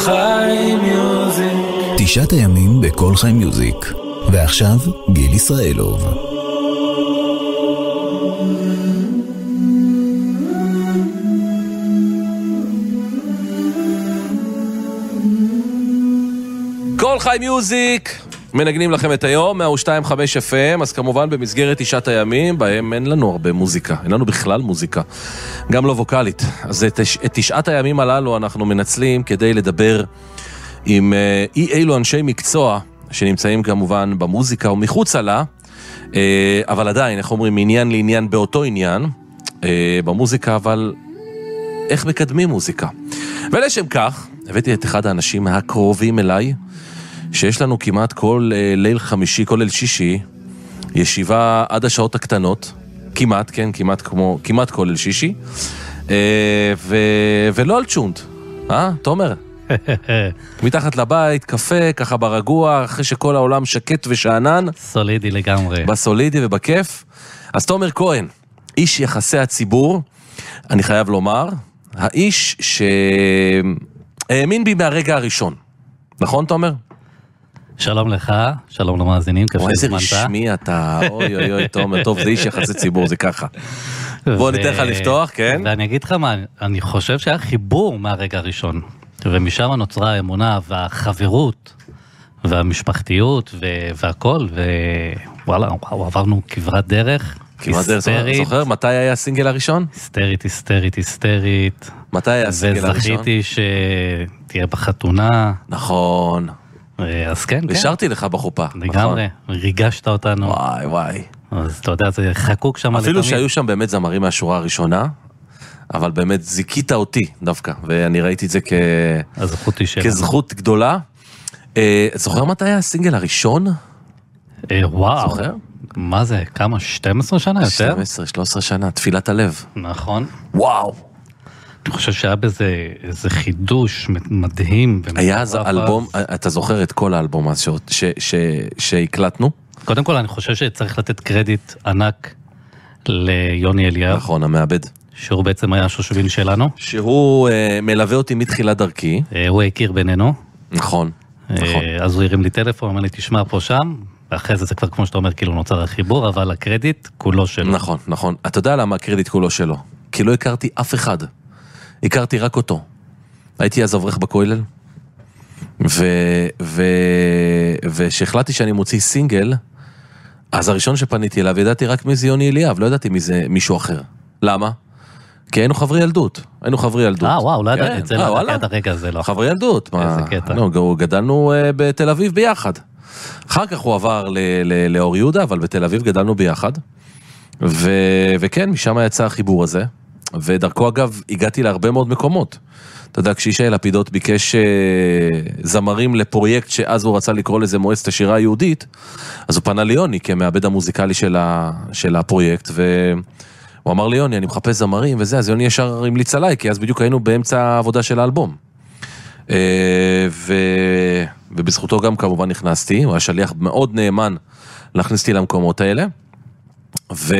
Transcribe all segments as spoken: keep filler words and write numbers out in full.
חי מיוזיק. תשעת הימים בכל חי מיוזיק. ועכשיו גיל ישראלוב. כל חי מיוזיק מנגנים לכם את היום, מאה ושתיים נקודה חמש אף אם, אז כמובן במסגרת תשעת הימים, בהם אין לנו הרבה מוזיקה, אין לנו בכלל מוזיקה, גם לא ווקלית. אז את, את תשעת הימים הללו אנחנו מנצלים כדי לדבר עם אי אילו אנשי מקצוע, שנמצאים כמובן במוזיקה ומחוץ לה, אבל עדיין, איך אומרים, מעניין לעניין באותו עניין, במוזיקה, אבל איך מקדמים מוזיקה. ולשם כך, הבאתי את אחד האנשים הקרובים אליי, שיש לנו כמעט כל ליל חמישי, כל ליל שישי, ישיבה עד השעות הקטנות, כמעט, כן, כמעט כמו, כמעט כל ליל שישי, ו, ולא על צ'ונט, אה, תומר? מתחת לבית, קפה, ככה ברגוע, אחרי שכל העולם שקט ושענן. סולידי לגמרי. בסולידי ובכיף. אז תומר כהן, איש יחסי הציבור, אני חייב לומר, האיש שהאמין בי מהרגע הראשון. נכון, תומר? שלום לך, שלום למאזינים, כפי איזה רשמי אתה, אוי אוי אוי, תומר, טוב, זה איש יחסי ציבור, זה ככה. בוא ניתן לך לפתוח, כן? ואני אגיד לך מה, אני חושב שהיה חיבור מהרגע הראשון, ומשם נוצרה האמונה והחברות, והמשפחתיות, והכל, ווואלה, עברנו כברת דרך, כברת דרך, זוכר? מתי היה הסינגל הראשון? היסטרית, היסטרית, היסטרית. מתי היה הסינגל הראשון? וזכיתי שתהיה בחתונה. נכון. אז כן, כן. ושרתי לך בחופה. לגמרי, ריגשת אותנו. וואי, וואי. אז אתה יודע, זה חקוק שם. אפילו שהיו שם באמת זמרים מהשורה הראשונה, אבל באמת זיקית אותי דווקא, ואני ראיתי את זה כזכות גדולה. זוכר מתי היה הסינגל הראשון? וואו. זוכר? מה זה? כמה? שתים עשרה שנה יותר? שתים עשרה, שלוש עשרה שנה, תפילת הלב. נכון. וואו. אני חושב שהיה בזה איזה חידוש מדהים. היה אז אלבום, אתה זוכר את כל האלבום שהקלטנו? קודם כל אני חושב שצריך לתת קרדיט ענק ליוני אליאב. נכון, המעבד. שהוא בעצם היה השושבין שלנו. שהוא מלווה אותי מתחילת דרכי. הוא הכיר בינינו. נכון, נכון. אז הוא הרים לי טלפון, אמר לי תשמע פה שם, ואחרי זה זה כבר כמו שאתה אומר כאילו נוצר החיבור, אבל הקרדיט כולו שלו. נכון, נכון. אתה יודע למה הקרדיט כולו שלו? כי לא הכרתי אף אחד. הכרתי רק אותו. הייתי אז אברך בכולל, ו... ו... ושהחלטתי שאני מוציא סינגל, אז הראשון שפניתי אליו, ידעתי רק מי זה יוני אליאב, לא ידעתי מי זה מישהו אחר. למה? כי היינו חברי ילדות. היינו חברי ילדות. אה, וואו, לא ידעתי את זה, לא ידעתי את הרגע הזה, לא. חברי ילדות. איזה קטע. לא, גדלנו בתל אביב ביחד. אחר כך הוא עבר לאור יהודה, אבל בתל אביב גדלנו ביחד. ו... וכן, משם יצא החיבור הזה. ודרכו אגב, הגעתי להרבה מאוד מקומות. אתה יודע, כשישי לפידות ביקש זמרים לפרויקט שאז הוא רצה לקרוא לזה מועצת השירה היהודית, אז הוא פנה ליוני כמעבד המוזיקלי של, ה... של הפרויקט, והוא אמר ליוני, אני מחפש זמרים וזה, אז יוני ישר המליץ עליי, כי אז בדיוק היינו באמצע העבודה של האלבום. ו... ובזכותו גם כמובן נכנסתי, הוא היה שליח מאוד נאמן להכניסתי למקומות האלה, ו...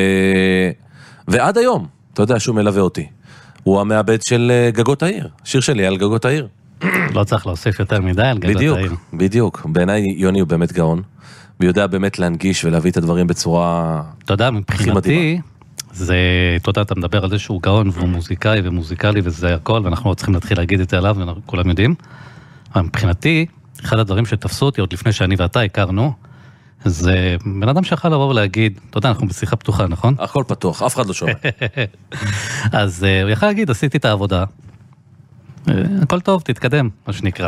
ועד היום, אתה יודע שהוא מלווה אותי. הוא המעבד של גגות העיר. שיר שלי על גגות העיר. לא צריך להוסיף יותר מדי על גגות בדיוק, העיר. בדיוק. בעיניי יוני הוא באמת גאון. הוא יודע באמת להנגיש ולהביא את הדברים בצורה... אתה יודע, מבחינתי, זה, אתה יודע, אתה מדבר על זה שהוא גאון והוא מוזיקאי ומוזיקלי וזה הכל, ואנחנו לא צריכים להתחיל להגיד את זה עליו, וכולם יודעים. אבל מבחינתי, אחד הדברים שתפסו אותי עוד לפני שאני ואתה הכרנו, זה בן אדם שיכול לבוא ולהגיד, אתה יודע, אנחנו בשיחה פתוחה, נכון? הכל פתוח, אף אחד לא שומע. אז הוא יכול להגיד, עשיתי את העבודה, הכל טוב, תתקדם, מה שנקרא.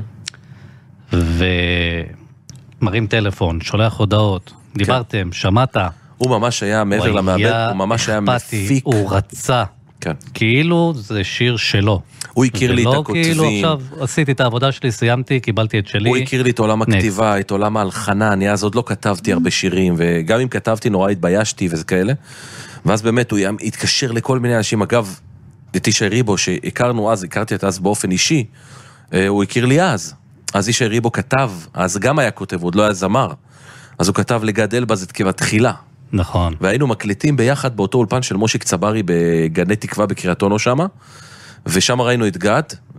ומרים טלפון, שולח הודעות, דיברתם, שמעת. הוא ממש היה מעבר למעבד, הוא ממש היה מפיק. הוא רצה. כן. כאילו זה שיר שלו. הוא הכיר לי את הכותבים. כאילו עכשיו עשיתי את העבודה שלי, סיימתי, קיבלתי את שלי. הוא הכיר לי את עולם הכתיבה, את עולם ההלחנה, אני אז עוד לא כתבתי הרבה שירים, וגם אם כתבתי נורא התביישתי וזה כאלה. ואז באמת הוא התקשר לכל מיני אנשים, אגב, את ישי ריבו שהכרנו אז, הכרתי את אז באופן אישי, הוא הכיר לי אז. אז ישי ריבו כתב, אז גם היה כותב, עוד לא היה זמר. אז הוא כתב לגד אלבז את כבתחילה. נכון. והיינו מקליטים ביחד באותו אולפן של מושיק צברי בגני תקווה בקריית אונו שמה, ושם ראינו את גד,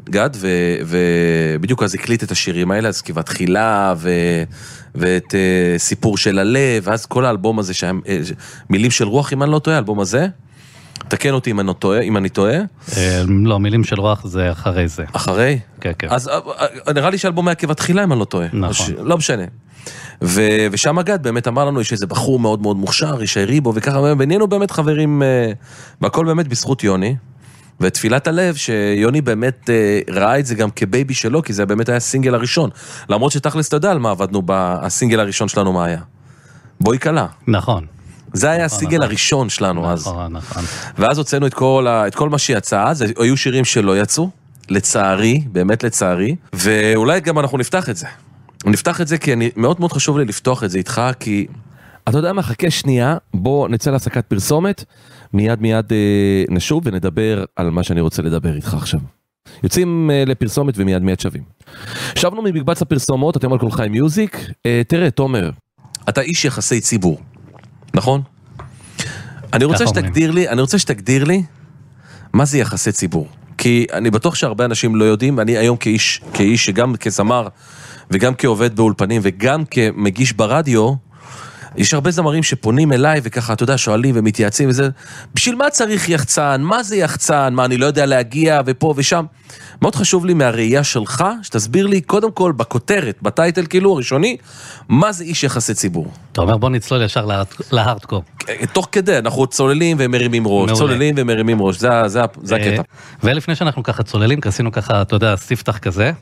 גד, ובדיוק אז הקליט את השירים האלה, אז כבעת תחילה, ואת סיפור של הלב, ואז כל האלבום הזה, מילים של רוח, אם אני לא טועה, האלבום הזה, תקן אותי אם אני טועה. לא, מילים של רוח זה אחרי זה. אחרי? כן, כן. אז נראה לי שאלבום היה כבעת תחילה, אם אני לא טועה. נכון. לא משנה. ושם הגד באמת אמר לנו, יש איזה בחור מאוד מאוד מוכשר, ישי ריבו, וככה, ונהיינו באמת חברים, והכל באמת בזכות יוני, ותפילת הלב, שיוני באמת ראה את זה גם כבייבי שלו, כי זה באמת היה הסינגל הראשון, למרות שתכלס אתה יודע על מה עבדנו בסינגל הראשון שלנו, מה היה? בואי קלה. נכון. זה היה הסינגל הראשון שלנו אז. נכון, נכון. ואז הוצאנו את כל, את כל מה שיצא, אז היו שירים שלא יצאו, לצערי, באמת לצערי, ואולי גם אנחנו נפתח את זה. נפתח את זה כי אני, מאוד מאוד חשוב לי לפתוח את זה איתך, כי אתה יודע מה, חכה שנייה, בוא נצא להפסקת פרסומת, מיד מיד אה, נשוב ונדבר על מה שאני רוצה לדבר איתך עכשיו. יוצאים אה, לפרסומת ומיד מיד שווים. שבנו מבקבץ הפרסומות, אתם על כל חי מיוזיק, אה, תראה, תומר, אתה איש יחסי ציבור, נכון? אני רוצה שתגדיר לי, אני רוצה שתגדיר לי, מה זה יחסי ציבור? כי אני בטוח שהרבה אנשים לא יודעים, ואני היום כאיש, כאיש שגם כזמר, וגם כעובד באולפנים, וגם כמגיש ברדיו, יש הרבה זמרים שפונים אליי, וככה, אתה יודע, שואלים ומתייעצים, וזה, בשביל מה צריך יחצן? מה זה יחצן? מה, אני לא יודע להגיע, ופה ושם. מאוד חשוב לי מהראייה שלך, שתסביר לי, קודם כל, בכותרת, בטייטל כאילו הראשוני, מה זה איש יחסי ציבור? אתה אומר, בוא נצלול ישר להארדקור. תוך כדי, אנחנו צוללים ומרימים ראש, צוללים ומרימים ראש, זה, זה, זה הקטע. ולפני שאנחנו ככה צוללים, עשינו ככה, אתה יודע, ספתח כזה,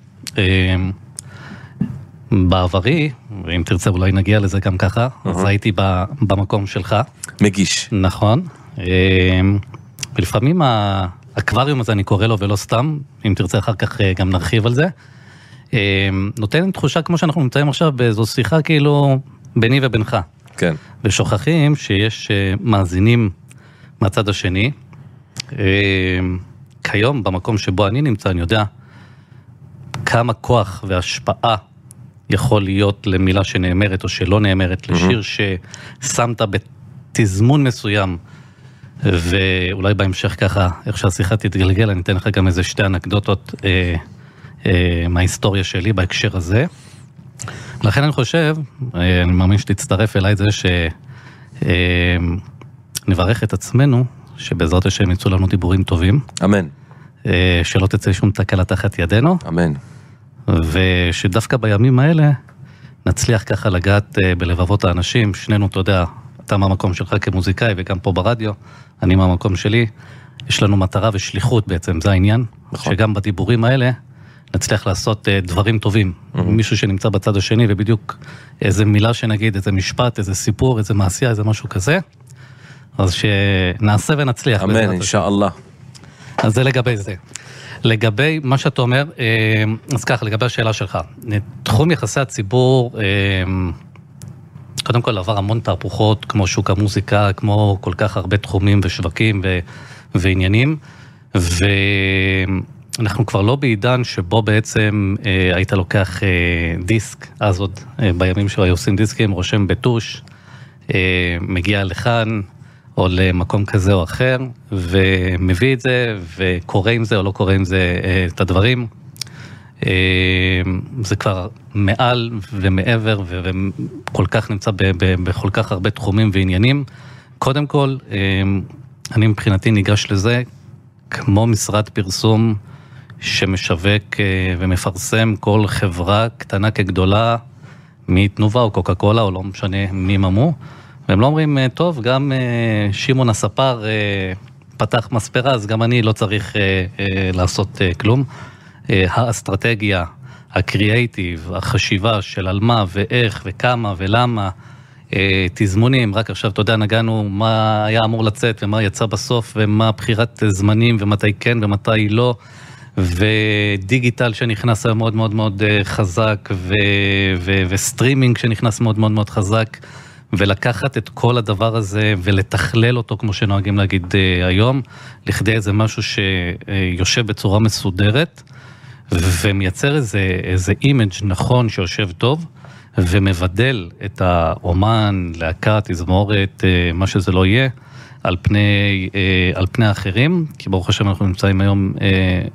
בעברי, ואם תרצה אולי נגיע לזה גם ככה, אז הייתי במקום שלך. מגיש. נכון. ולפעמים האקווריום הזה אני קורא לו ולא סתם, אם תרצה אחר כך גם נרחיב על זה, נותן תחושה כמו שאנחנו נמצאים עכשיו באיזו שיחה כאילו ביני ובינך. כן. ושוכחים שיש מאזינים מהצד השני. כיום במקום שבו אני נמצא, אני יודע כמה כוח והשפעה יכול להיות למילה שנאמרת או שלא נאמרת, לשיר ששמת בתזמון מסוים, ואולי בהמשך ככה, איך שהשיחה תתגלגל, אני אתן לך גם איזה שתי אנקדוטות אה, אה, מההיסטוריה שלי בהקשר הזה. לכן אני חושב, אה, אני מאמין שתצטרף אליי זה שנברך אה, את עצמנו, שבעזרת השם יצאו לנו דיבורים טובים. אמן. אה, שלא תצא שום תקלה תחת ידינו. אמן. ושדווקא בימים האלה נצליח ככה לגעת בלבבות האנשים, שנינו, אתה יודע, אתה מהמקום שלך כמוזיקאי וגם פה ברדיו, אני מהמקום שלי, יש לנו מטרה ושליחות בעצם, זה העניין, נכון. שגם בדיבורים האלה נצליח לעשות דברים טובים, mm-hmm. מישהו שנמצא בצד השני ובדיוק איזה מילה שנגיד, איזה משפט, איזה סיפור, איזה מעשייה, איזה משהו כזה, אז שנעשה ונצליח. אמן, אינשאללה. אז זה לגבי זה. לגבי מה שאתה אומר, אז ככה, לגבי השאלה שלך, תחום יחסי הציבור, קודם כל עבר המון תהפוכות, כמו שוק המוזיקה, כמו כל כך הרבה תחומים ושווקים ו- ועניינים, ואנחנו כבר לא בעידן שבו בעצם היית לוקח דיסק, אז עוד בימים שהיו עושים דיסקים, רושם בטוש, מגיע לכאן, או למקום כזה או אחר, ומביא את זה, וקורא עם זה או לא קורא עם זה את הדברים. זה כבר מעל ומעבר, וכל כך נמצא בכל כך הרבה תחומים ועניינים. קודם כל, אני מבחינתי ניגש לזה, כמו משרד פרסום שמשווק ומפרסם כל חברה קטנה כגדולה, מתנובה או קוקה קולה, או לא משנה מי ממו, והם לא אומרים, טוב, גם שימון הספר פתח מספרה, אז גם אני לא צריך לעשות כלום. האסטרטגיה, הקריאייטיב, החשיבה של על מה ואיך וכמה ולמה, תזמונים, רק עכשיו, אתה יודע, נגענו מה היה אמור לצאת ומה יצא בסוף, ומה בחירת זמנים ומתי כן ומתי לא, ודיגיטל שנכנס מאוד מאוד מאוד חזק, ו- ו- וסטרימינג שנכנס מאוד מאוד מאוד חזק, ולקחת את כל הדבר הזה ולתכלל אותו, כמו שנוהגים להגיד היום, לכדי איזה משהו שיושב בצורה מסודרת, ומייצר איזה, איזה אימג' נכון שיושב טוב, ומבדל את האומן, להקה, תזמורת, מה שזה לא יהיה, על פני, על פני האחרים, כי ברוך השם אנחנו נמצאים היום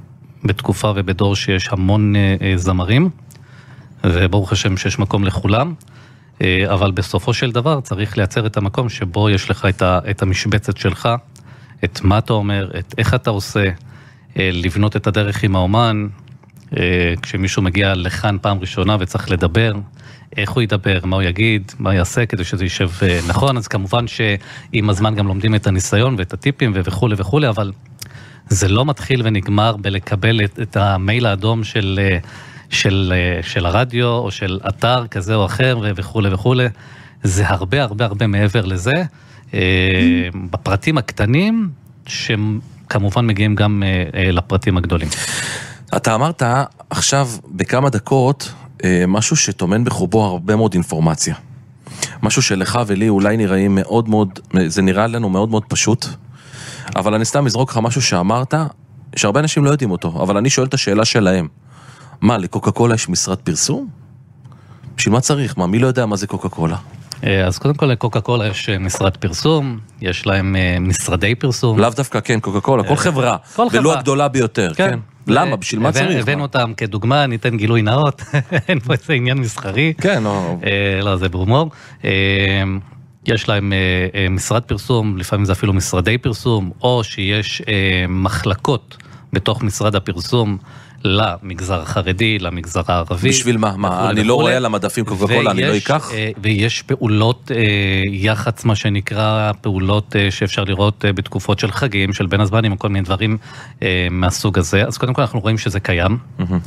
בתקופה ובדור שיש המון זמרים, וברוך השם שיש מקום לכולם, אבל בסופו של דבר צריך לייצר את המקום שבו יש לך את המשבצת שלך, את מה אתה אומר, את איך אתה עושה, לבנות את הדרך עם האומן, כשמישהו מגיע לכאן פעם ראשונה וצריך לדבר, איך הוא ידבר, מה הוא יגיד, מה יעשה כדי שזה יישב נכון, אז כמובן שעם הזמן גם לומדים את הניסיון ואת הטיפים וכו' וכו', אבל זה לא מתחיל ונגמר בלקבל את, את המייל האדום של, של, של הרדיו או של אתר כזה או אחר וכו' וכו', זה הרבה הרבה הרבה מעבר לזה, בפרטים הקטנים שכמובן מגיעים גם לפרטים הגדולים. אתה אמרת עכשיו בכמה דקות משהו שתומן בחובו הרבה מאוד אינפורמציה. משהו שלך ולי אולי נראים מאוד מאוד, זה נראה לנו מאוד מאוד פשוט, אבל אני סתם אזרוק לך משהו שאמרת, שהרבה אנשים לא יודעים אותו, אבל אני שואל את השאלה שלהם. מה, לקוקה קולה יש משרד פרסום? בשביל מה צריך? מה, מי לא יודע מה זה קוקה קולה? אז קודם כל לקוקה קולה יש משרד פרסום, יש להם משרדי פרסום. לאו דווקא, כן, קוקה קולה, כל חברה, ולא הגדולה ביותר, כן. למה? בשביל מה צריך? הבאנו אותם כדוגמה, ניתן גילוי נאות, אין פה איזה עניין מסחרי. כן, לא. לא, זה בהומור. יש להם משרד פרסום, לפעמים זה אפילו משרדי פרסום, או שיש מחלקות בתוך משרד הפרסום, למגזר החרדי, למגזר הערבי. בשביל מה? מה? אני לא רואה על המדפים קוקה קולה, אני לא אקח? ויש פעולות יח"צ, מה שנקרא, פעולות שאפשר לראות בתקופות של חגים, של בין הזמנים, כל מיני דברים מהסוג הזה. אז קודם כל אנחנו רואים שזה קיים.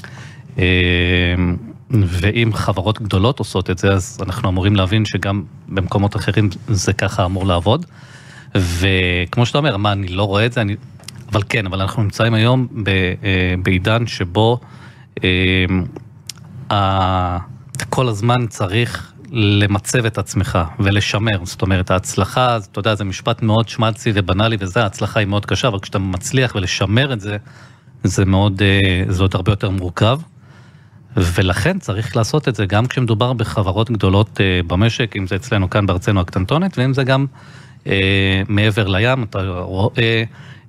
ואם חברות גדולות עושות את זה, אז אנחנו אמורים להבין שגם במקומות אחרים זה ככה אמור לעבוד. וכמו שאתה אומר, מה, אני לא רואה את זה, אני... אבל כן, אבל אנחנו נמצאים היום בעידן שבו כל הזמן צריך למצב את עצמך ולשמר, זאת אומרת, ההצלחה, אתה יודע, זה משפט מאוד שמאצי ובנאלי וזה, ההצלחה היא מאוד קשה, אבל כשאתה מצליח ולשמר את זה, זה מאוד, זה עוד הרבה יותר מורכב, ולכן צריך לעשות את זה גם כשמדובר בחברות גדולות במשק, אם זה אצלנו כאן בארצנו הקטנטונת, ואם זה גם מעבר לים, אתה רואה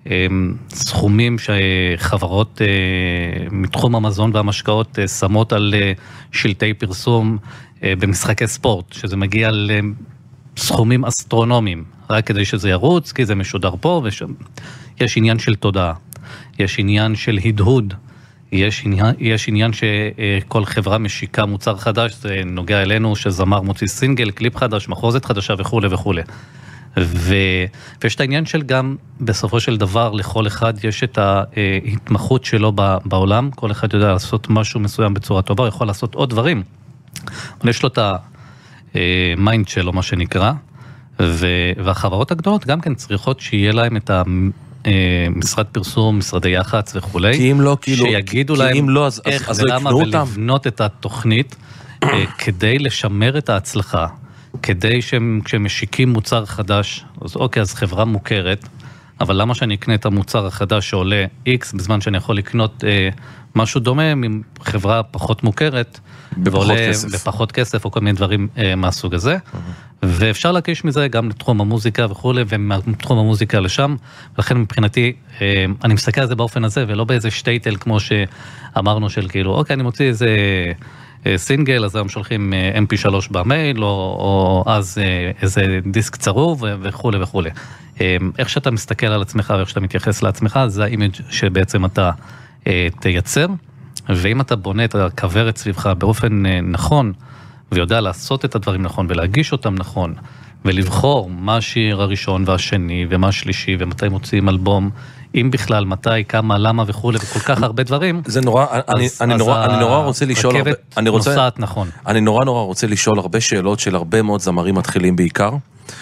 סכומים שחברות מתחום המזון והמשקאות שמות על שלטי פרסום במשחקי ספורט, שזה מגיע לסכומים אסטרונומיים, רק כדי שזה ירוץ, כי זה משודר פה, ויש עניין של תודעה, יש עניין של הדהוד, יש עניין, יש עניין שכל חברה משיקה מוצר חדש, זה נוגע אלינו שזמר מוציא סינגל, קליפ חדש, מחוזת חדשה וכו' וכו'. ו... ויש את העניין של גם בסופו של דבר לכל אחד יש את ההתמחות שלו בעולם, כל אחד יודע לעשות משהו מסוים בצורה טובה, יכול לעשות עוד דברים, אבל יש לו את המיינד שלו מה שנקרא, ו... והחברות הגדולות גם כן צריכות שיהיה להם את המשרד פרסום, משרדי יח"צ וכו', כי אם לא, כאילו, שיגידו כי להם אם לא, אז, איך אז ולמה ולבנות את התוכנית כדי לשמר את ההצלחה. כדי שכשהם משיקים מוצר חדש, אז אוקיי, אז חברה מוכרת, אבל למה שאני אקנה את המוצר החדש שעולה X, בזמן שאני יכול לקנות אה, משהו דומה מחברה פחות מוכרת, ועולה כסף. בפחות כסף, או כל מיני דברים אה, מהסוג הזה, uh-huh. ואפשר להקיש מזה גם לתחום המוזיקה וכו', ומתחום המוזיקה לשם, ולכן מבחינתי, אה, אני מסתכל על זה באופן הזה, ולא באיזה שטייטל, כמו שאמרנו של כאילו, אוקיי, אני מוציא איזה... סינגל, אז הם שולחים אם פי שלוש במייל, או, או אז איזה דיסק צרוב וכו' וכו'. איך שאתה מסתכל על עצמך ואיך שאתה מתייחס לעצמך, זה האימג' שבעצם אתה תייצר, ואם אתה בונה את הכוורת סביבך באופן נכון, ויודע לעשות את הדברים נכון, ולהגיש אותם נכון, ולבחור מה השיר הראשון והשני, ומה השלישי, ומתי מוצאים אלבום, אם בכלל, מתי, כמה, למה וכו' וכל כך הרבה דברים. זה נורא, אני, אני נורא, אני נורא רוצה לשאול הרבה, אני רוצה, נוסעת נכון. אני נורא נורא רוצה לשאול הרבה שאלות של הרבה מאוד זמרים מתחילים בעיקר,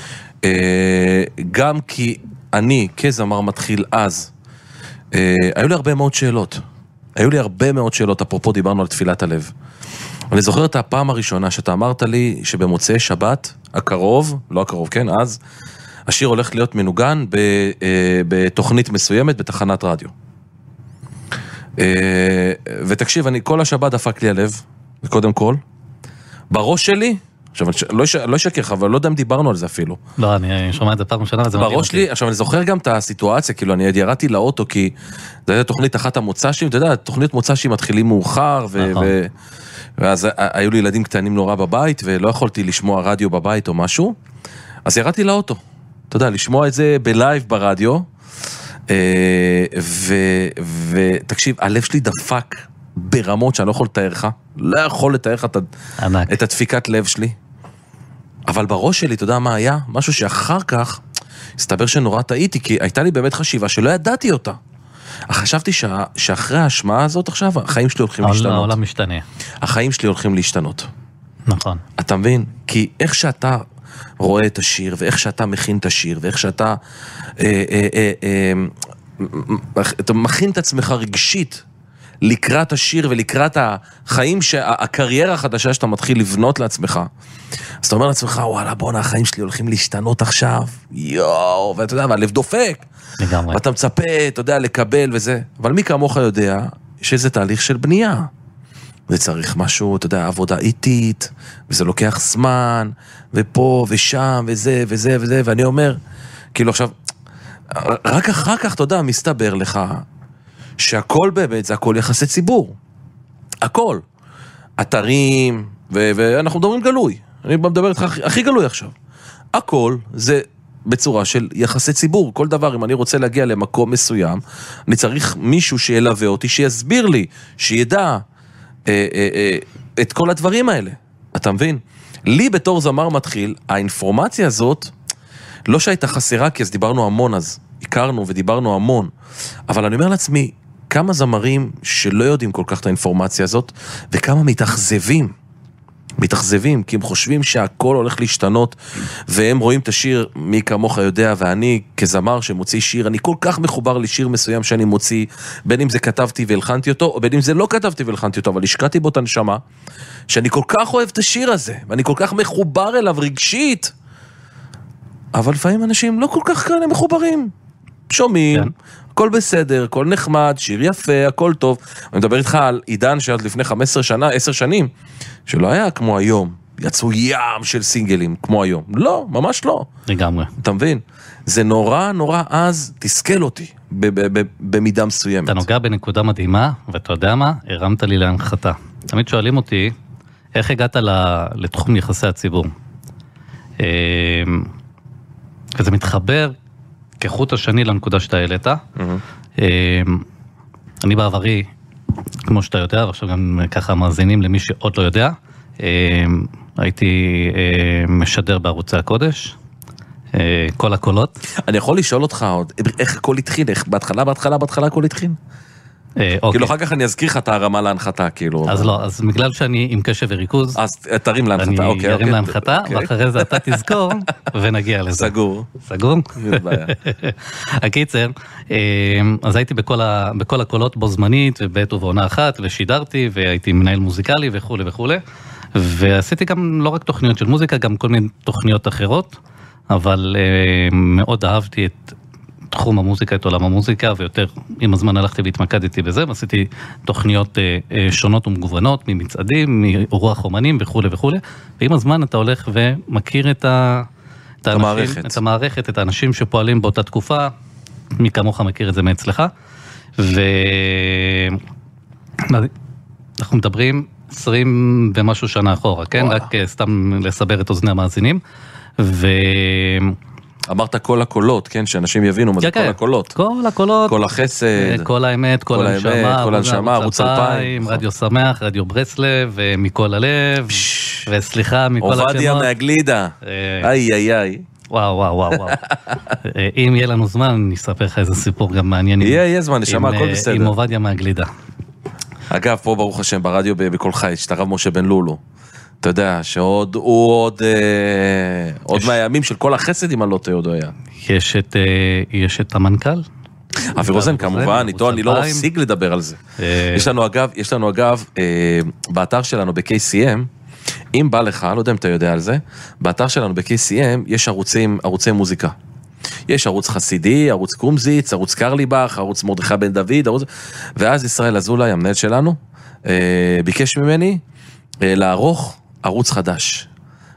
גם כי אני כזמר מתחיל אז, היו לי הרבה מאוד שאלות, היו לי הרבה מאוד שאלות, אפרופו דיברנו על תפילת הלב. אני זוכר את הפעם הראשונה שאתה אמרת לי שבמוצאי שבת, הקרוב, לא הקרוב, כן, אז, השיר הולך להיות מנוגן בתוכנית מסוימת בתחנת רדיו. ותקשיב, אני כל השבת דפק לי הלב, קודם כל, בראש שלי, עכשיו, לא אשקר לך, אבל לא יודע אם דיברנו על זה אפילו. לא, אני שומע את זה פעם ראשונה, וזה מדהים אותי. בראש לי, עכשיו אני זוכר גם את הסיטואציה, כאילו אני ירדתי לאוטו, כי זה הייתה תוכנית אחת המוצא שלי, אתה יודע, תוכנית מוצא שלי מתחילים מאוחר, ואז היו לי ילדים קטנים נורא בבית, ולא יכולתי לשמוע רדיו בבית או משהו, אז ירדתי לאוטו, אתה יודע, לשמוע את זה בלייב ברדיו, ותקשיב, הלב שלי דפק ברמות שאני לא יכול לתאר לך, לא יכול לתאר לך את הדפיקת לב שלי, אבל בראש שלי, אתה יודע מה היה? משהו שאחר כך, הסתבר שנורא טעיתי, כי הייתה לי באמת חשיבה שלא ידעתי אותה. חשבתי שאחרי ההשמעה הזאת עכשיו, החיים שלי הולכים להשתנות. העולם משתנה. החיים שלי הולכים להשתנות. נכון. אתה מבין? כי איך שאתה רואה את השיר, ואיך שאתה מכין את השיר, ואיך שאתה אתה מכין את עצמך רגשית, לקראת השיר ולקראת החיים, הקריירה החדשה שאתה מתחיל לבנות לעצמך. אז אתה אומר לעצמך, וואלה, בוא'נה, החיים שלי הולכים להשתנות עכשיו, יואו, ואתה יודע, והלב דופק. לגמרי. ואתה מצפה, אתה יודע, לקבל וזה. אבל מי כמוך יודע שזה תהליך של בנייה. זה צריך משהו, אתה יודע, עבודה איטית, וזה לוקח זמן, ופה ושם, וזה וזה וזה, ואני אומר, כאילו עכשיו, רק אחר כך, אתה יודע, מסתבר לך, שהכל באמת, זה הכל יחסי ציבור. הכל. אתרים, ו- ואנחנו מדברים גלוי. אני מדבר איתך הכי, הכי גלוי עכשיו. הכל זה בצורה של יחסי ציבור. כל דבר, אם אני רוצה להגיע למקום מסוים, אני צריך מישהו שילווה אותי, שיסביר לי, שידע אה, אה, אה, את כל הדברים האלה. אתה מבין? לי בתור זמר מתחיל, האינפורמציה הזאת, לא שהייתה חסרה, כי אז דיברנו המון אז. הכרנו ודיברנו המון. אבל אני אומר לעצמי, כמה זמרים שלא יודעים כל כך את האינפורמציה הזאת, וכמה מתאכזבים, מתאכזבים, כי הם חושבים שהכל הולך להשתנות, והם רואים את השיר, מי כמוך יודע, ואני כזמר שמוציא שיר, אני כל כך מחובר לשיר מסוים שאני מוציא, בין אם זה כתבתי והלחנתי אותו, או בין אם זה לא כתבתי והלחנתי אותו, אבל השקעתי בו את הנשמה, שאני כל כך אוהב את השיר הזה, ואני כל כך מחובר אליו רגשית, אבל לפעמים אנשים לא כל כך כאלה מחוברים, שומעים, כן. הכל בסדר, הכל נחמד, שיר יפה, הכל טוב. אני מדבר איתך על עידן שעד לפני חמש עשרה שנה, עשר שנים, שלא היה כמו היום. יצאו ים של סינגלים כמו היום. לא, ממש לא. לגמרי. אתה מבין? זה נורא נורא אז תסכל אותי, ב- ב- במידה מסוימת. אתה נוגע בנקודה מדהימה, ואתה יודע מה? הרמת לי להנחתה. תמיד שואלים אותי, איך הגעת לתחום יחסי הציבור? וזה מתחבר כחוט השני לנקודה שאתה העלית. אני בעברי, כמו שאתה יודע, ועכשיו גם ככה מאזינים למי שעוד לא יודע, הייתי משדר בערוצי הקודש, כל הקולות. אני יכול לשאול אותך עוד, איך הכל התחיל? איך בהתחלה, בהתחלה, בהתחלה הכל התחיל? כאילו אחר כך אני אזכיר לך את הרמה להנחתה, כאילו. אז לא, אז בגלל שאני עם קשב וריכוז, אז תרים להנחתה, אוקיי. אני ארים להנחתה, ואחרי זה אתה תזכור, ונגיע לזה. סגור. סגור? הקיצר, אז הייתי בכל הקולות בו זמנית, ובעת ובעונה אחת, ושידרתי, והייתי מנהל מוזיקלי וכו' וכו'. ועשיתי גם לא רק תוכניות של מוזיקה, גם כל מיני תוכניות אחרות, אבל מאוד אהבתי את תחום המוזיקה, את עולם המוזיקה, ויותר עם הזמן הלכתי והתמקדתי בזה, ועשיתי תוכניות שונות ומגוונות, ממצעדים, מאורח אומנים וכו' וכו', ועם הזמן אתה הולך ומכיר את, ה... את, המערכת. האנשים, את המערכת, את האנשים שפועלים באותה תקופה, מי כמוך מכיר את זה מאצלך, ואנחנו מדברים עשרים ומשהו שנה אחורה, כן? וואו. רק סתם לסבר את אוזני המאזינים, ו... אמרת כל הקולות, כן? שאנשים יבינו מה זה כל הקולות. כל הקולות. כל החסד. כל האמת, כל הנשמה. כל הנשמה, ערוץ אלפיים. רדיו שמח, רדיו ברסלב, ומכל הלב. וסליחה, מכל השמות. עובדיה מהגלידה. איי, איי, איי. וואו, וואו, וואו, וואו. אם יהיה לנו זמן, אני אספר לך איזה סיפור גם מעניין. יהיה, יהיה זמן, נשמע, הכל בסדר. עם עובדיה מהגלידה. אגב, פה ברוך השם, ברדיו בכל חי, שאתה רב משה בן לולו. אתה יודע, שעוד, הוא עוד, אה, עוד מהימים של כל החסד, אם אני לא תיעוד היה. יש את, אה, יש את המנכ"ל. אבי רוזן, כמובן, איתו אני לא מפסיק לדבר על זה. יש לנו אגב, יש לנו אגב, אה, באתר שלנו ב-קיי סי אם, אם בא לך, לא יודע אם אתה יודע על זה, באתר שלנו ב-קיי סי אם יש ערוצים, ערוצי מוזיקה. יש ערוץ חסידי, ערוץ קרומזיץ, ערוץ קרליבך, ערוץ מרדכי בן דוד, ערוץ... ואז ישראל אזולאי, המנהל שלנו, אה, ביקש ממני אה, לערוך ערוץ חדש.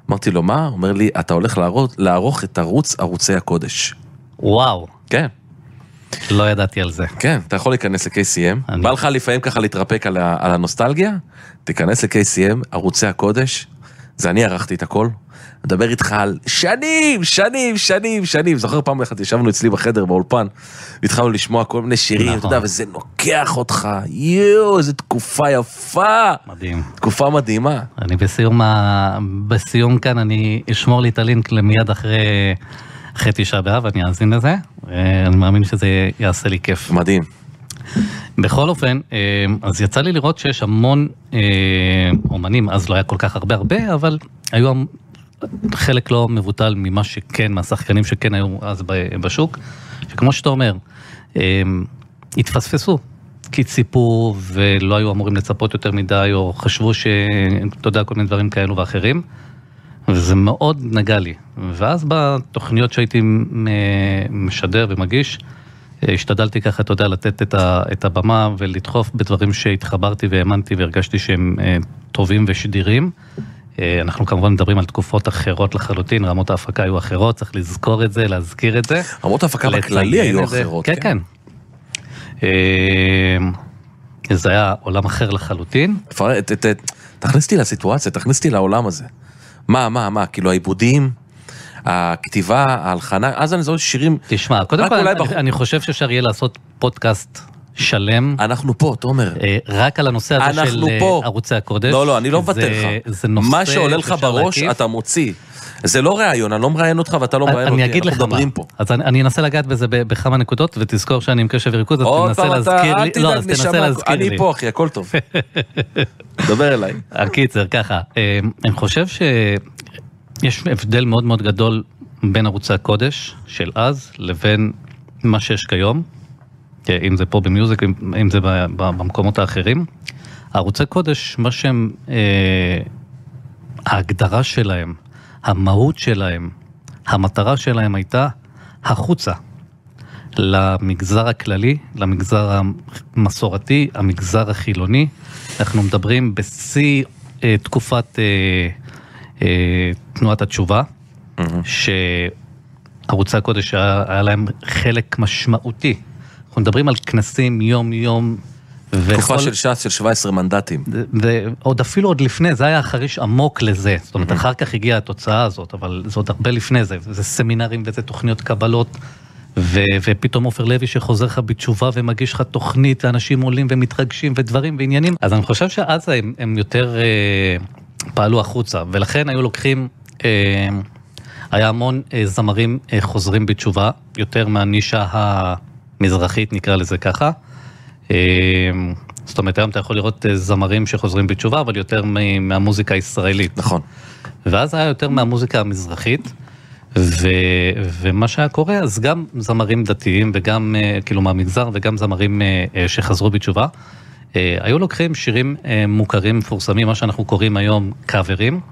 אמרתי לו, מה? הוא אומר לי, אתה הולך לערוך, לערוך את ערוץ ערוצי הקודש. וואו. כן. לא ידעתי על זה. כן, אתה יכול להיכנס ל-קיי סי אם, אני... בא לך לפעמים ככה להתרפק על, ה- על הנוסטלגיה, תיכנס ל-קיי סי אם, ערוצי הקודש, זה אני ערכתי את הכל, מדבר איתך על שנים, שנים, שנים, שנים, זוכר פעם אחת, ישבנו אצלי בחדר באולפן, והתחלנו לשמוע כל מיני שירים, נכון. אתה יודע, וזה נוקח אותך, יואו, איזו תקופה יפה. מדהים. תקופה מדהימה. אני בסיום, ה... בסיום כאן, אני אשמור לי את הלינק למיד אחרי... אחרי תשעה באב, אני אאזין לזה, אני מאמין שזה יעשה לי כיף. מדהים. בכל אופן, אז יצא לי לראות שיש המון אומנים, אז לא היה כל כך הרבה הרבה, אבל היו חלק לא מבוטל ממה שכן, מהשחקנים שכן היו אז בשוק, שכמו שאתה אומר, התפספסו, כי ציפו ולא היו אמורים לצפות יותר מדי, או חשבו שאתה יודע, כל מיני דברים כאלו ואחרים, וזה מאוד נגע לי. ואז בתוכניות שהייתי משדר ומגיש, השתדלתי ככה, אתה יודע, לתת את, ה, את הבמה ולדחוף בדברים שהתחברתי והאמנתי והרגשתי שהם טובים ושדירים. אנחנו כמובן מדברים על תקופות אחרות לחלוטין, רמות ההפקה היו אחרות, צריך לזכור את זה, להזכיר את זה. רמות ההפקה בכללי היו אחרות. כן, כן. כן. זה היה עולם אחר לחלוטין. תכניס אותי לסיטואציה, תכניס אותי לעולם הזה. מה, מה, מה, כאילו העיבודים, הכתיבה, ההלחנה, אז אני זוכר שירים... תשמע, קודם כל, אני, בחור... אני חושב שאפשר יהיה לעשות פודקאסט שלם. אנחנו פה, תומר. רק על הנושא הזה של פה. ערוצי הקודש. לא, לא, אני לא מבטל לך. זה נושא... מה שעולה לך בראש, להקיף. אתה מוציא. זה לא ראיון, אני לא מראיין אותך ואתה לא מראיין אותי, אנחנו מדברים פה. אז אני, אני אנסה לגעת בזה בכמה נקודות, ותזכור שאני עם קשב וריכוז, אז תנסה להזכיר לי. לא, אז תנסה להזכיר לי. אני פה, אחי, הכל טוב. דבר אליי. הקיצר, ככה. אני חושב שיש הבדל מאוד מאוד גדול בין ערוצי הקודש של אז, לבין מה שיש כיום, אם זה פה במיוזיק, אם זה במקומות האחרים. ערוצי קודש, מה שהם, ההגדרה שלהם, המהות שלהם, המטרה שלהם הייתה החוצה למגזר הכללי, למגזר המסורתי, המגזר החילוני. אנחנו מדברים בשיא אה, תקופת אה, אה, תנועת התשובה, mm-hmm. שערוצי הקודש היה, היה להם חלק משמעותי. אנחנו מדברים על כנסים יום יום, תקופה של ש"ס של שבעה עשר מנדטים. ועוד אפילו עוד לפני, זה היה חריש עמוק לזה. זאת אומרת, אחר כך הגיעה התוצאה הזאת, אבל זה עוד הרבה לפני זה. זה סמינרים וזה תוכניות קבלות, ופתאום עופר לוי שחוזר לך בתשובה ומגיש לך תוכנית, ואנשים עולים ומתרגשים ודברים ועניינים. אז אני חושב שאז הם יותר פעלו החוצה, ולכן היו לוקחים, היה המון זמרים חוזרים בתשובה, יותר מהנישה המזרחית, נקרא לזה ככה. זאת אומרת, היום אתה יכול לראות זמרים שחוזרים בתשובה, אבל יותר מהמוזיקה הישראלית. נכון. ואז היה יותר מהמוזיקה המזרחית, ו... ומה שהיה קורה, אז גם זמרים דתיים, וגם כאילו מהמגזר, וגם זמרים שחזרו בתשובה, היו לוקחים שירים מוכרים, מפורסמים, מה שאנחנו קוראים היום קאברים,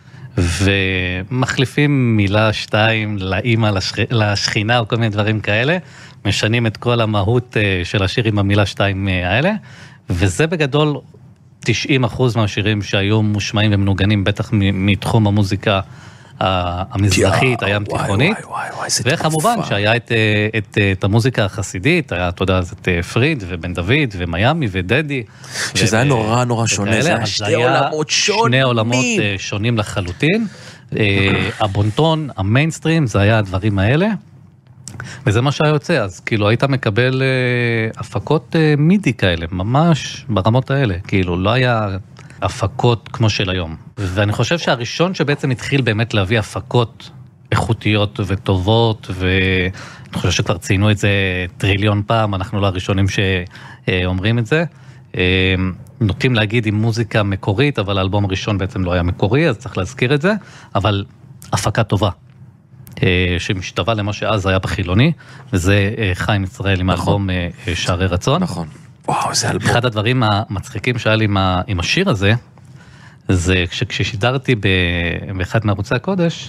ומחליפים מילה שתיים לאמא, לשכ... לשכינה, או כל מיני דברים כאלה, משנים את כל המהות של השיר עם המילה שתיים האלה, וזה בגדול תשעים אחוז מהשירים שהיו מושמעים ומנוגנים, בטח מתחום המוזיקה המזרחית, הים תיכונית, וכמובן שהיה את, את, את המוזיקה החסידית, היה, אתה יודע, את פריד ובן דוד ומיימי ודדי. שזה היה נורא נורא שונה, זה היה שתי עולמות שונים. שני עולמות שונים לחלוטין, הבונטון, המיינסטרים, זה היה הדברים האלה, וזה מה שהיה יוצא, אז כאילו היית מקבל אה, הפקות אה, מידי כאלה, ממש ברמות האלה, כאילו לא היה הפקות כמו של היום. ואני חושב שהראשון שבעצם התחיל באמת להביא הפקות איכותיות וטובות, ואני חושב שכבר ציינו את זה טריליון פעם, אנחנו לא הראשונים שאומרים את זה, אה, נוטים להגיד עם מוזיקה מקורית, אבל האלבום הראשון בעצם לא היה מקורי, אז צריך להזכיר את זה, אבל הפקה טובה. שמשתווה למה שאז היה בחילוני, וזה חיים ישראל עם האלבום שערי רצון. נכון. וואו, זה אלבום. אחד הדברים המצחיקים שהיה לי עם השיר הזה, זה כששידרתי באחד מערוצי הקודש,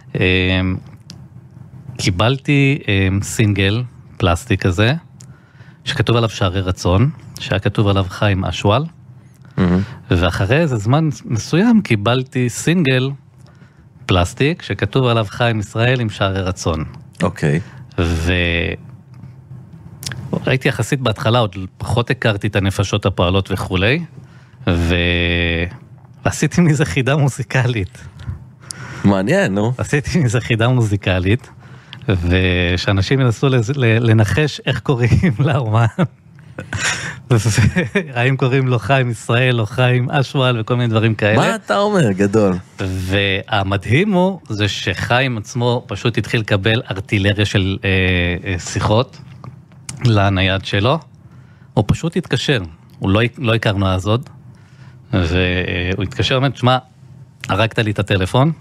קיבלתי סינגל פלסטיק הזה, שכתוב עליו שערי רצון, שהיה כתוב עליו חיים אשואל, ואחרי איזה זמן מסוים קיבלתי סינגל, פלסטיק, שכתוב עליו חיים ישראל עם שערי רצון. אוקיי. והייתי יחסית בהתחלה, עוד פחות הכרתי את הנפשות הפועלות וכולי, ו... ועשיתי מזה חידה מוזיקלית. מעניין, נו. עשיתי מזה חידה מוזיקלית, ושאנשים ינסו לנחש איך קוראים לאומן. האם קוראים לו חיים ישראל או חיים אשואל וכל מיני דברים כאלה. מה אתה אומר? גדול. והמדהים הוא זה שחיים עצמו פשוט התחיל לקבל ארטילריה של אה, אה, שיחות לנייד שלו. הוא פשוט התקשר, הוא לא, לא הכרנו אז עוד, והוא התקשר, אומר, תשמע, הרגת לי את הטלפון,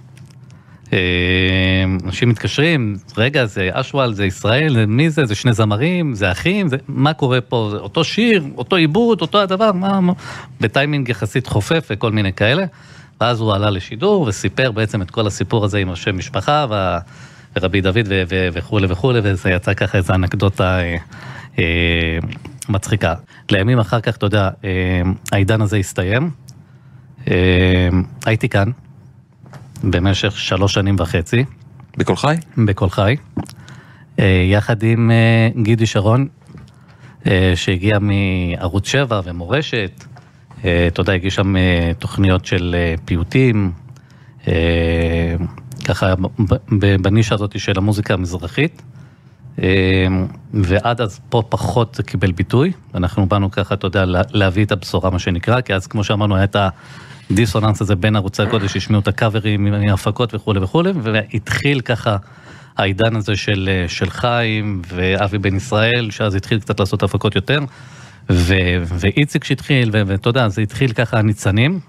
אנשים מתקשרים, רגע, זה אשואל, זה ישראל, מי זה? זה שני זמרים, זה אחים, זה... מה קורה פה? זה אותו שיר, אותו עיבוד, אותו הדבר, מה, מה? בטיימינג יחסית חופף וכל מיני כאלה, ואז הוא עלה לשידור וסיפר בעצם את כל הסיפור הזה עם השם משפחה, ורבי דוד ו- ו- וכו' וכו', וזה יצא ככה איזו אנקדוטה אה, אה, מצחיקה. לימים אחר כך, אתה יודע, אה, העידן הזה הסתיים, אה, הייתי כאן, במשך שלוש שנים וחצי. בכל חי? בכל חי. יחד עם גידי שרון, שהגיע מערוץ שבע ומורשת, אתה יודע, הגיע שם תוכניות של פיוטים, ככה בנישה הזאת של המוזיקה המזרחית, ועד אז פה פחות זה קיבל ביטוי, אנחנו באנו ככה, אתה יודע, להביא את הבשורה, מה שנקרא, כי אז כמו שאמרנו, היה את ה... דיסוננס הזה בין ערוצי הקודש, השמיעו את הקאברים מהפקות וכו' וכו', והתחיל ככה העידן הזה של, של חיים ואבי בן ישראל, שאז התחיל קצת לעשות הפקות יותר, ו, ואיציק שהתחיל, ואתה יודע, זה התחיל ככה הניצנים,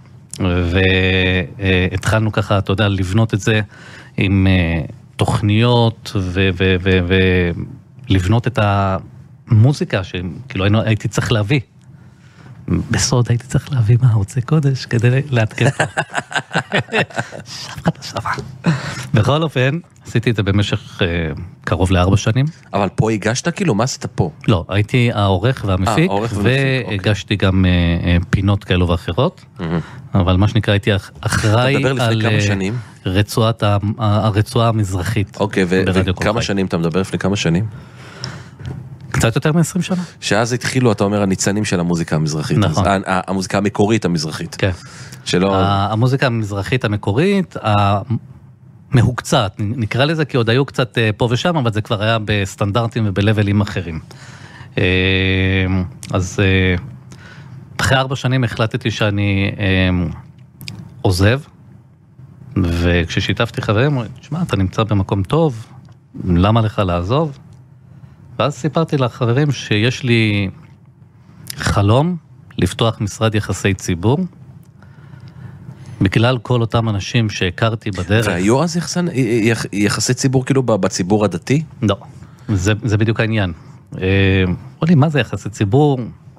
והתחלנו ככה, אתה יודע, לבנות את זה עם תוכניות, ולבנות את המוזיקה, שכאילו הייתי צריך להביא. בסוד הייתי צריך להביא מהערוצי קודש כדי לעדכן פה. שבחת השבע. בכל אופן, עשיתי את זה במשך קרוב לארבע שנים. אבל פה הגשת כאילו? מה עשית פה? לא, הייתי העורך והמפיק, והגשתי גם פינות כאלו ואחרות, אבל מה שנקרא הייתי אחראי על הרצועה המזרחית. אוקיי, וכמה שנים אתה מדבר? לפני כמה שנים? קצת יותר מ-עשרים שנה. שאז התחילו, אתה אומר, הניצנים של המוזיקה המזרחית. נכון. המוזיקה המקורית המזרחית. כן. שלא... המוזיקה המזרחית המקורית, המהוקצת, נקרא לזה, כי עוד היו קצת פה ושם, אבל זה כבר היה בסטנדרטים ובלבלים אחרים. אז אחרי ארבע שנים החלטתי שאני עוזב, וכששיתפתי חברים, תשמע, אתה נמצא במקום טוב, למה לך לעזוב? ואז סיפרתי לחברים שיש לי חלום לפתוח משרד יחסי ציבור, בגלל כל אותם אנשים שהכרתי בדרך. והיו אז יחסי, יחסי ציבור כאילו בציבור הדתי? לא, זה, זה בדיוק העניין. אולי, מה זה יחסי ציבור?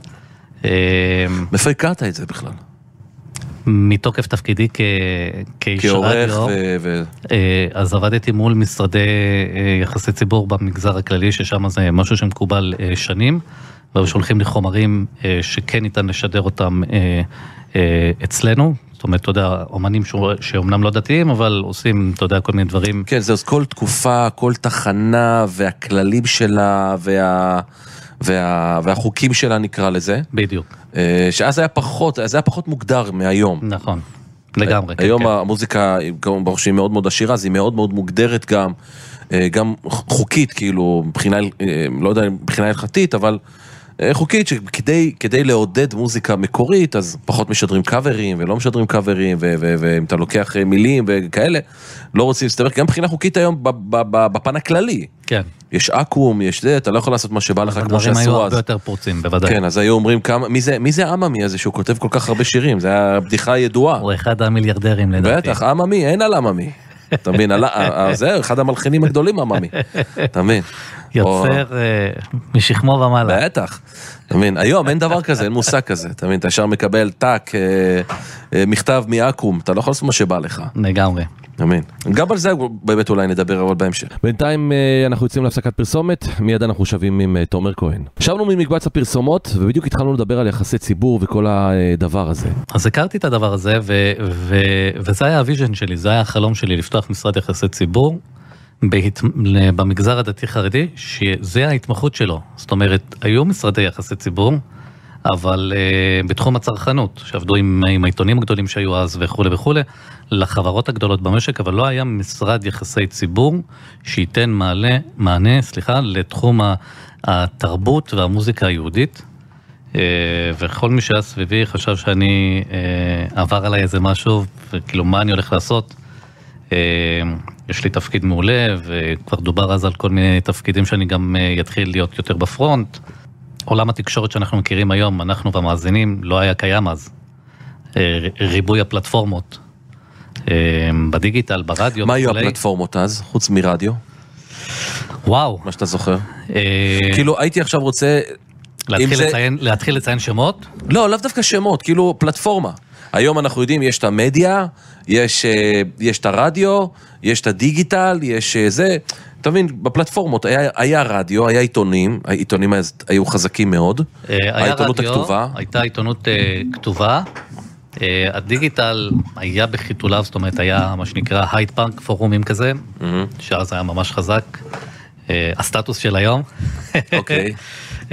מאיפה הכרת את זה בכלל? מתוקף תפקידי כאיש רדיו, אז עבדתי מול משרדי יחסי ציבור במגזר הכללי, ששם זה משהו שמקובל שנים, והיו שולחים לי חומרים שכן ניתן לשדר אותם אצלנו, זאת אומרת, אתה יודע, אומנים שאומנם לא דתיים, אבל עושים, אתה יודע, כל מיני דברים. כן, זה אז כל תקופה, כל תחנה, והכללים שלה, וה... וה... והחוקים שלה נקרא לזה. בדיוק. שאז היה פחות, זה היה פחות מוגדר מהיום. נכון, לגמרי. היום כן, המוזיקה, גם ברור שהיא מאוד מאוד עשירה, אז היא מאוד מאוד מוגדרת גם, גם חוקית, כאילו, מבחינה, לא יודע, מבחינה הלכתית, אבל חוקית, שכדי כדי לעודד מוזיקה מקורית, אז פחות משדרים קאברים, ולא משדרים קאברים, ואם אתה לוקח מילים וכאלה, לא רוצים להסתבך, גם מבחינה חוקית היום, בפן הכללי. כן. יש אקוום, יש זה, אתה לא יכול לעשות מה שבא לך כמו שעשו אז. הדברים היו הרבה יותר פורצים, בוודאי. כן, אז היו אומרים כמה, מי זה, מי זה עממי הזה שהוא כותב כל כך הרבה שירים? זה היה בדיחה ידועה. הוא אחד המיליארדרים לדעתי. בטח, עממי, אין על עממי. אתה מבין, זה אחד המלחינים הגדולים עממי. אתה מבין? יוצר משכמו ומעלה. בטח. אתה מבין, היום אין דבר כזה, אין מושג כזה. אתה מבין, אתה ישר מקבל טק, מכתב מאקום, אתה לא יכול לעשות מה שבא לך. לגמרי. אמין. גם על זה באמת אולי נדבר אבל בהמשך. בינתיים אנחנו יוצאים להפסקת פרסומת, מיד אנחנו שווים עם תומר כהן. שבנו ממקבץ הפרסומות, ובדיוק התחלנו לדבר על יחסי ציבור וכל הדבר הזה. אז הכרתי את הדבר הזה, ו- ו- וזה היה הוויז'ן שלי, זה היה החלום שלי לפתוח משרד יחסי ציבור, בהת... במגזר הדתי חרדי, שזה ההתמחות שלו. זאת אומרת, היו משרדי יחסי ציבור, אבל uh, בתחום הצרכנות, שעבדו עם, עם העיתונים הגדולים שהיו אז וכו' וכו', לחברות הגדולות במשק, אבל לא היה משרד יחסי ציבור שייתן מעלה, מענה, סליחה, לתחום התרבות והמוזיקה היהודית, uh, וכל מי שהיה סביבי חשב שאני uh, עבר עליי איזה משהו, וכאילו מה אני הולך לעשות. Uh, יש לי תפקיד מעולה, וכבר דובר אז על כל מיני תפקידים שאני גם uh, יתחיל להיות יותר בפרונט. עולם התקשורת שאנחנו מכירים היום, אנחנו והמאזינים, לא היה קיים אז. ריבוי הפלטפורמות. בדיגיטל, ברדיו. מה היו הפלטפורמות אז, חוץ מרדיו? וואו. מה שאתה זוכר. כאילו, הייתי עכשיו רוצה... להתחיל לציין שמות? לא, לאו דווקא שמות, כאילו פלטפורמה. היום אנחנו יודעים, יש את המדיה, יש, יש את הרדיו, יש את הדיגיטל, יש זה... אתה מבין, בפלטפורמות היה, היה רדיו, היה עיתונים, העיתונים היו חזקים מאוד, העיתונות רדיו, הכתובה. הייתה עיתונות uh, כתובה, uh, הדיגיטל היה בחיתוליו, זאת אומרת, היה מה שנקרא הייד פארק פורומים כזה, mm-hmm. שאז היה ממש חזק, uh, הסטטוס של היום. אוקיי. uh,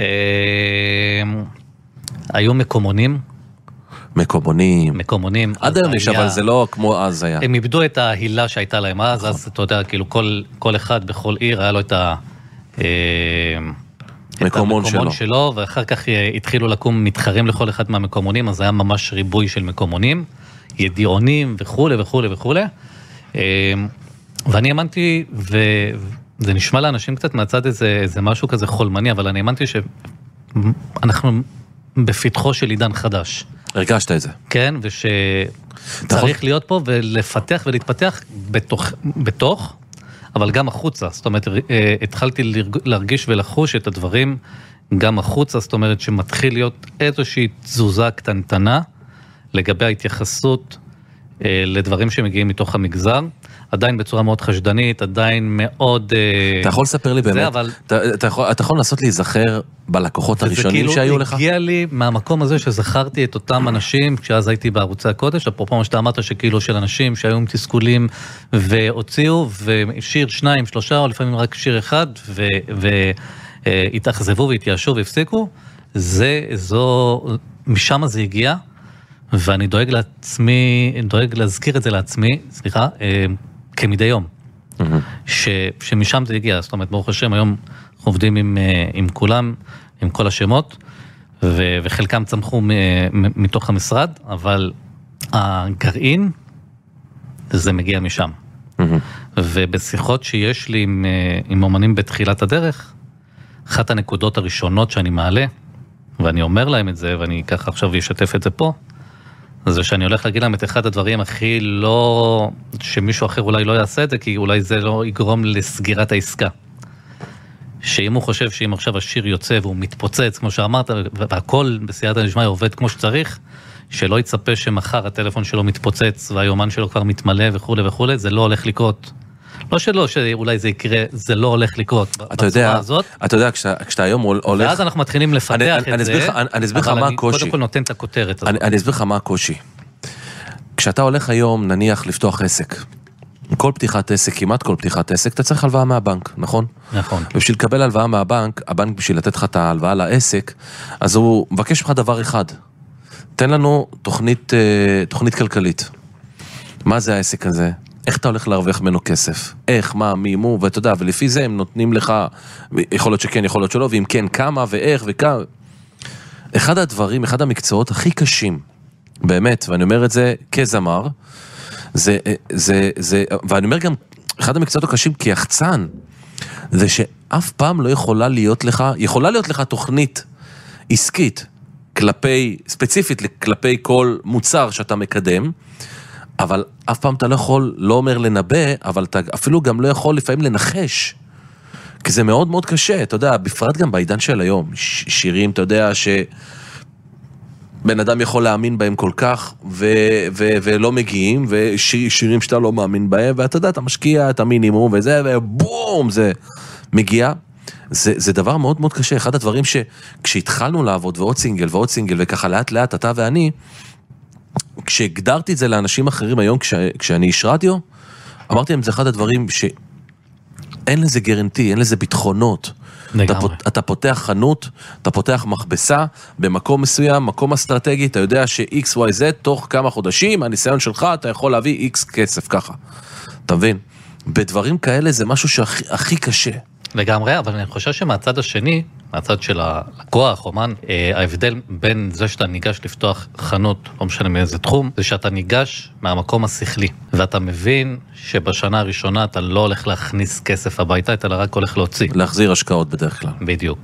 היו מקומונים, מקומונים. מקומונים. עד היום יש, אבל זה לא כמו אז היה. הם איבדו את ההילה שהייתה להם אז, אז אתה יודע, כאילו כל אחד בכל עיר היה לו את המקומון שלו, ואחר כך התחילו לקום מתחרים לכל אחד מהמקומונים, אז היה ממש ריבוי של מקומונים, ידיעונים וכו' וכו' וכו'. ואני האמנתי, וזה נשמע לאנשים קצת מהצד איזה משהו כזה חולמני, אבל אני האמנתי שאנחנו בפתחו של עידן חדש. הרגשת את זה. כן, ושצריך להיות פה ולפתח ולהתפתח בתוך, בתוך, אבל גם החוצה. זאת אומרת, התחלתי להרגיש ולחוש את הדברים גם החוצה, זאת אומרת שמתחיל להיות איזושהי תזוזה קטנטנה לגבי ההתייחסות לדברים שמגיעים מתוך המגזר. עדיין בצורה מאוד חשדנית, עדיין מאוד... אתה יכול לספר לי באמת, אבל... אתה, אתה, יכול, אתה יכול לנסות להיזכר בלקוחות הראשונים כאילו שהיו לך? זה כאילו הגיע לי מהמקום הזה שזכרתי את אותם אנשים, כשאז הייתי בערוצי הקודש, אפרופו מה שאתה אמרת שכאילו של אנשים שהיו עם תסכולים והוציאו, ושיר שניים, שלושה, או לפעמים רק שיר אחד, והתאכזבו והתייאשו והפסיקו, זה, זו, משם זה הגיע, ואני דואג לעצמי, דואג להזכיר את זה לעצמי, סליחה, כמדי יום, ש, שמשם זה הגיע, זאת אומרת, ברוך השם, היום אנחנו עובדים עם, עם כולם, עם כל השמות, ו, וחלקם צמחו מ, מ, מתוך המשרד, אבל הגרעין, זה מגיע משם. ובשיחות שיש לי עם, עם אומנים בתחילת הדרך, אחת הנקודות הראשונות שאני מעלה, ואני אומר להם את זה, ואני ככה עכשיו אשתף את זה פה, זה שאני הולך להגיד להם את אחד הדברים הכי לא, שמישהו אחר אולי לא יעשה את זה, כי אולי זה לא יגרום לסגירת העסקה. שאם הוא חושב שאם עכשיו השיר יוצא והוא מתפוצץ, כמו שאמרת, והכל בסייעתא דשמיא עובד כמו שצריך, שלא יצפה שמחר הטלפון שלו מתפוצץ, והיומן שלו כבר מתמלא וכו' וכו', זה לא הולך לקרות. לא שלא, שאולי זה יקרה, זה לא הולך לקרות בצורה הזאת. אתה יודע, כשאתה היום הולך... ואז אנחנו מתחילים לפתח את זה, אבל אני קודם כל נותן את הכותרת הזאת. אני אסביר לך מה הקושי. כשאתה הולך היום, נניח, לפתוח עסק, כל פתיחת עסק, כמעט כל פתיחת עסק, אתה צריך הלוואה מהבנק, נכון? נכון. ובשביל לקבל הלוואה מהבנק, הבנק בשביל לתת לך את ההלוואה לעסק, אז הוא מבקש לך דבר אחד. תן לנו תוכנית, תוכנית כלכלית. מה זה העסק הזה? איך אתה הולך להרוויח ממנו כסף? איך, מה, מי, מו, ואתה יודע, ולפי זה הם נותנים לך, יכול להיות שכן, יכול להיות שלא, ואם כן, כמה ואיך וכמה. אחד הדברים, אחד המקצועות הכי קשים, באמת, ואני אומר את זה כזמר, זה, זה, זה, ואני אומר גם, אחד המקצועות הקשים כיחצן, זה שאף פעם לא יכולה להיות לך, יכולה להיות לך תוכנית עסקית, כלפי, ספציפית, כלפי כל מוצר שאתה מקדם, אבל אף פעם אתה לא יכול, לא אומר לנבא, אבל אתה אפילו גם לא יכול לפעמים לנחש כי זה מאוד מאוד קשה, אתה יודע, בפרט גם בעידן של היום, ש- שירים, אתה יודע, ש... בן אדם יכול להאמין בהם כל כך, ו- ו- ולא מגיעים, ושירים שאתה לא מאמין בהם, ואתה יודע, אתה משקיע את המינימום, וזה, ובום, זה מגיע. זה, זה דבר מאוד מאוד קשה. אחד הדברים שכשהתחלנו לעבוד, ועוד סינגל, ועוד סינגל, וככה לאט לאט, אתה ואני, כשהגדרתי את זה לאנשים אחרים היום, כש, כשאני איש רדיו, אמרתי להם, זה אחד הדברים שאין לזה גרנטי, אין לזה ביטחונות. אתה, פות, אתה פותח חנות, אתה פותח מכבסה, במקום מסוים, מקום אסטרטגי, אתה יודע ש-X, Y, Z, תוך כמה חודשים, הניסיון שלך, אתה יכול להביא X כסף ככה. אתה מבין? בדברים כאלה זה משהו שהכי הכי קשה. לגמרי, אבל אני חושב שמהצד השני, מהצד של הלקוח, אומן, ההבדל בין זה שאתה ניגש לפתוח חנות, לא משנה מאיזה תחום, זה שאתה ניגש מהמקום השכלי, ואתה מבין שבשנה הראשונה אתה לא הולך להכניס כסף הביתה, אתה רק הולך להוציא. להחזיר השקעות בדרך כלל. בדיוק.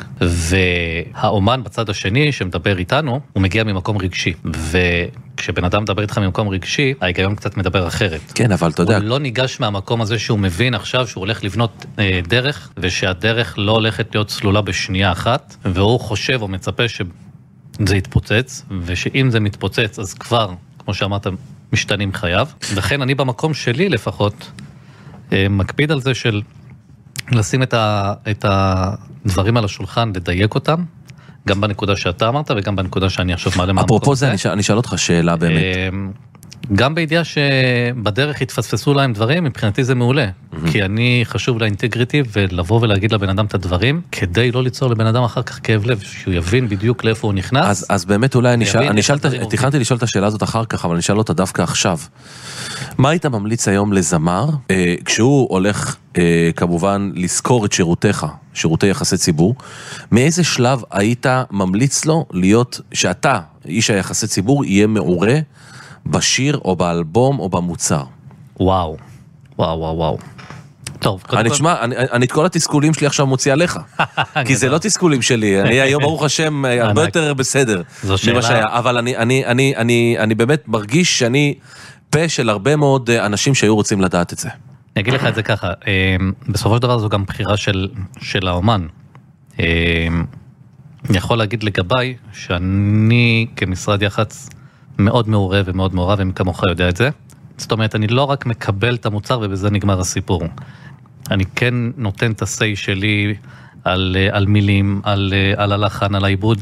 והאומן בצד השני שמדבר איתנו, הוא מגיע ממקום רגשי, וכשבן אדם מדבר איתך ממקום רגשי, ההיגיון קצת מדבר אחרת. כן, אבל אתה יודע... הוא לא ניגש מהמקום הזה שהוא מבין עכשיו שהוא הולך לבנות אה, דרך, ושהדרך לא הולכת להיות סלולה בשנייה אחת, והוא חושב או מצפה שזה יתפוצץ, ושאם זה מתפוצץ אז כבר, כמו שאמרת, משתנים חייו. לכן אני במקום שלי לפחות, אה, מקפיד על זה של לשים את, ה, את הדברים על השולחן, לדייק אותם, גם בנקודה שאתה אמרת וגם בנקודה שאני עכשיו מעלה מהמקום. אפרופו זה, אני אשאל אותך שאלה באמת. גם בידיעה שבדרך התפספסו להם דברים, מבחינתי זה מעולה. כי אני חשוב לאינטגריטי ולבוא ולהגיד לבן אדם את הדברים, כדי לא ליצור לבן אדם אחר כך כאב לב, שהוא יבין בדיוק לאיפה הוא נכנס. אז, אז באמת אולי אני שאל, אני שאל, תכנתי לשאול את השאלה הזאת אחר כך, אבל אני שאל אותה דווקא עכשיו. מה היית ממליץ היום לזמר, אה, כשהוא הולך אה, כמובן לזכור את שירותיך, שירותי יחסי ציבור, מאיזה שלב היית ממליץ לו להיות, שאתה, איש היחסי ציבור, יהיה מעורה בשיר או באלבום או במוצר? וואו, וואו, וואו, וואו. טוב, אני תשמע, אני, אני את כל התסכולים שלי עכשיו מוציא עליך, כי זה לא תסכולים שלי, אני היום ברוך השם הרבה יותר בסדר ממה שהיה, אבל אני, אני, אני, אני, אני באמת מרגיש שאני פה של הרבה מאוד אנשים שהיו רוצים לדעת את זה. אני אגיד לך את זה ככה, בסופו של דבר זו גם בחירה של, של האומן. אני יכול להגיד לגביי שאני כמשרד יח"צ מאוד מעורב ומאוד מעורב, וכמוך יודע את זה. זאת אומרת, אני לא רק מקבל את המוצר ובזה נגמר הסיפור. אני כן נותן את הסי שלי על, על מילים, על, על הלחן, על העיבוד,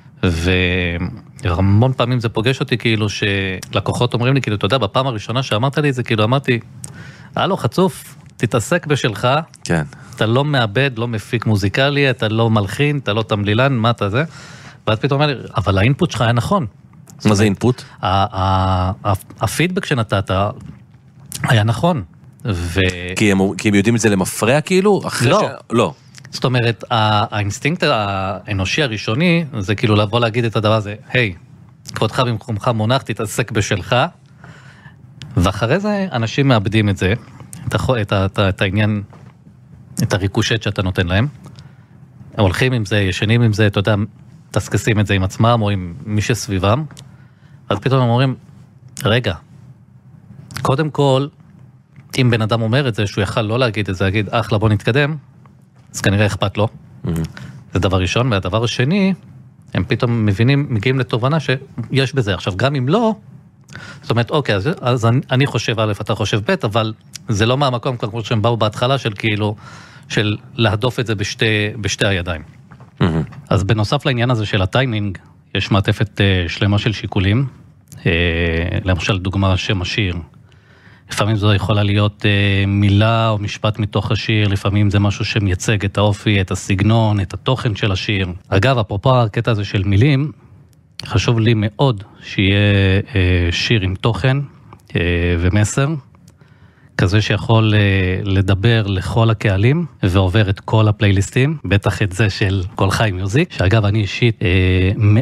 והמון פעמים זה פוגש אותי כאילו שלקוחות אומרים לי, כאילו, אתה יודע, בפעם הראשונה שאמרת לי את זה, כאילו אמרתי, הלו, חצוף, תתעסק בשלך, כן. אתה לא מאבד, לא מפיק מוזיקלי, אתה לא מלחין, אתה לא תמלילן, מה אתה זה? ואז פתאום אומר לי, אבל האינפוט שלך היה נכון. מה זה אינפוט? הפידבק שנתת היה נכון. כי הם יודעים את זה למפרע כאילו? לא. לא. זאת אומרת, האינסטינקט האנושי הראשוני, זה כאילו לבוא להגיד את הדבר הזה, היי, כבודך במקומך מונח, תתעסק בשלך, ואחרי זה אנשים מאבדים את זה, את העניין, את הריקושט שאתה נותן להם, הולכים עם זה, ישנים עם זה, אתה יודע, תסקסים את זה עם עצמם או עם מי שסביבם, אז פתאום הם אומרים, רגע, קודם כל, אם בן אדם אומר את זה, שהוא יכל לא להגיד את זה, להגיד, אחלה, בוא נתקדם, אז כנראה אכפת לו. זה דבר ראשון, והדבר השני, הם פתאום מבינים, מגיעים לתובנה שיש בזה. עכשיו, גם אם לא, זאת אומרת, אוקיי, אז, אז אני, אני חושב א', אתה חושב ב', אבל זה לא מהמקום, כמו שהם באו בהתחלה, של כאילו, של להדוף את זה בשתי, בשתי הידיים. אז בנוסף לעניין הזה של הטיימינג, יש מעטפת שלמה של שיקולים, למשל דוגמה שם השיר, לפעמים זו יכולה להיות מילה או משפט מתוך השיר, לפעמים זה משהו שמייצג את האופי, את הסגנון, את התוכן של השיר. אגב, אפרופו הקטע הזה של מילים, חשוב לי מאוד שיהיה שיר עם תוכן ומסר, כזה שיכול לדבר לכל הקהלים, ועובר את כל הפלייליסטים, בטח את זה של כל חי מיוזיק, שאגב אני אישית מאוד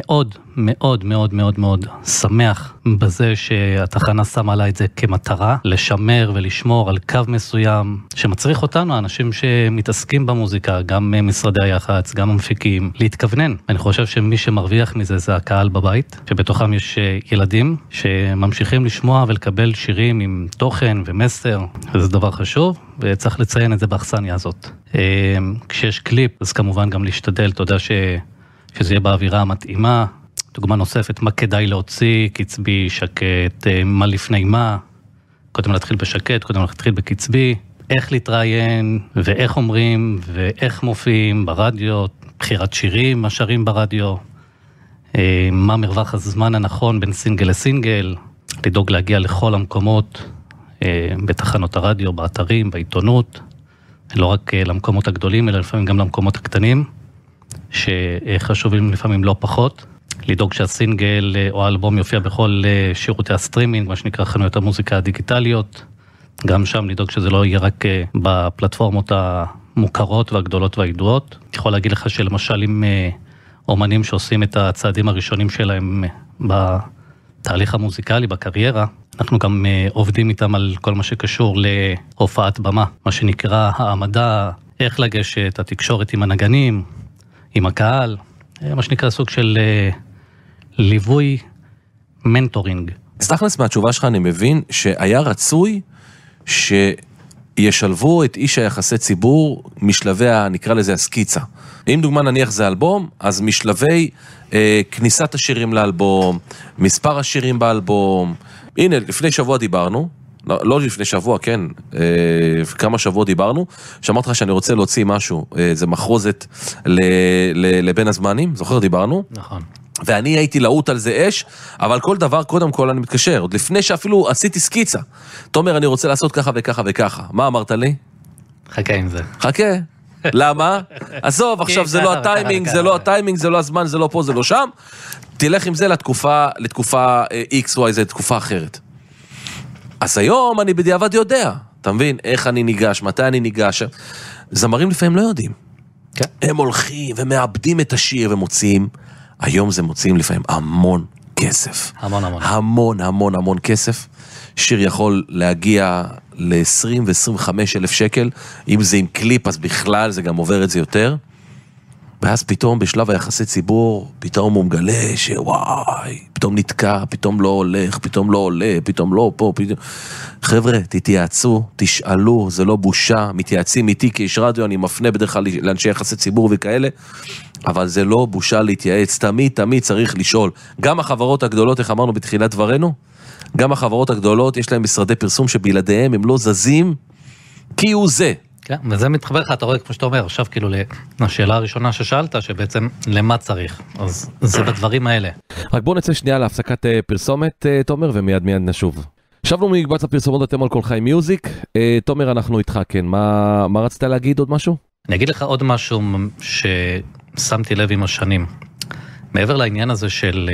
מאוד מאוד מאוד מאוד שמח בזה שהתחנה שמה לה את זה כמטרה, לשמר ולשמור על קו מסוים, שמצריך אותנו, האנשים שמתעסקים במוזיקה, גם משרדי היח"צ, גם המפיקים, להתכוונן. אני חושב שמי שמרוויח מזה זה הקהל בבית, שבתוכם יש ילדים שממשיכים לשמוע ולקבל שירים עם תוכן ומסר, וזה דבר חשוב, וצריך לציין את זה באכסניה הזאת. כשיש קליפ, אז כמובן גם להשתדל, אתה יודע ש... שזה יהיה באווירה המתאימה. דוגמה נוספת, מה כדאי להוציא, קצבי, שקט, מה לפני מה, קודם להתחיל בשקט, קודם להתחיל בקצבי, איך להתראיין, ואיך אומרים, ואיך מופיעים ברדיו, בחירת שירים, מה שרים ברדיו, מה מרווח הזמן הנכון בין סינגל לסינגל, לדאוג להגיע לכל המקומות, בתחנות הרדיו, באתרים, בעיתונות, לא רק למקומות הגדולים, אלא לפעמים גם למקומות הקטנים, שחשובים לפעמים לא פחות, לדאוג שהסינגל או האלבום יופיע בכל שירותי הסטרימינג, מה שנקרא חנויות המוזיקה הדיגיטליות, גם שם לדאוג שזה לא יהיה רק בפלטפורמות המוכרות והגדולות והידועות. אני יכול להגיד לך שלמשל עם אומנים שעושים את הצעדים הראשונים שלהם בתהליך המוזיקלי, בקריירה, אנחנו גם עובדים איתם על כל מה שקשור להופעת במה, מה שנקרא העמדה, איך לגשת, התקשורת עם הנגנים, עם הקהל, מה שנקרא סוג של ליווי, מנטורינג. סתכלס מהתשובה שלך אני מבין שהיה רצוי שישלבו את איש היחסי ציבור משלבי, נקרא לזה הסקיצה. אם דוגמה נניח זה אלבום, אז משלבי אה, כניסת השירים לאלבום, מספר השירים באלבום. הנה, לפני שבוע דיברנו, לא, לא לפני שבוע, כן, אה, כמה שבוע דיברנו, שאמרת לך שאני רוצה להוציא משהו, אה, זה מחרוזת ל, ל, לבין הזמנים, זוכר דיברנו? נכון. ואני הייתי לעוט על זה אש, אבל כל דבר קודם כל אני מתקשר, עוד לפני שאפילו עשיתי סקיצה. תומר, אני רוצה לעשות ככה וככה וככה. מה אמרת לי? חכה עם זה. חכה. למה? עזוב, עכשיו זה לא הטיימינג, זה לא הטיימינג, זה לא הזמן, זה לא פה, זה לא שם. תלך עם זה לתקופה, לתקופה X, Y, Z, תקופה אחרת. אז היום אני בדיעבד יודע, אתה מבין? איך אני ניגש, מתי אני ניגש. זמרים לפעמים לא יודעים. כן. הם הולכים ומאבדים את השיר ומוציאים. היום זה מוציאים לפעמים המון כסף. המון המון. המון המון המון כסף. שיר יכול להגיע ל-עשרים ו-עשרים וחמישה אלף שקל. אם זה עם קליפ, אז בכלל זה גם עובר את זה יותר. ואז פתאום בשלב היחסי ציבור, פתאום הוא מגלה שוואי, פתאום נתקע, פתאום לא הולך, פתאום לא עולה, פתאום לא פה, פתאום... חבר'ה, תתייעצו, תשאלו, זה לא בושה, מתייעצים איתי כאיש רדיו, אני מפנה בדרך כלל לאנשי יחסי ציבור וכאלה, אבל זה לא בושה להתייעץ, תמיד, תמיד צריך לשאול. גם החברות הגדולות, איך אמרנו בתחילת דברנו, גם החברות הגדולות, יש להם משרדי פרסום שבלעדיהם הם לא זזים, כי הוא זה. כן, וזה מתחבר לך, אתה רואה, כמו שאתה אומר, עכשיו כאילו לשאלה הראשונה ששאלת, שבעצם למה צריך, אז זה בדברים האלה. רק בואו נצא שנייה להפסקת פרסומת, תומר, ומיד מיד נשוב. שבנו ממקבץ הפרסומות, אתם על כל חי מיוזיק. תומר, אנחנו איתך, כן, מה, מה רצית להגיד עוד משהו? אני אגיד לך עוד משהו ששמתי לב עם השנים. מעבר לעניין הזה של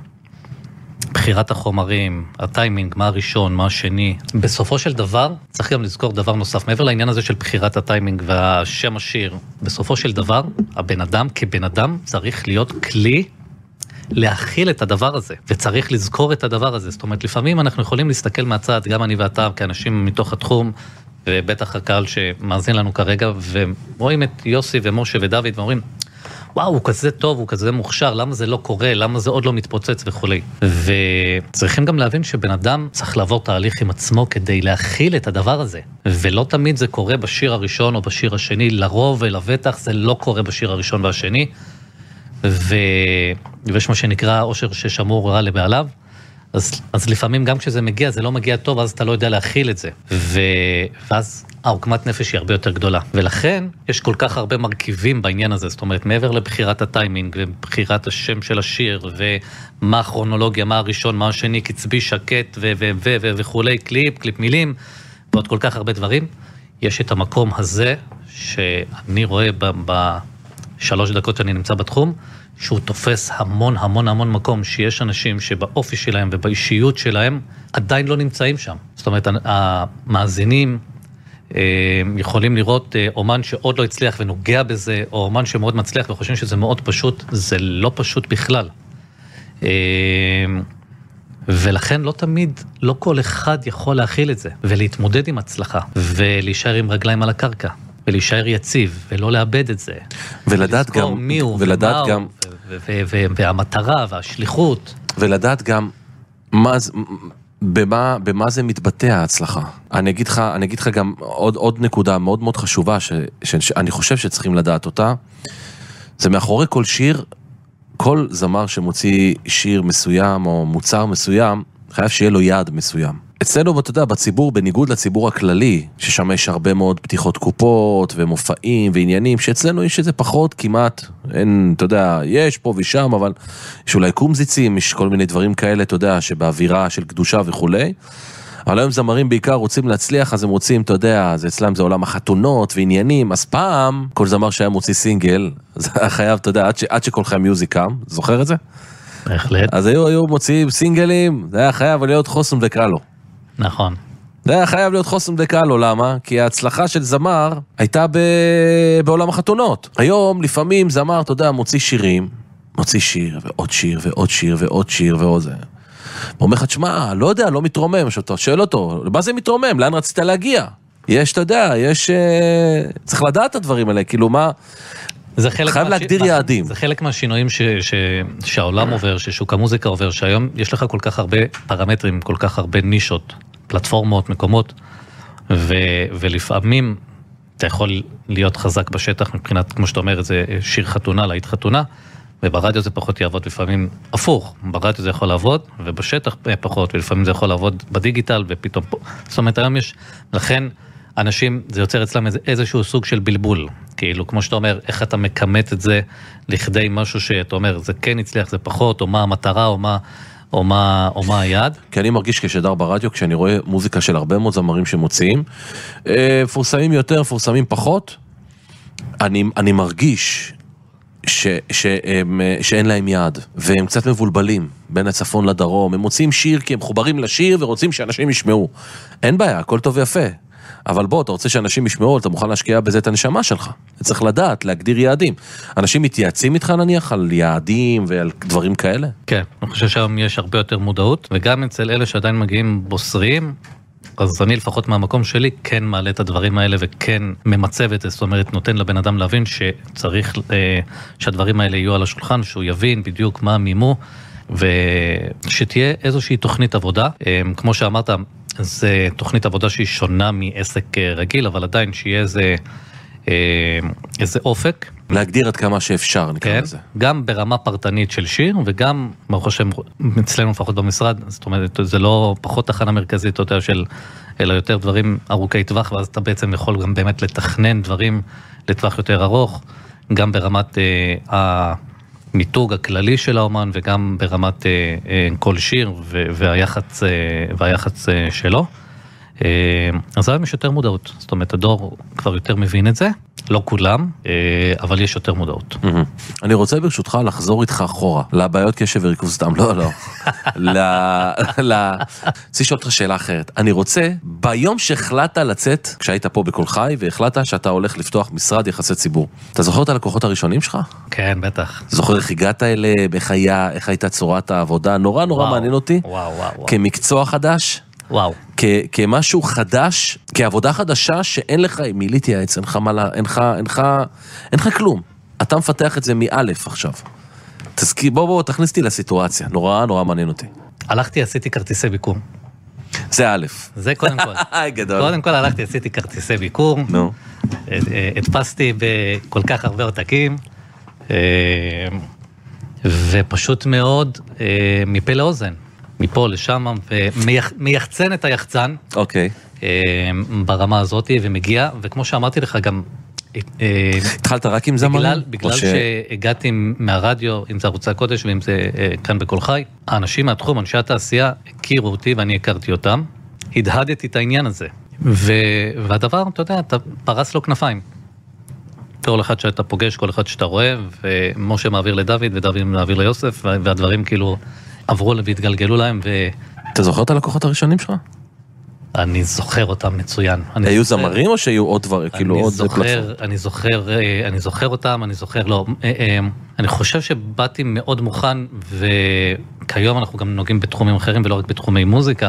בחירת החומרים, הטיימינג, מה הראשון, מה השני, בסופו של דבר, צריך גם לזכור דבר נוסף, מעבר לעניין הזה של בחירת הטיימינג והשם השיר, בסופו של דבר, הבן אדם כבן אדם צריך להיות כלי להכיל את הדבר הזה, וצריך לזכור את הדבר הזה. זאת אומרת, לפעמים אנחנו יכולים להסתכל מהצד, גם אני ואתה, כאנשים מתוך התחום, ובטח הקהל שמאזין לנו כרגע, ורואים את יוסי ומשה ודוד, ואומרים, וואו, הוא כזה טוב, הוא כזה מוכשר, למה זה לא קורה, למה זה עוד לא מתפוצץ וכו'. וצריכים גם להבין שבן אדם צריך לעבור תהליך עם עצמו כדי להכיל את הדבר הזה. ולא תמיד זה קורה בשיר הראשון או בשיר השני, לרוב ולבטח זה לא קורה בשיר הראשון והשני. ו... ויש מה שנקרא אושר ששמור רע לבעליו. אז, אז לפעמים גם כשזה מגיע, זה לא מגיע טוב, אז אתה לא יודע להכיל את זה. ו... ואז העוקמת נפש היא הרבה יותר גדולה. ולכן יש כל כך הרבה מרכיבים בעניין הזה. זאת אומרת, מעבר לבחירת הטיימינג, ובחירת השם של השיר, ומה הכרונולוגיה, מה הראשון, מה השני, קצבי, שקט, ו... ו... ו... ו... וכולי, קליפ, קליפ מילים, ועוד כל כך הרבה דברים. יש את המקום הזה, שאני רואה ב... בשלוש דקות שאני נמצא בתחום, שהוא תופס המון המון המון מקום, שיש אנשים שבאופי שלהם ובאישיות שלהם עדיין לא נמצאים שם. זאת אומרת, המאזינים יכולים לראות אומן שעוד לא הצליח ונוגע בזה, או אומן שמאוד מצליח וחושבים שזה מאוד פשוט, זה לא פשוט בכלל. ולכן לא תמיד, לא כל אחד יכול להכיל את זה, ולהתמודד עם הצלחה, ולהישאר עם רגליים על הקרקע, ולהישאר יציב, ולא לאבד את זה. ולדעת גם, מי הוא, ולדעת גם, והמטרה והשליחות. ולדעת גם, מה זה, במה, במה זה מתבטא ההצלחה. אני אגיד לך, אני אגיד לך גם עוד, עוד נקודה מאוד מאוד חשובה, ש, שאני חושב שצריכים לדעת אותה, זה מאחורי כל שיר, כל זמר שמוציא שיר מסוים או מוצר מסוים, חייב שיהיה לו יעד מסוים. אצלנו, אתה יודע, בציבור, בניגוד לציבור הכללי, ששם יש הרבה מאוד פתיחות קופות ומופעים ועניינים, שאצלנו יש את זה פחות כמעט, אין, אתה יודע, יש פה ושם, אבל יש אולי קומזיצים, יש כל מיני דברים כאלה, אתה יודע, שבאווירה של קדושה וכולי. אבל היום זמרים בעיקר רוצים להצליח, אז הם רוצים, אתה יודע, זה אצלם זה עולם החתונות ועניינים, אז פעם, כל זמר שהיה מוציא סינגל, זה היה חייב, אתה יודע, עד, ש, עד שכל חיים מיוזיק קם, זוכר את זה? בהחלט. אז היו, היו מוציאים סינגלים, זה היה חייב להיות חוסם וקרלו. נכון. זה היה חייב להיות חוסם וקרלו, למה? כי ההצלחה של זמר הייתה ב... בעולם החתונות. היום, לפעמים זמר, אתה יודע, מוציא שירים, מוציא שיר, ועוד שיר, ועוד שיר, ועוד שיר, ועוד זה. הוא אומר לך, תשמע, לא יודע, לא מתרומם, שאתה שואל אותו, מה זה מתרומם? לאן רצית להגיע? יש, אתה יודע, יש... צריך לדעת את הדברים האלה, כאילו מה... חייב להגדיר יעדים. זה חלק מהשינויים ש... ש... שהעולם עובר, ששוק המוזיקה עובר, שהיום יש לך כל כך הרבה פרמטרים, כל כך הרבה נישות, פלטפורמות, מקומות, ו... ולפעמים אתה יכול להיות חזק בשטח, מבחינת, כמו שאתה אומר, זה שיר חתונה, להיט חתונה, וברדיו זה פחות יעבוד, לפעמים הפוך, ברדיו זה יכול לעבוד, ובשטח פחות, ולפעמים זה יכול לעבוד בדיגיטל, ופתאום פה. זאת אומרת, היום יש, לכן אנשים, זה יוצר אצלם איזשהו סוג של בלבול, כאילו, כמו שאתה אומר, איך אתה מקמת את זה לכדי משהו שאתה אומר, זה כן הצליח, זה פחות, או מה המטרה, או מה, או מה, או מה היעד? כי אני מרגיש כשדר ברדיו, כשאני רואה מוזיקה של הרבה מאוד זמרים שמוציאים, פורסמים יותר, פורסמים פחות, אני, אני מרגיש ש, שהם, שאין להם יעד, והם קצת מבולבלים בין הצפון לדרום, הם מוצאים שיר כי הם מחוברים לשיר ורוצים שאנשים ישמעו. אין בעיה, הכל טוב ויפה. אבל בוא, אתה רוצה שאנשים ישמעו, אתה מוכן להשקיע בזה את הנשמה שלך. צריך לדעת, להגדיר יעדים. אנשים מתייעצים איתך נניח על יעדים ועל דברים כאלה? כן, אני חושב שהיום יש הרבה יותר מודעות, וגם אצל אלה שעדיין מגיעים בוסריים, אז אני לפחות מהמקום שלי כן מעלה את הדברים האלה וכן ממצב את זה, זאת אומרת נותן לבן אדם להבין שצריך אה, שהדברים האלה יהיו על השולחן, שהוא יבין בדיוק מה מימו, ושתהיה איזושהי תוכנית עבודה, אה, כמו שאמרת, זה תוכנית עבודה שהיא שונה מעסק רגיל, אבל עדיין שיהיה איזה, אה, איזה אופק. להגדיר עד כמה שאפשר, נקרא כן, לזה. גם ברמה פרטנית של שיר, וגם, מה חושב, אצלנו לפחות במשרד, זאת אומרת, זה לא פחות תחנה מרכזית, יותר של, אלא יותר דברים ארוכי טווח, ואז אתה בעצם יכול גם באמת לתכנן דברים לטווח יותר ארוך, גם ברמת אה, המיתוג הכללי של האומן, וגם ברמת אה, אה, כל שיר, ו- והיחץ, אה, והיחץ אה, שלו. אה, אז היום יש יותר מודעות, זאת אומרת, הדור כבר יותר מבין את זה, לא כולם, אבל יש יותר מודעות. אני רוצה ברשותך לחזור איתך אחורה, לבעיות קשב וריכוז סתם, לא, לא. רוצה לשאול אותך שאלה אחרת. אני רוצה, ביום שהחלטת לצאת, כשהיית פה בכל חי, והחלטת שאתה הולך לפתוח משרד יחסי ציבור, אתה זוכר את הלקוחות הראשונים שלך? כן, בטח. זוכר איך הגעת אליהם, איך היה, איך הייתה צורת העבודה? נורא נורא מעניין אותי. וואו, וואו. כמקצוע חדש. וואו. כ- כמשהו חדש, כעבודה חדשה שאין לך עם מי להתייעץ, אין לך מה, אין לך, אין לך, אין לך כלום. אתה מפתח את זה מאלף עכשיו. תזכי, בוא בוא, תכניס אותי לסיטואציה, נורא נורא מעניין אותי. הלכתי, עשיתי כרטיסי ביקור. זה א'. זה קודם כל. גדול. קודם כל הלכתי, עשיתי כרטיסי ביקור. נו. הדפסתי בכל כך הרבה עותקים, ופשוט מאוד מפה לאוזן. מפה לשם, ומייחצן את היחצן. אוקיי. ברמה הזאת, ומגיע, וכמו שאמרתי לך גם... התחלת רק עם זמרים? בגלל שהגעתי מהרדיו, אם זה ערוצי הקודש, ואם זה כאן בכל חי, האנשים מהתחום, אנשי התעשייה, הכירו אותי ואני הכרתי אותם, הדהדתי את העניין הזה. והדבר, אתה יודע, אתה פרס לו כנפיים. כל אחד שאתה פוגש, כל אחד שאתה רואה, ומשה מעביר לדוד, ודוד מעביר ליוסף, והדברים כאילו... עברו והתגלגלו להם ו... אתה זוכר את הלקוחות הראשונים שלך? אני זוכר אותם מצוין. היו זמרים או שהיו עוד דבר, כאילו עוד פלטפורם? אני זוכר, אני זוכר אותם, אני זוכר, לא, אני חושב שבאתי מאוד מוכן, וכיום אנחנו גם נוגעים בתחומים אחרים, ולא רק בתחומי מוזיקה,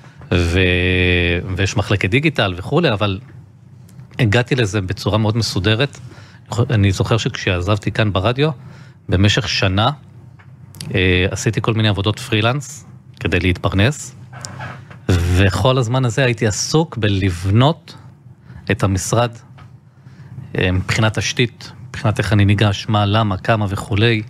ויש מחלקת דיגיטל וכו', אבל הגעתי לזה בצורה מאוד מסודרת. אני זוכר שכשעזבתי כאן ברדיו, במשך שנה, עשיתי כל מיני עבודות פרילנס, כדי להתפרנס, וכל הזמן הזה הייתי עסוק בלבנות את המשרד, מבחינת תשתית, מבחינת איך אני ניגש, מה, למה, כמה וכולי,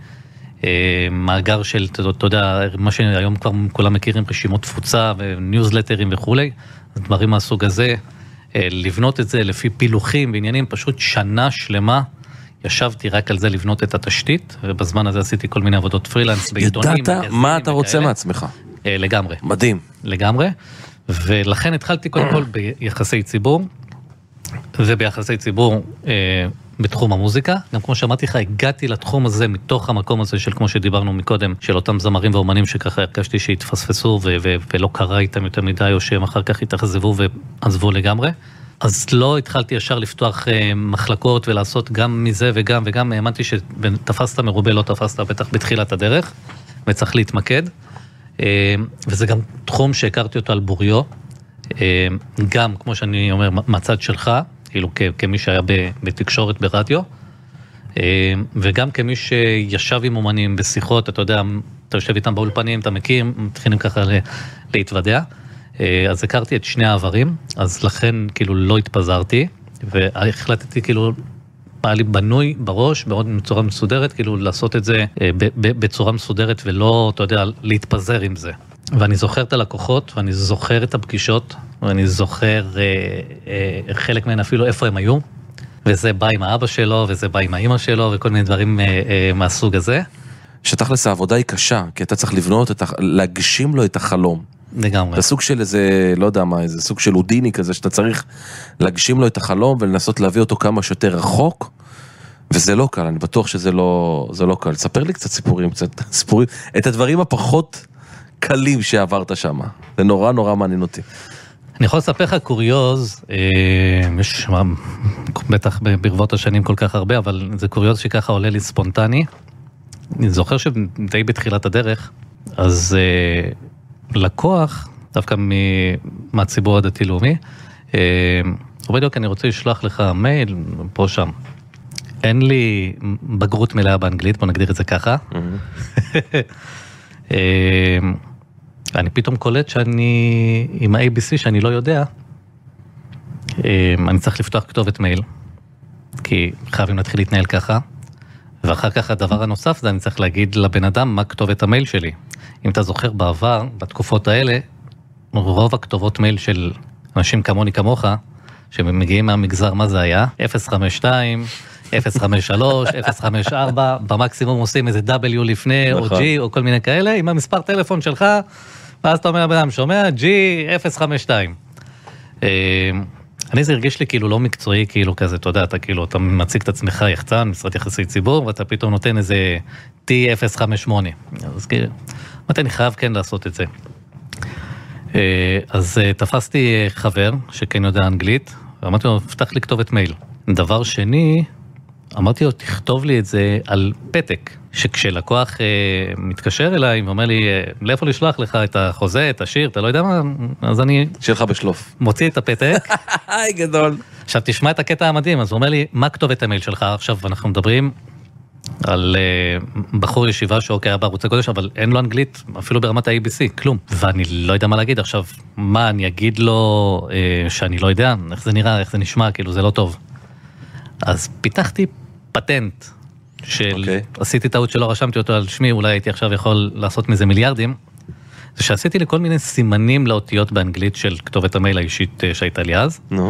מאגר של, אתה יודע, מה שהיום כבר כולם מכירים, רשימות תפוצה וניוזלטרים וכולי, דברים מהסוג הזה, לבנות את זה לפי פילוחים ועניינים, פשוט שנה שלמה, ישבתי רק על זה לבנות את התשתית, ובזמן הזה עשיתי כל מיני עבודות פרילנס בעיתונים. ידעת מה אתה רוצה מעצמך? לגמרי. מדהים. לגמרי, ולכן התחלתי קודם כל ביחסי ציבור, וביחסי ציבור בתחום המוזיקה, גם כמו שאמרתי לך, הגעתי לתחום הזה, מתוך המקום הזה של כמו שדיברנו מקודם, של אותם זמרים ואומנים שככה הרגשתי שהתפספסו ולא קרה איתם יותר מדי, או שהם אחר כך התאכזבו ועזבו לגמרי. אז לא התחלתי ישר לפתוח מחלקות ולעשות גם מזה וגם, וגם האמנתי שתפסת מרובה, לא תפסת בטח בתחילת הדרך, וצריך להתמקד. וזה גם תחום שהכרתי אותו על בוריו, גם כמו שאני אומר, מהצד שלך, כאילו כמי שהיה בתקשורת ברדיו, וגם כמי שישב עם אומנים בשיחות, אתה יודע, אתה יושב איתם באולפנים, אתה מכיר, מתחילים ככה להתוודע, אז הכרתי את שני העברים, אז לכן כאילו לא התפזרתי, והחלטתי כאילו, היה לי בנוי בראש, מאוד בצורה מסודרת, כאילו לעשות את זה בצורה מסודרת, ולא, אתה יודע, להתפזר עם זה. ואני זוכר את הלקוחות, ואני זוכר את הפגישות, ואני זוכר אה, אה, חלק מהן אפילו איפה הם היו, וזה בא עם האבא שלו, וזה בא עם האמא שלו, וכל מיני דברים אה, אה, מהסוג הזה. שתכלס העבודה היא קשה, כי אתה צריך לבנות, את, להגשים לו את החלום. לגמרי. זה סוג של איזה, לא יודע מה, איזה סוג של הודיני כזה, שאתה צריך להגשים לו את החלום, ולנסות להביא אותו כמה שיותר רחוק, וזה לא קל, אני בטוח שזה לא, זה לא קל. ספר לי קצת סיפורים, קצת סיפורים, את הדברים הפחות קלים שעברת שם. זה נורא נורא מעניין אותי. אני יכול לספר לך קוריוז, יש בטח ברבות השנים כל כך הרבה, אבל זה קוריוז שככה עולה לי ספונטני. אני זוכר שדי בתחילת הדרך, אז לקוח, דווקא מהציבור הדתי-לאומי, הוא בדיוק, אני רוצה לשלוח לך מייל, פה שם. אין לי בגרות מלאה באנגלית, בוא נגדיר את זה ככה. אני פתאום קולט שאני, עם ה-איי בי סי שאני לא יודע, אני צריך לפתוח כתובת מייל, כי חייבים להתחיל להתנהל ככה, ואחר כך הדבר הנוסף זה אני צריך להגיד לבן אדם מה כתובת המייל שלי. אם אתה זוכר בעבר, בתקופות האלה, רוב הכתובות מייל של אנשים כמוני כמוך, שמגיעים מהמגזר, מה זה היה? אפס חמש שתיים, אפס חמש שלוש, אפס חמש ארבע, במקסימום עושים איזה W לפני, או G, או כל מיני כאלה, עם המספר טלפון שלך, ואז אתה אומר לבן אדם, שומע, G אפס חמש שתיים. אני זה הרגיש לי כאילו לא מקצועי, כאילו כזה, אתה יודע, אתה כאילו, אתה מציג את עצמך יחצן, משרד יחסי ציבור, ואתה פתאום נותן איזה T אפס חמש שמונה. אז כאילו, אמרתי, אני חייב כן לעשות את זה. אז תפסתי חבר שכן יודע אנגלית, ואמרתי לו, פתח לי כתובת מייל. דבר שני, אמרתי לו, תכתוב לי את זה על פתק, שכשלקוח אה, מתקשר אליי ואומר לי, לאיפה לשלוח לך את החוזה, את השיר, אתה לא יודע מה, אז אני... שלך בשלוף. מוציא את הפתק. היי, גדול. עכשיו, תשמע את הקטע המדהים, אז הוא אומר לי, מה כתובת המייל שלך? עכשיו, אנחנו מדברים על אה, בחור ישיבה שאוקיי, היה בערוץ הקודש, אבל אין לו אנגלית, אפילו ברמת ה-איי בי סי, כלום. ואני לא יודע מה להגיד. עכשיו, מה, אני אגיד לו אה, שאני לא יודע, איך זה נראה, איך זה נשמע, כאילו, זה לא טוב. אז פיתחתי פטנט, של, okay. עשיתי טעות שלא רשמתי אותו על שמי, אולי הייתי עכשיו יכול לעשות מזה מיליארדים, זה שעשיתי לי כל מיני סימנים לאותיות באנגלית של כתובת המייל האישית שהייתה לי אז, no.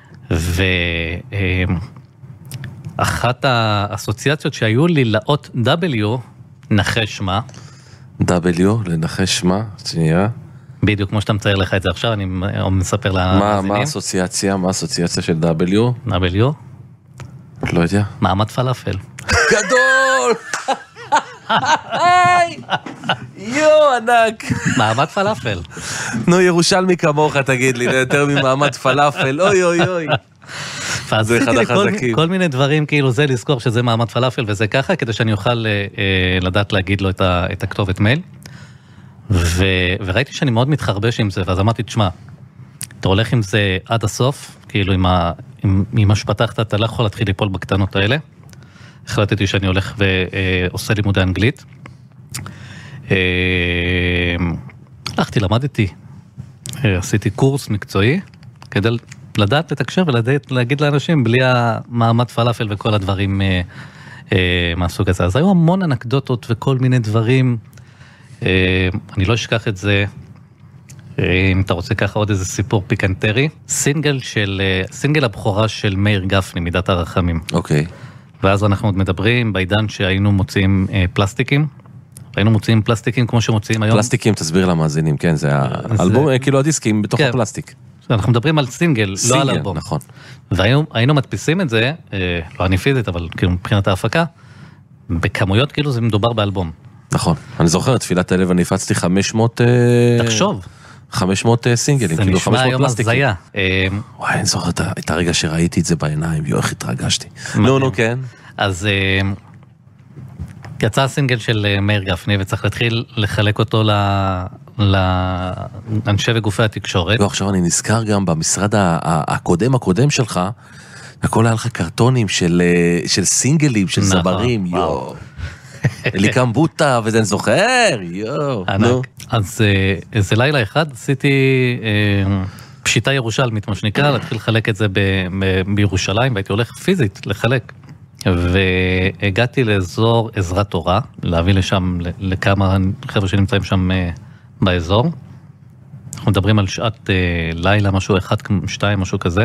ואחת האסוציאציות שהיו לי לאות W, נחש מה? W, לנחש מה? שנייה. בדיוק כמו שאתה מצייר לך את זה עכשיו, אני מספר למאזינים. מה האסוציאציה? מה האסוציאציה של W? W? לא יודע. מעמד פלאפל. גדול! יו, ענק. מעמד פלאפל. נו, ירושלמי כמוך, תגיד לי, יותר ממעמד פלאפל, אוי אוי אוי. זה אחד החזקים. כל מיני דברים, כאילו זה לזכור שזה מעמד פלאפל וזה ככה, כדי שאני אוכל לדעת להגיד לו את הכתובת מייל. וראיתי שאני מאוד מתחרבש עם זה, ואז אמרתי, תשמע, אתה הולך עם זה עד הסוף, כאילו עם מה שפתחת, אתה לא יכול להתחיל ליפול בקטנות האלה. החלטתי שאני הולך ועושה לימודי אנגלית. הלכתי, למדתי, עשיתי קורס מקצועי, כדי לדעת לתקשר ולהגיד לאנשים, בלי המעמד פלאפל וכל הדברים מהסוג הזה. אז היו המון אנקדוטות וכל מיני דברים, אני לא אשכח את זה, אם אתה רוצה ככה עוד איזה סיפור פיקנטרי, סינגל של, סינגל הבכורה של מאיר גפני, מידת הרחמים. אוקיי. ואז אנחנו עוד מדברים בעידן שהיינו מוצאים פלסטיקים, היינו מוצאים פלסטיקים כמו שמוצאים היום. פלסטיקים, תסביר למאזינים, כן, זה האלבום, כאילו הדיסקים בתוך הפלסטיק. אנחנו מדברים על סינגל, לא על אלבום. נכון. והיינו מדפיסים את זה, לא אני פיזית, אבל כאילו מבחינת ההפקה, בכמויות כאילו זה מדובר באלבום. נכון, אני זוכר, תפילת הלב, אני הפצתי חמש מאות... תחשוב. חמש מאות סינגלים, זה נשמע היום הזיה. וואי, אני זוכר את הרגע שראיתי את זה בעיניים, יו, איך התרגשתי. נו, נו, כן. אז יצא הסינגל של מאיר גפני, וצריך להתחיל לחלק אותו לאנשי וגופי התקשורת. ועכשיו אני נזכר גם במשרד הקודם הקודם שלך, הכל היה לך קרטונים של סינגלים, של זמרים, יו. אליקם בוטה, וזה אני זוכר, יו. ענק. אז איזה לילה אחד עשיתי פשיטה ירושלמית, מה שנקרא, להתחיל לחלק את זה בירושלים, והייתי הולך פיזית לחלק. והגעתי לאזור עזרת תורה, להביא לשם לכמה חבר'ה שנמצאים שם באזור. אנחנו מדברים על שעת לילה, משהו אחד, שתיים, משהו כזה.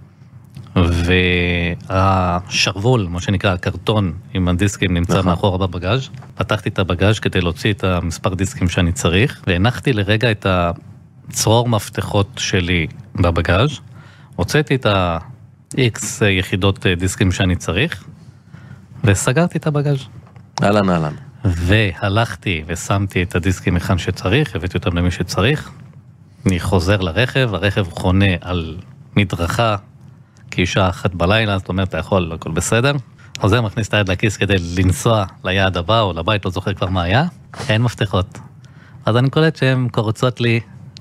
והשרוול, מה שנקרא, הקרטון עם הדיסקים נמצא מאחורה בבגאז'. פתחתי את הבגאז' כדי להוציא את המספר דיסקים שאני צריך, והנחתי לרגע את הצרור מפתחות שלי בבגאז'. הוצאתי את ה-X יחידות דיסקים שאני צריך, וסגרתי את הבגאז'. אהלן, אהלן. והלכתי ושמתי את הדיסקים מכאן שצריך, הבאתי אותם למי שצריך. אני חוזר לרכב, הרכב חונה על מדרכה, כאישה אחת בלילה, זאת אומרת, אתה יכול, הכל בסדר. חוזר, מכניס את היד לכיס כדי לנסוע ליעד הבא או לבית, לא זוכר כבר מה היה. אין מפתחות. אז אני קולט שהן קורצות לי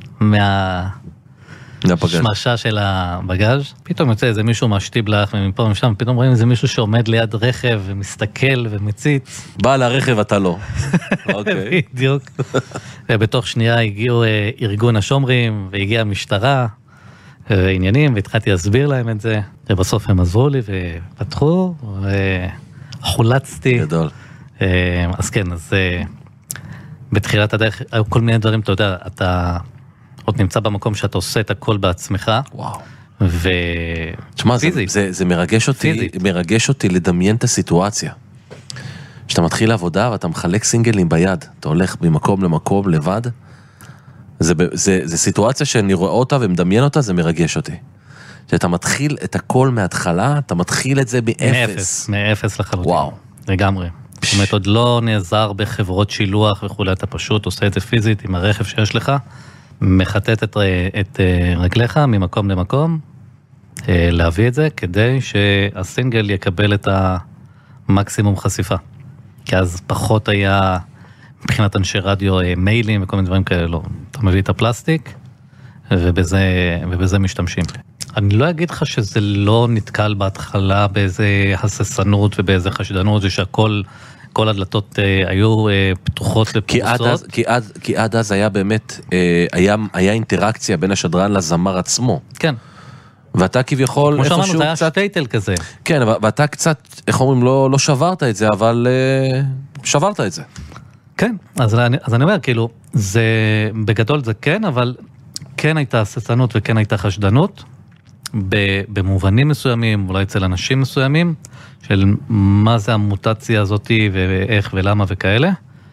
מהשמשה של הבגאז'. פתאום יוצא איזה מישהו מהשטיבלח ומפה ומשם, פתאום רואים איזה מישהו שעומד ליד רכב ומסתכל ומציץ. בא לרכב אתה לא. אוקיי. בדיוק. ובתוך שנייה הגיעו ארגון השומרים והגיעה המשטרה. עניינים, והתחלתי להסביר להם את זה, ובסוף הם עזרו לי ופתחו, וחולצתי. גדול. אז כן, אז בתחילת הדרך, היו כל מיני דברים, אתה יודע, אתה עוד נמצא במקום שאתה עושה את הכל בעצמך. וואו. ו... תשמע, זה, זה, זה מרגש אותי, פיזית. מרגש אותי לדמיין את הסיטואציה. שאתה מתחיל עבודה ואתה מחלק סינגלים ביד, אתה הולך ממקום למקום לבד, זה, זה, זה סיטואציה שאני רואה אותה ומדמיין אותה, זה מרגש אותי. שאתה מתחיל את הכל מההתחלה, אתה מתחיל את זה מאפס. מאפס, מאפס לחלוטין. וואו. לגמרי. זאת אומרת, עוד לא נעזר בחברות שילוח וכולי, אתה פשוט עושה את זה פיזית עם הרכב שיש לך, מחטט את, את רגליך ממקום למקום, להביא את זה כדי שהסינגל יקבל את המקסימום חשיפה. כי אז פחות היה... מבחינת אנשי רדיו, מיילים וכל מיני דברים כאלה, לא. אתה מביא את הפלסטיק, ובזה, ובזה משתמשים. אני לא אגיד לך שזה לא נתקל בהתחלה באיזה הססנות ובאיזה חשדנות, זה שהכל, כל הדלתות היו פתוחות ופרוסות. כי עד אז, כי עד, כי עד אז היה באמת, היה, היה אינטראקציה בין השדרן לזמר עצמו. כן. ואתה כביכול איפשהו קצת... כמו שאמרנו, זה היה שטייטל כזה. כן, ואתה קצת, איך אומרים, לא, לא שברת את זה, אבל שברת את זה. כן, אז אני, אז אני אומר, כאילו, זה, בגדול זה כן, אבל כן הייתה הססנות וכן הייתה חשדנות, במובנים מסוימים, אולי אצל אנשים מסוימים, של מה זה המוטציה הזאת ואיך ולמה וכאלה,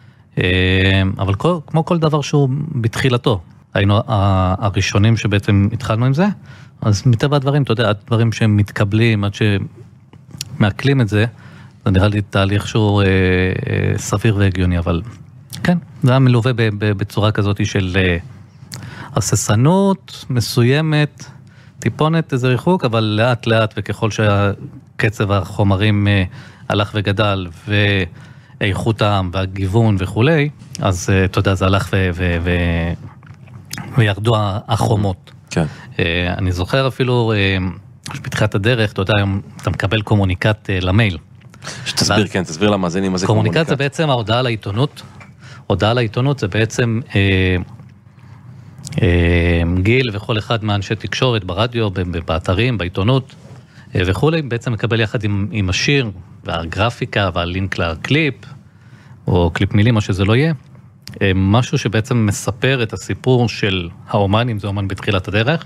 אבל כל, כמו כל דבר שהוא בתחילתו, היינו הראשונים שבעצם התחלנו עם זה, אז מטבע הדברים, אתה יודע, הדברים שהם מתקבלים, עד שמעכלים את זה, זה נראה לי תהליך שהוא אה, אה, סביר והגיוני, אבל כן, זה היה מלווה בצורה כזאת של הססנות מסוימת, טיפונת איזה ריחוק, אבל לאט לאט וככל שהקצב החומרים הלך וגדל ואיכות העם והגיוון וכולי, אז אתה יודע, זה הלך ו... ו... ו... וירדו החומות. כן. אני זוכר אפילו שבתחילת הדרך, אתה יודע, היום אתה מקבל קומוניקט למייל. שתסביר, כן, תסביר למאזינים מה זה קומוניקט. קומוניקט זה בעצם ההודעה לעיתונות. הודעה לעיתונות זה בעצם גיל וכל אחד מאנשי תקשורת ברדיו, באתרים, בעיתונות וכולי, בעצם מקבל יחד עם, עם השיר והגרפיקה והלינק לקליפ, או קליפ מילים, מה שזה לא יהיה, משהו שבעצם מספר את הסיפור של האומן, אם זה אומן בתחילת הדרך,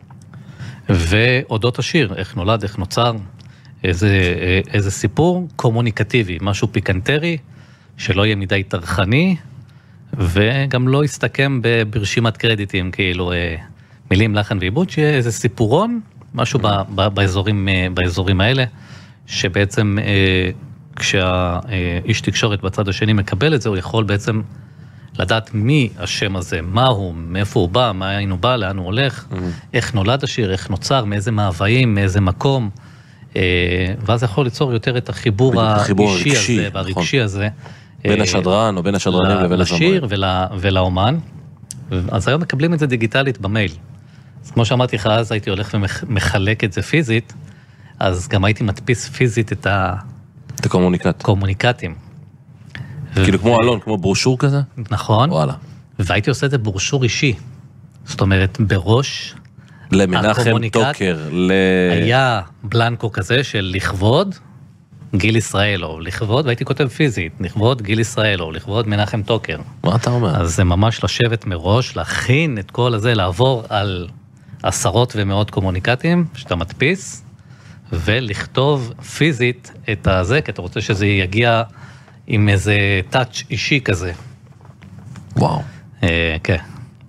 ואודות השיר, איך נולד, איך נוצר, איזה, איזה סיפור קומוניקטיבי, משהו פיקנטרי, שלא יהיה מדי תרחני, וגם לא יסתכם ברשימת קרדיטים, כאילו מילים, לחן ועיבוד, שיהיה איזה סיפורון, משהו ב, ב, באזורים, באזורים האלה, שבעצם כשהאיש תקשורת בצד השני מקבל את זה, הוא יכול בעצם לדעת מי השם הזה, מה הוא, מאיפה הוא בא, מה היינו בא, לאן הוא הולך, mm-hmm. איך נולד השיר, איך נוצר, מאיזה מאוויים, מאיזה מקום, ואז יכול ליצור יותר את החיבור האישי הרגשי, הזה, והרגשי הזה. בין השדרן או בין השדרנים לבין לשיר ולאומן. אז היום מקבלים את זה דיגיטלית במייל. אז כמו שאמרתי לך, אז הייתי הולך ומחלק את זה פיזית, אז גם הייתי מדפיס פיזית את הקומוניקט. קומוניקטים. כאילו כמו אלון, כמו ברושור כזה? נכון. וואלה. והייתי עושה את זה ברושור אישי. זאת אומרת, בראש למנחם טוקר, ל... היה בלנקו כזה של לכבוד גיל ישראל, או לכבוד, והייתי כותב פיזית, לכבוד גיל ישראל, או לכבוד מנחם טוקר. מה אתה אומר? אז זה ממש לשבת מראש, להכין את כל הזה, לעבור על עשרות ומאות קומוניקטים שאתה מדפיס, ולכתוב פיזית את הזה, כי אתה רוצה שזה יגיע עם איזה טאץ' אישי כזה. וואו. אה, כן.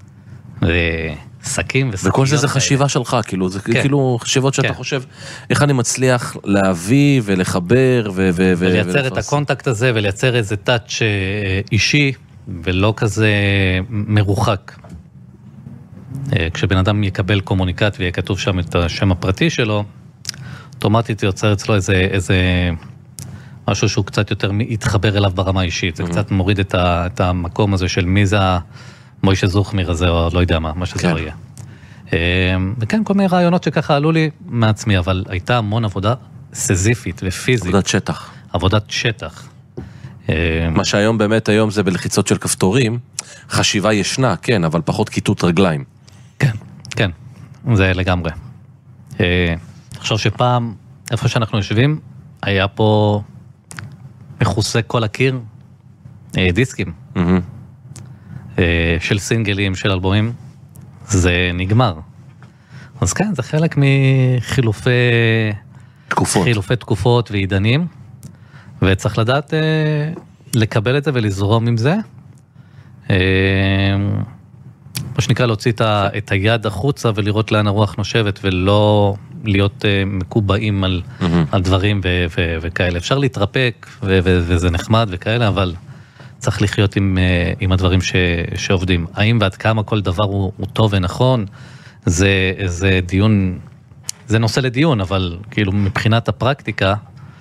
וסקים וסקיות. וכל זה זה חשיבה שלך, כאילו, זה כן. כאילו חשיבות שאתה כן. חושב, איך אני מצליח להביא ולחבר ו... ו- ולייצר את הקונטקט הזה, ולייצר איזה טאץ' אישי, ולא כזה מרוחק. כשבן אדם יקבל קומוניקט ויהיה כתוב שם את השם הפרטי שלו, אוטומטית יוצר אצלו איזה, איזה משהו שהוא קצת יותר יתחבר אליו ברמה האישית. זה קצת מוריד את, ה, את המקום הזה של מי זה מוישה זוכמיר הזה, או לא יודע מה, מה שזה לא יהיה. וכן, כל מיני רעיונות שככה עלו לי מעצמי, אבל הייתה המון עבודה סזיפית ופיזית. עבודת שטח. עבודת שטח. מה שהיום באמת, היום זה בלחיצות של כפתורים, חשיבה ישנה, כן, אבל פחות כיתות רגליים. כן, כן, זה לגמרי. עכשיו שפעם, איפה שאנחנו יושבים, היה פה מחוסה כל הקיר, דיסקים, של סינגלים, של אלבומים, זה נגמר. אז כן, זה חלק מחילופי תקופות, חילופי תקופות ועידנים, וצריך לדעת לקבל את זה ולזרום עם זה. מה שנקרא להוציא את היד החוצה ולראות לאן הרוח נושבת, ולא להיות מקובעים על, mm-hmm. על דברים ו- ו- וכאלה. אפשר להתרפק ו- ו- וזה נחמד וכאלה, אבל צריך לחיות עם, עם הדברים ש- שעובדים. האם ועד כמה כל דבר הוא, הוא טוב ונכון, זה, זה דיון, זה נושא לדיון, אבל כאילו מבחינת הפרקטיקה,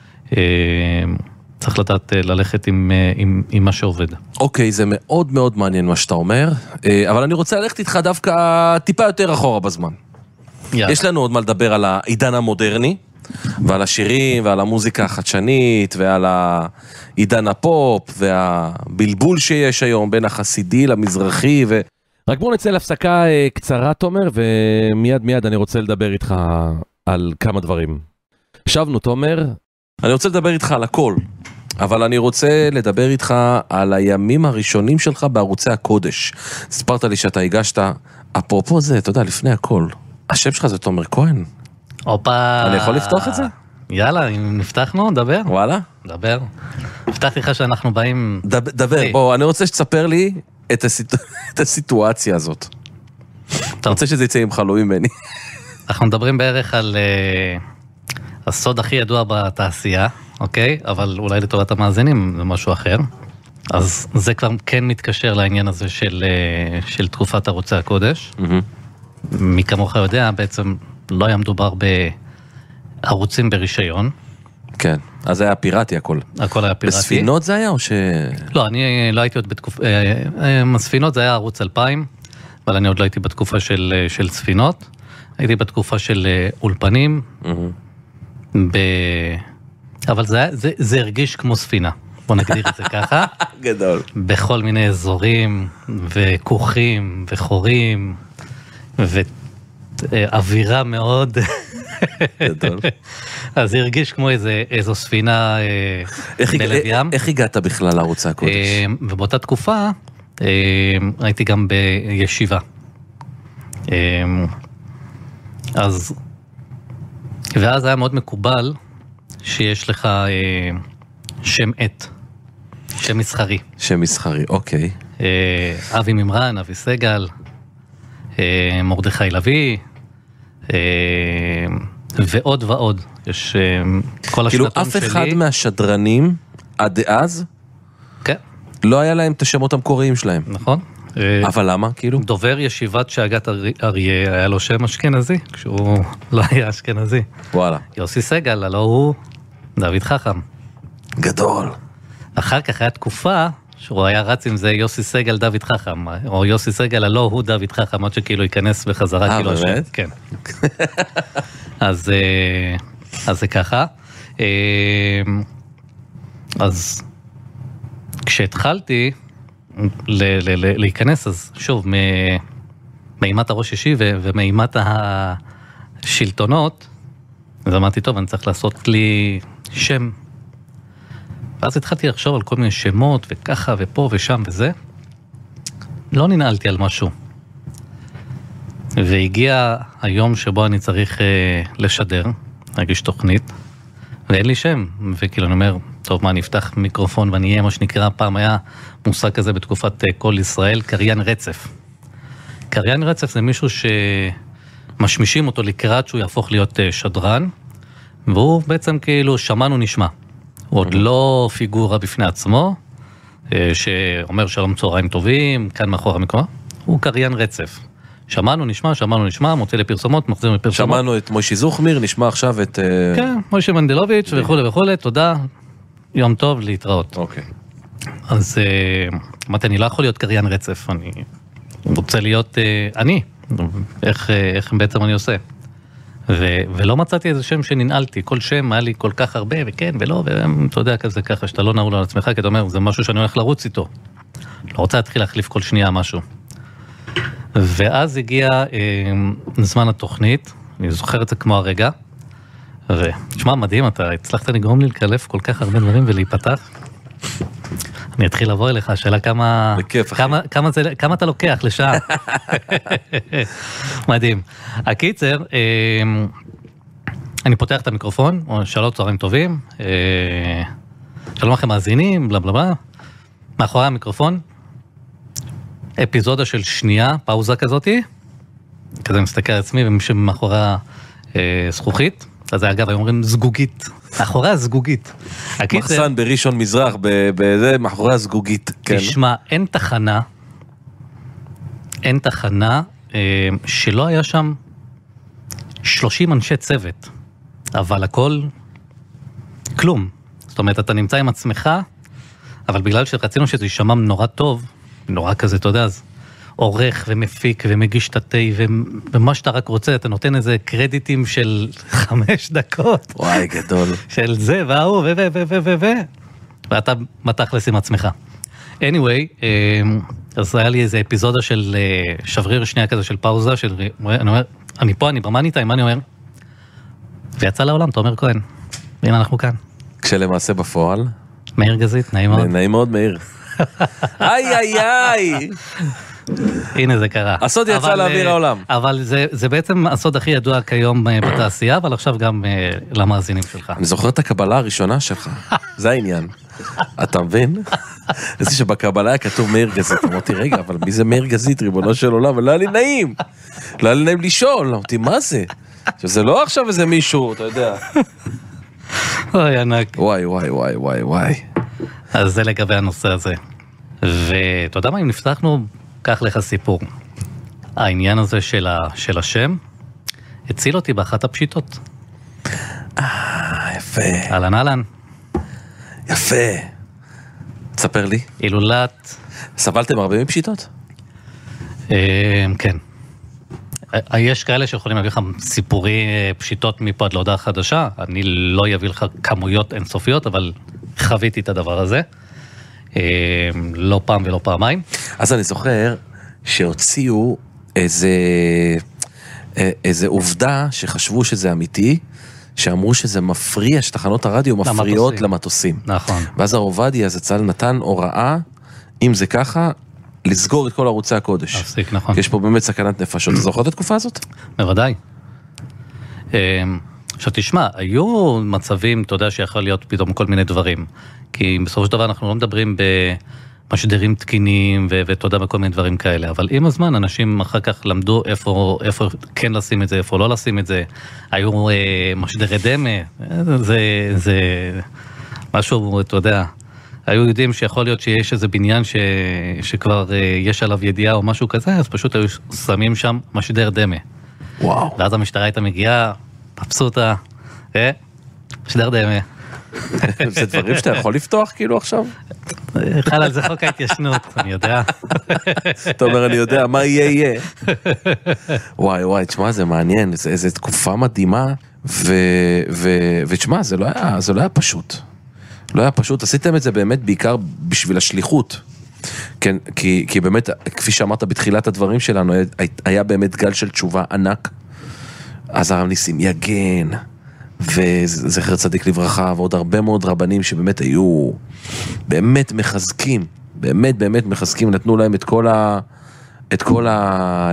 צריך לדעת ללכת עם, עם, עם מה שעובד. אוקיי, זה מאוד מאוד מעניין מה שאתה אומר, אבל אני רוצה ללכת איתך דווקא טיפה יותר אחורה בזמן. יאללה. יש לנו עוד מה לדבר על העידן המודרני, ועל השירים, ועל המוזיקה החדשנית, ועל העידן הפופ, והבלבול שיש היום בין החסידי למזרחי, ו... רק בואו נצא להפסקה קצרה, תומר, ומיד מיד אני רוצה לדבר איתך על כמה דברים. שבנו, תומר, אני רוצה לדבר איתך על הכל, אבל אני רוצה לדבר איתך על הימים הראשונים שלך בערוצי הקודש. ספרת לי שאתה הגשת, אפרופו זה, אתה יודע, לפני הכל, השם שלך זה תומר כהן. אופה. אני יכול לפתוח את זה? יאללה, אם נפתחנו, דבר. וואלה? דבר. נפתח לך שאנחנו באים... דבר, דבר. בוא, אני רוצה שתספר לי את, הסיט... את הסיטואציה הזאת. אני רוצה שזה יצא עם חלום ממני. אנחנו מדברים בערך על uh, הסוד הכי ידוע בתעשייה, אוקיי? אבל אולי לטובת המאזינים זה משהו אחר. אז זה כבר כן מתקשר לעניין הזה של, של תקופת ערוצי הקודש. מי כמוך יודע, בעצם לא היה מדובר בערוצים ברישיון. כן, אז זה היה פיראטי הכל. הכל היה פיראטי. בספינות זה היה או ש... לא, אני לא הייתי עוד בתקופה... הספינות זה היה ערוץ אלפיים, אבל אני עוד לא הייתי בתקופה של, של ספינות. הייתי בתקופה של אולפנים. ב... אבל זה, זה, זה הרגיש כמו ספינה. בוא נגדיר את זה ככה. גדול. בכל מיני אזורים, וכוכים, וחורים, ואווירה מאוד... גדול. אז זה הרגיש כמו איזה, איזו ספינה בלב ים. איך הגעת בכלל לערוץ הקודש? ובאותה תקופה הייתי גם בישיבה. אז, ואז היה מאוד מקובל שיש לך שם עט, שם מסחרי. שם מסחרי, אוקיי. אבי ממרן, אבי סגל, מרדכי לוי, ועוד ועוד. יש כל השנתון שלי. כאילו אף אחד מהשדרנים עד אז, כן. לא היה להם את השמות המקוריים שלהם. נכון. אבל למה, כאילו? דובר ישיבת שאגת אריה, היה לו שם אשכנזי, כשהוא לא היה אשכנזי. וואלה. יוסי סגל, הלא הוא דוד חכם. גדול. אחר כך היה תקופה שהוא היה רץ עם זה יוסי סגל דוד חכם, או יוסי סגל הלא הוא דוד חכם, עד שכאילו ייכנס בחזרה. אה, כאילו באמת? השם. כן. אז, אז זה ככה. אז כשהתחלתי ל- ל- ל- להיכנס, אז שוב, מאימת הראש אישי ומאימת השלטונות, אז אמרתי, טוב, אני צריך לעשות לי שם. ואז התחלתי לחשוב על כל מיני שמות, וככה, ופה, ושם, וזה. לא ננעלתי על משהו. והגיע היום שבו אני צריך אה, לשדר, להגיש תוכנית, ואין לי שם. וכאילו אני אומר, טוב, מה, אני אפתח מיקרופון ואני אהיה מה שנקרא, פעם היה מושג כזה בתקופת אה, כל ישראל, קריין רצף. קריין רצף זה מישהו שמשמישים אותו לקראת שהוא יהפוך להיות אה, שדרן, והוא בעצם כאילו שמענו נשמע. הוא עוד לא פיגורה בפני עצמו, אה, שאומר שלום צהריים טובים, כאן מאחור המקום, הוא קריין רצף. שמענו, נשמע, שמענו, נשמע, מוצא לפרסומות, מחזיר לפרסומות. שמענו את מוישי זוכמיר, נשמע עכשיו את... כן, מוישי מנדלוביץ' וכו' וכו', תודה, יום טוב, להתראות. אוקיי. אז אמרתי, אני לא יכול להיות קריין רצף, אני רוצה להיות אני, איך, איך בעצם אני עושה. ו, ולא מצאתי איזה שם שננעלתי, כל שם היה לי כל כך הרבה, וכן ולא, ואתה יודע כזה ככה, שאתה לא נעול על עצמך, כי אתה אומר, זה משהו שאני הולך לרוץ איתו. לא רוצה להתחיל להחליף כל שנייה משהו. ואז הגיע אה, זמן התוכנית, אני זוכר את זה כמו הרגע, ותשמע, מדהים, אתה הצלחת לגרום לי לקלף כל כך הרבה דברים ולהיפתח. אני אתחיל לבוא אליך, השאלה כמה, בכיף, כמה, כמה, זה, כמה אתה לוקח לשעה. מדהים. הקיצר, אה, אני פותח את המיקרופון, שלום צהריים טובים, אה, שלום לכם מאזינים, בלה בלה בלה, מאחורי המיקרופון, אפיזודה של שנייה, פאוזה כזאתי, כזה מסתכל על עצמי ומי שמאחורי אה, זכוכית, אז אגב, היום אומרים זגוגית, מאחורי הזגוגית. מחסן בראשון מזרח, בזה, מאחורי הזגוגית. תשמע, כן. אין תחנה, אין תחנה אה, שלא היה שם שלושים אנשי צוות, אבל הכל כלום. זאת אומרת, אתה נמצא עם עצמך, אבל בגלל שרצינו שזה יישמע נורא טוב, נורא כזה, אתה יודע, אז עורך ומפיק ומגיש את התי, ומה שאתה רק רוצה, אתה נותן איזה קרדיטים של חמש דקות. וואי, גדול. של זה, והוא, ו, ו, ו, ו, ו, ו. ואתה מתכלס עם עצמך. anyway, אז היה לי איזה אפיזודה של שבריר שנייה כזה, של פאוזה, של, אני אומר, אני פה, אני במאני טיים, מה אני אומר? ויצא לעולם, תומר כהן. והנה אנחנו כאן. כשלמעשה בפועל? מאיר גזית, נעים מאוד. נעים מאוד, מאיר. איי, איי, איי. הנה זה קרה. הסוד יצא לאוויר העולם. אבל זה, זה בעצם הסוד הכי ידוע כיום בתעשייה, אבל עכשיו גם למאזינים שלך. אני זוכר את הקבלה הראשונה שלך. זה העניין. אתה מבין? זה שבקבלה היה כתוב מאיר גזית. אמרתי, רגע, אבל מי זה מאיר גזית, ריבונו של עולם? ולא היה לי נעים. לא היה לי נעים לשאול. אמרתי, מה זה? שזה לא עכשיו איזה מישהו, אתה יודע. אוי, ענק. וואי, וואי, וואי, וואי, וואי. אז זה לגבי הנושא הזה. ואתה יודע מה, אם נפתחנו, קח לך סיפור. העניין הזה של, ה, של השם, הציל אותי באחת הפשיטות. אה, יפה. אהלן אהלן. יפה. תספר לי. אילולת. סבלתם הרבה מפשיטות? כן. יש כאלה שיכולים להביא לך סיפורי פשיטות מפה עד להודעה חדשה, אני לא אביא לך כמויות אינסופיות, אבל חוויתי את הדבר הזה, לא פעם ולא פעמיים. אז אני זוכר שהוציאו איזה, איזה עובדה שחשבו שזה אמיתי, שאמרו שזה מפריע, שתחנות הרדיו מפריעות למטוסים. נכון. ואז הרובדי, אז הצל נתן הוראה, אם זה ככה, לסגור את כל ערוצי הקודש. להפסיק, נכון. כי יש פה באמת סכנת נפשות. אתה זוכר את התקופה הזאת? בוודאי. עכשיו תשמע, היו מצבים, אתה יודע, שיכול להיות פתאום כל מיני דברים. כי בסופו של דבר אנחנו לא מדברים במשדרים תקינים, ואתה יודע, בכל מיני דברים כאלה. אבל עם הזמן, אנשים אחר כך למדו איפה, איפה כן לשים את זה, איפה לא לשים את זה. היו משדרי דמה, זה, זה משהו, אתה יודע, היו יודעים שיכול להיות שיש איזה בניין ש... שכבר יש עליו ידיעה או משהו כזה, אז פשוט היו שמים שם משדר דמה. וואו. ואז המשטרה הייתה מגיעה, מבסוטה, אה? משדר דמה. זה דברים שאתה יכול לפתוח כאילו עכשיו? חל על זה חוק ההתיישנות, אני יודע. אתה אומר, אני יודע, מה יהיה יהיה. וואי וואי, תשמע, זה מעניין, איזו תקופה מדהימה, ותשמע, זה לא היה פשוט. לא היה פשוט, עשיתם את זה באמת בעיקר בשביל השליחות. כן, כי, כי באמת, כפי שאמרת בתחילת הדברים שלנו, היה באמת גל של תשובה ענק. אז הרב ניסים יגן, וזכר צדיק לברכה, ועוד הרבה מאוד רבנים שבאמת היו באמת מחזקים, באמת באמת מחזקים, נתנו להם את כל ה... את כל ה...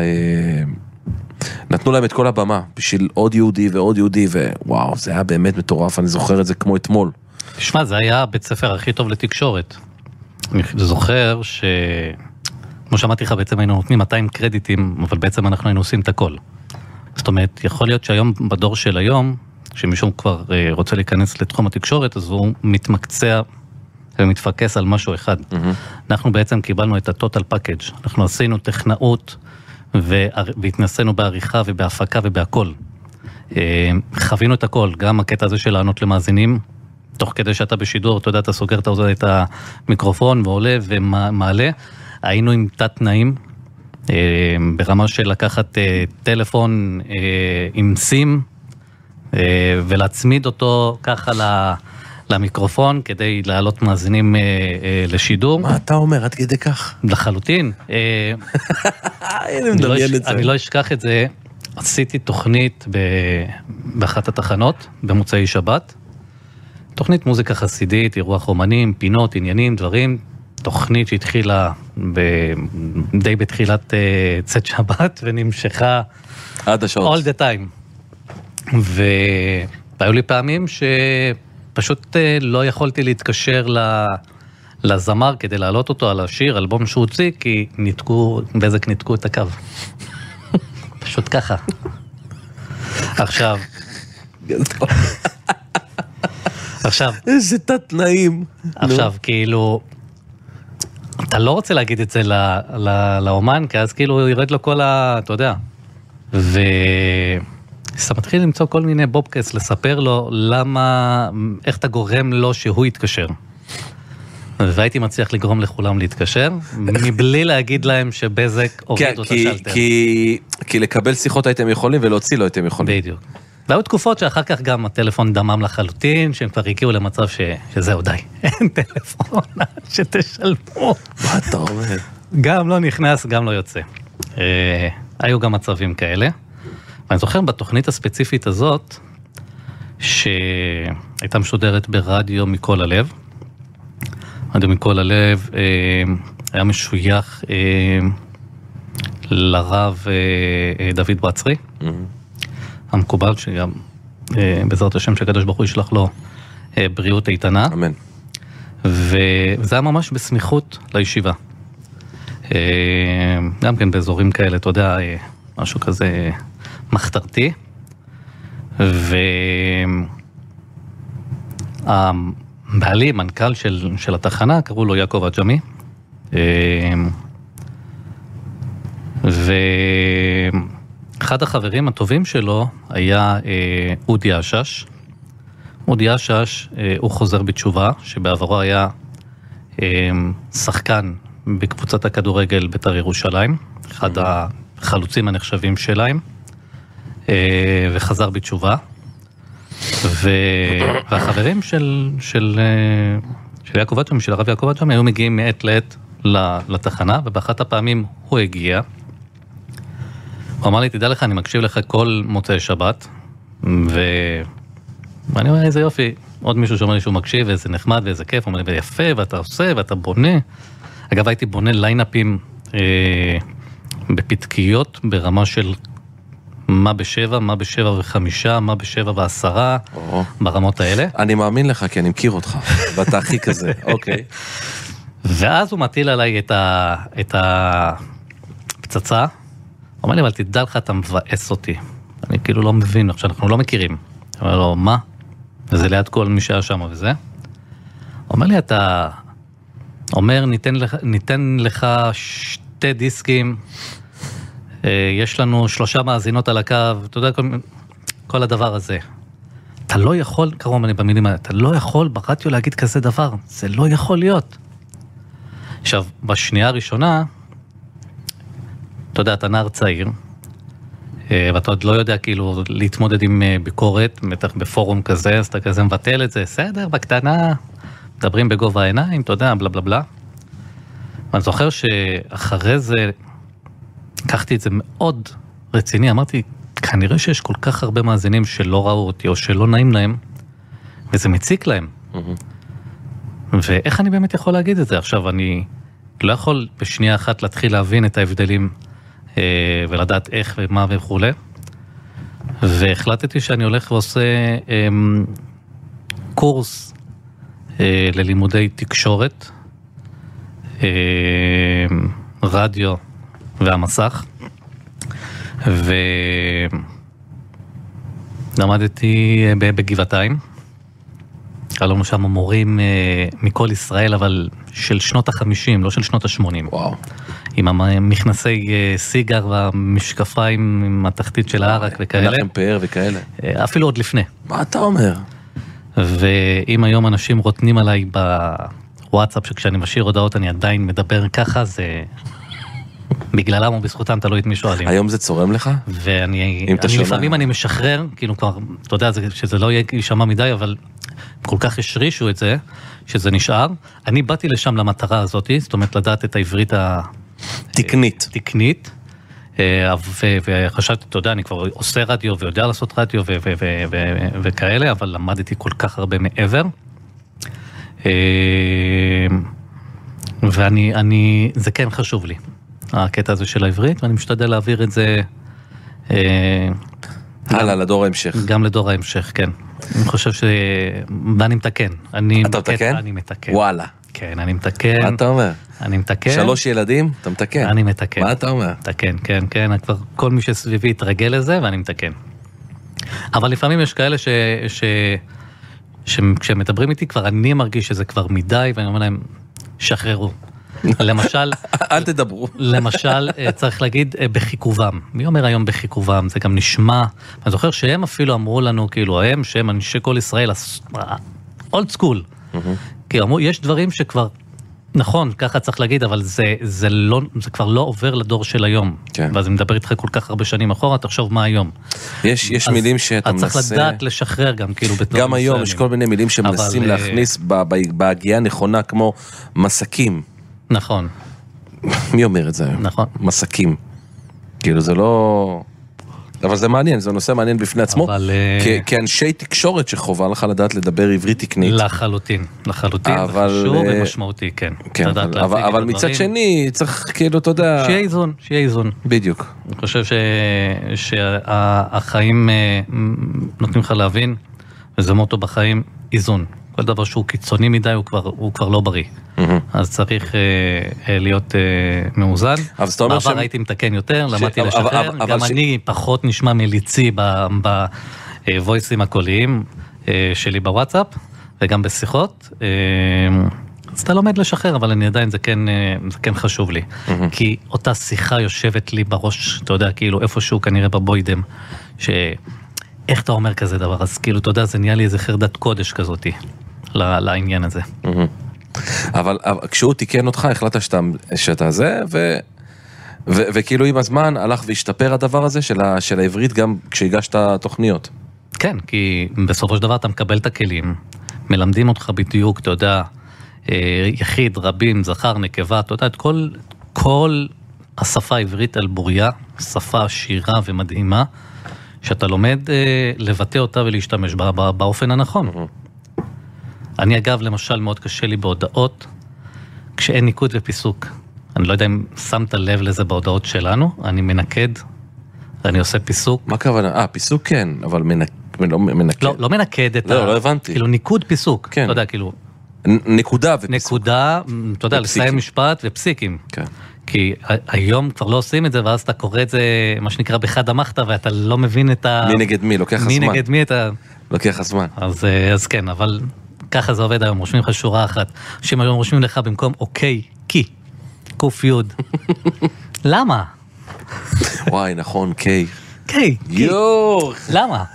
נתנו להם את כל הבמה, בשביל עוד יהודי ועוד יהודי, ווואו, זה היה באמת מטורף, אני זוכר את זה כמו אתמול. תשמע, זה היה בית ספר הכי טוב לתקשורת. אני זוכר ש... כמו שאמרתי לך, בעצם היינו נותנים מאתיים קרדיטים, אבל בעצם אנחנו היינו עושים את הכל. זאת אומרת, יכול להיות שהיום, בדור של היום, כשמישהו כבר רוצה להיכנס לתחום התקשורת, אז הוא מתמקצע ומתפקס על משהו אחד. Mm-hmm. אנחנו בעצם קיבלנו את הטוטל פאקג'. אנחנו עשינו טכנאות, והתנסינו בעריכה ובהפקה ובהכל. חווינו את הכל, גם הקטע הזה של לענות למאזינים, תוך כדי שאתה בשידור, אתה יודע, אתה סוגר את המיקרופון ועולה ומעלה. היינו עם תת תנאים, ברמה של לקחת טלפון עם סים, ולהצמיד אותו ככה למיקרופון, כדי להעלות מאזינים לשידור. מה אתה אומר, עד כדי כך? לחלוטין. אני לא אשכח את זה, עשיתי תוכנית באחת התחנות, במוצאי שבת, תוכנית מוזיקה חסידית, אירוח אומנים, פינות, עניינים, דברים, תוכנית שהתחילה ב... די בתחילת uh, צאת שבת, ונמשכה עד השעות. all the time. והיו לי פעמים שפשוט uh, לא יכולתי להתקשר ל... לזמר כדי להעלות אותו על השיר, אלבום שהוא הוציא, כי ניתקו, בזק ניתקו את הקו. פשוט ככה. עכשיו... עכשיו... איזה תת תנאים. עכשיו, כאילו... אתה לא רוצה להגיד את זה לאומן, כי אז כאילו הוא ירד לו כל ה... אתה יודע. ואתה מתחיל למצוא כל מיני בובקס, לספר לו למה... איך אתה גורם לו שהוא יתקשר. והייתי מצליח לגרום לכולם להתקשר, מבלי להגיד להם שבזק הוריד אותה שלטר. כי לקבל שיחות הייתם יכולים, ולהוציא לא הייתם יכולים. בדיוק. והיו תקופות שאחר כך גם הטלפון דמם לחלוטין, שהם כבר הגיעו למצב ש... שזהו די, אין טלפון, שתשלמו. מה אתה אומר? גם לא נכנס, גם לא יוצא. אה, היו גם מצבים כאלה. ואני זוכר בתוכנית הספציפית הזאת, שהייתה משודרת ברדיו מכל הלב. רדיו מכל הלב אה, היה משוייך אה, לרב אה, דוד בצרי. Mm-hmm. המקובל שגם בעזרת השם שהקדוש ברוך הוא ישלח לו בריאות איתנה. אמן. וזה היה ממש בסמיכות לישיבה. גם כן באזורים כאלה, אתה יודע, משהו כזה מחתרתי. והבעלי, מנכ"ל של, של התחנה, קראו לו יעקב אג'מי. ואחד החברים הטובים שלו היה אודי אשש. אודי אשש הוא חוזר בתשובה, שבעברו היה שחקן בקבוצת הכדורגל בית"ר ירושלים, אחד החלוצים הנחשבים שלהם, וחזר בתשובה. והחברים של, של, של יעקב אדג'מי, של הרב יעקב אדג'מי, היו מגיעים מעת לעת לתחנה, ובאחת הפעמים הוא הגיע. הוא אמר לי, תדע לך, אני מקשיב לך כל מוצאי שבת, ו... ואני אומר, איזה יופי, עוד מישהו שאומר לי שהוא מקשיב, ואיזה נחמד, ואיזה כיף, הוא אומר לי, ויפה, ואתה עושה, ואתה בונה. אגב, הייתי בונה ליינאפים אה, בפתקיות, ברמה של מה בשבע, מה בשבע וחמישה, מה בשבע ועשרה, ברמות האלה. אני מאמין לך, כי אני מכיר אותך, ואתה הכי כזה, אוקיי. ואז הוא מטיל עליי את, ה, את הפצצה, הוא אומר לי, אבל תדע לך, אתה מבאס אותי. אני כאילו לא מבין, עכשיו אנחנו לא מכירים. הוא אומר לו, מה? וזה ליד כל מי שהיה שם וזה. הוא אומר לי, אתה אומר, ניתן לך, ניתן לך שתי דיסקים, יש לנו שלושה מאזינות על הקו, אתה יודע, כל, כל הדבר הזה. אתה לא יכול, קרוב אני במילים האלה, אתה לא יכול ברדיו להגיד כזה דבר, זה לא יכול להיות. עכשיו, בשנייה הראשונה, אתה יודע, אתה נער צעיר, ואתה עוד לא יודע כאילו להתמודד עם ביקורת, בטח בפורום כזה, אז אתה כזה מבטל את זה, סדר, בקטנה, מדברים בגובה העיניים, אתה יודע, בלה בלה בלה. ואני זוכר שאחרי זה, לקחתי את זה מאוד רציני, אמרתי, כנראה שיש כל כך הרבה מאזינים שלא ראו אותי, או שלא נעים להם, וזה מציק להם. ואיך אני באמת יכול להגיד את זה? עכשיו, אני לא יכול בשנייה אחת להתחיל להבין את ההבדלים, ולדעת איך ומה וכו'. והחלטתי שאני הולך ועושה קורס ללימודי תקשורת, רדיו והמסך, ולמדתי בגבעתיים. היה לנו שם מורים מכל ישראל, אבל של שנות החמישים, לא של שנות השמונים. וואו. עם המכנסי סיגר והמשקפיים עם התחתית של הערק וכאלה. לכם פאר וכאלה. אפילו עוד לפני. מה אתה אומר? ואם היום אנשים רוטנים עליי בוואטסאפ, שכשאני משאיר הודעות אני עדיין מדבר ככה, זה בגללם או בזכותם, תלוי את מי שואלים. היום זה צורם לך? ואני לפעמים אני משחרר, כאילו כבר, אתה יודע, שזה לא יהיה יישמע מדי, אבל כל כך השרישו את זה, שזה נשאר. אני באתי לשם למטרה הזאת, זאת אומרת לדעת את העברית ה... תקנית. תקנית, וחשבתי, אתה יודע, אני כבר עושה רדיו ויודע לעשות רדיו וכאלה, אבל למדתי כל כך הרבה מעבר. ואני, אני, זה כן חשוב לי, הקטע הזה של העברית, ואני משתדל להעביר את זה... הלאה, לדור ההמשך. גם לדור ההמשך, כן. אני חושב ש... ואני מתקן. אתה מתקן? אני מתקן. וואלה. כן, אני מתקן. מה אתה אומר? אני מתקן. שלוש ילדים? אתה מתקן? אני מתקן. מה אתה אומר? מתקן, כן, כן. כבר כל מי שסביבי יתרגל לזה, ואני מתקן. אבל לפעמים יש כאלה ש... ש... שכשהם מדברים איתי, כבר אני מרגיש שזה כבר מדי, ואני אומר להם, שחררו. למשל... אל תדברו. למשל, צריך להגיד בחיכובם. מי אומר היום בחיכובם? זה גם נשמע... אני זוכר שהם אפילו אמרו לנו, כאילו, הם, שהם אנשי כל ישראל, אולד סקול. כי אמרו, יש דברים שכבר... נכון, ככה צריך להגיד, אבל זה, זה, לא, זה כבר לא עובר לדור של היום. כן. ואז אני מדבר איתך כל כך הרבה שנים אחורה, תחשוב מה היום. יש, יש מילים שאתה מנסה... אז צריך לדעת לשחרר גם, כאילו, בתור... גם היום יש כל מיני מילים שמנסים אבל... להכניס בהגיעה נכונה, כמו מסקים. נכון. מי אומר את זה היום? נכון. מסקים. כאילו זה לא... אבל זה מעניין, זה נושא מעניין בפני עצמו, אבל... כאנשי תקשורת שחובה לך לדעת לדבר עברית תקנית. לחלוטין, לחלוטין, אבל... זה חשוב ומשמעותי, כן. כן, אבל, אבל, אבל מצד שני, צריך כאילו, אתה יודע... שיהיה איזון, שיהיה איזון. בדיוק. אני חושב ש... שהחיים נותנים לך להבין, וזה מוטו בחיים, איזון. כל דבר שהוא קיצוני מדי, הוא כבר, הוא כבר לא בריא. אז צריך אה, להיות אה, מאוזן. בעבר ש... הייתי מתקן יותר, ש... למדתי אבל, לשחרר, אבל, גם אבל אני ש... פחות נשמע מליצי בוויסים הקוליים אה, שלי בוואטסאפ, וגם בשיחות, אה, אז אתה לומד לשחרר, אבל אני עדיין, זה כן, זה כן חשוב לי. כי אותה שיחה יושבת לי בראש, אתה יודע, כאילו איפשהו כנראה בבוידם, שאיך אתה אומר כזה דבר, אז כאילו, אתה יודע, זה נהיה לי איזה חרדת קודש כזאתי, לעניין הזה. אבל כשהוא תיקן אותך, החלטת שאתה, שאתה זה, ו... ו- וכאילו עם הזמן הלך והשתפר הדבר הזה של, ה- של העברית גם כשהגשת תוכניות. כן, כי בסופו של דבר אתה מקבל את הכלים, מלמדים אותך בדיוק, אתה יודע, יחיד, רבים, זכר, נקבה, אתה יודע, את כל, כל השפה העברית על בוריה, שפה עשירה ומדהימה, שאתה לומד לבטא אותה ולהשתמש בה באופן הנכון. Mm-hmm. אני אגב, למשל, מאוד קשה לי בהודעות, כשאין ניקוד ופיסוק. אני לא יודע אם שמת לב לזה בהודעות שלנו, אני מנקד, ואני עושה פיסוק. מה הכוונה? אה, פיסוק כן, אבל מנק... לא מנקד. לא, לא מנקד את לא, ה... לא הבנתי. כאילו ניקוד פיסוק. כן. אתה יודע, כאילו... נ- נקודה ופיסוק. נקודה, אתה יודע, לסיים משפט ופסיקים. כן. כי היום כבר לא עושים את זה, ואז אתה קורא את זה, מה שנקרא, בחד המחת, ואתה לא מבין את ה... מי נגד מי, לוקח מי הזמן. נגד מי את ה... לוקח הזמן. אז, אז כן, אבל ככה זה עובד היום, רושמים לך שורה אחת. שאם היום רושמים לך במקום אוקיי, כי, קוף יוד. למה? וואי, נכון, קיי. קיי, כי. יואו. למה?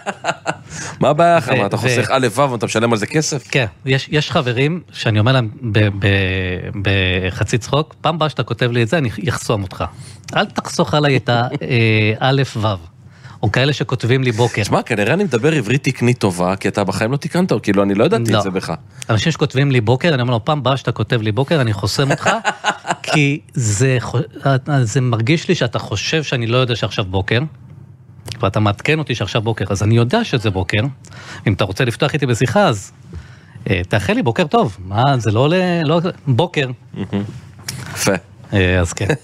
מה הבעיה לך? ו- מה, אתה ו- חוסך א' ו' ואתה משלם על זה כסף? כן, יש, יש חברים שאני אומר להם ב- ב- בחצי צחוק, פעם באה שאתה כותב לי את זה, אני אחסום אותך. אל תחסוך עליי את הא' ו', או כאלה שכותבים לי בוקר. תשמע, כנראה אני מדבר עברית תקנית טובה, כי אתה בחיים לא תיקנת, כאילו אני לא ידעתי לא. את זה בך. אנשים שכותבים לי בוקר, אני אומר לו, פעם באה שאתה כותב לי בוקר, אני חוסם אותך, כי זה, זה מרגיש לי שאתה חושב שאני לא יודע שעכשיו בוקר, ואתה מעדכן אותי שעכשיו בוקר, אז אני יודע שזה בוקר. אם אתה רוצה לפתוח איתי בשיחה, אז אה, תאחל לי בוקר טוב. מה, זה לא, לא בוקר. יפה. אה, אז כן.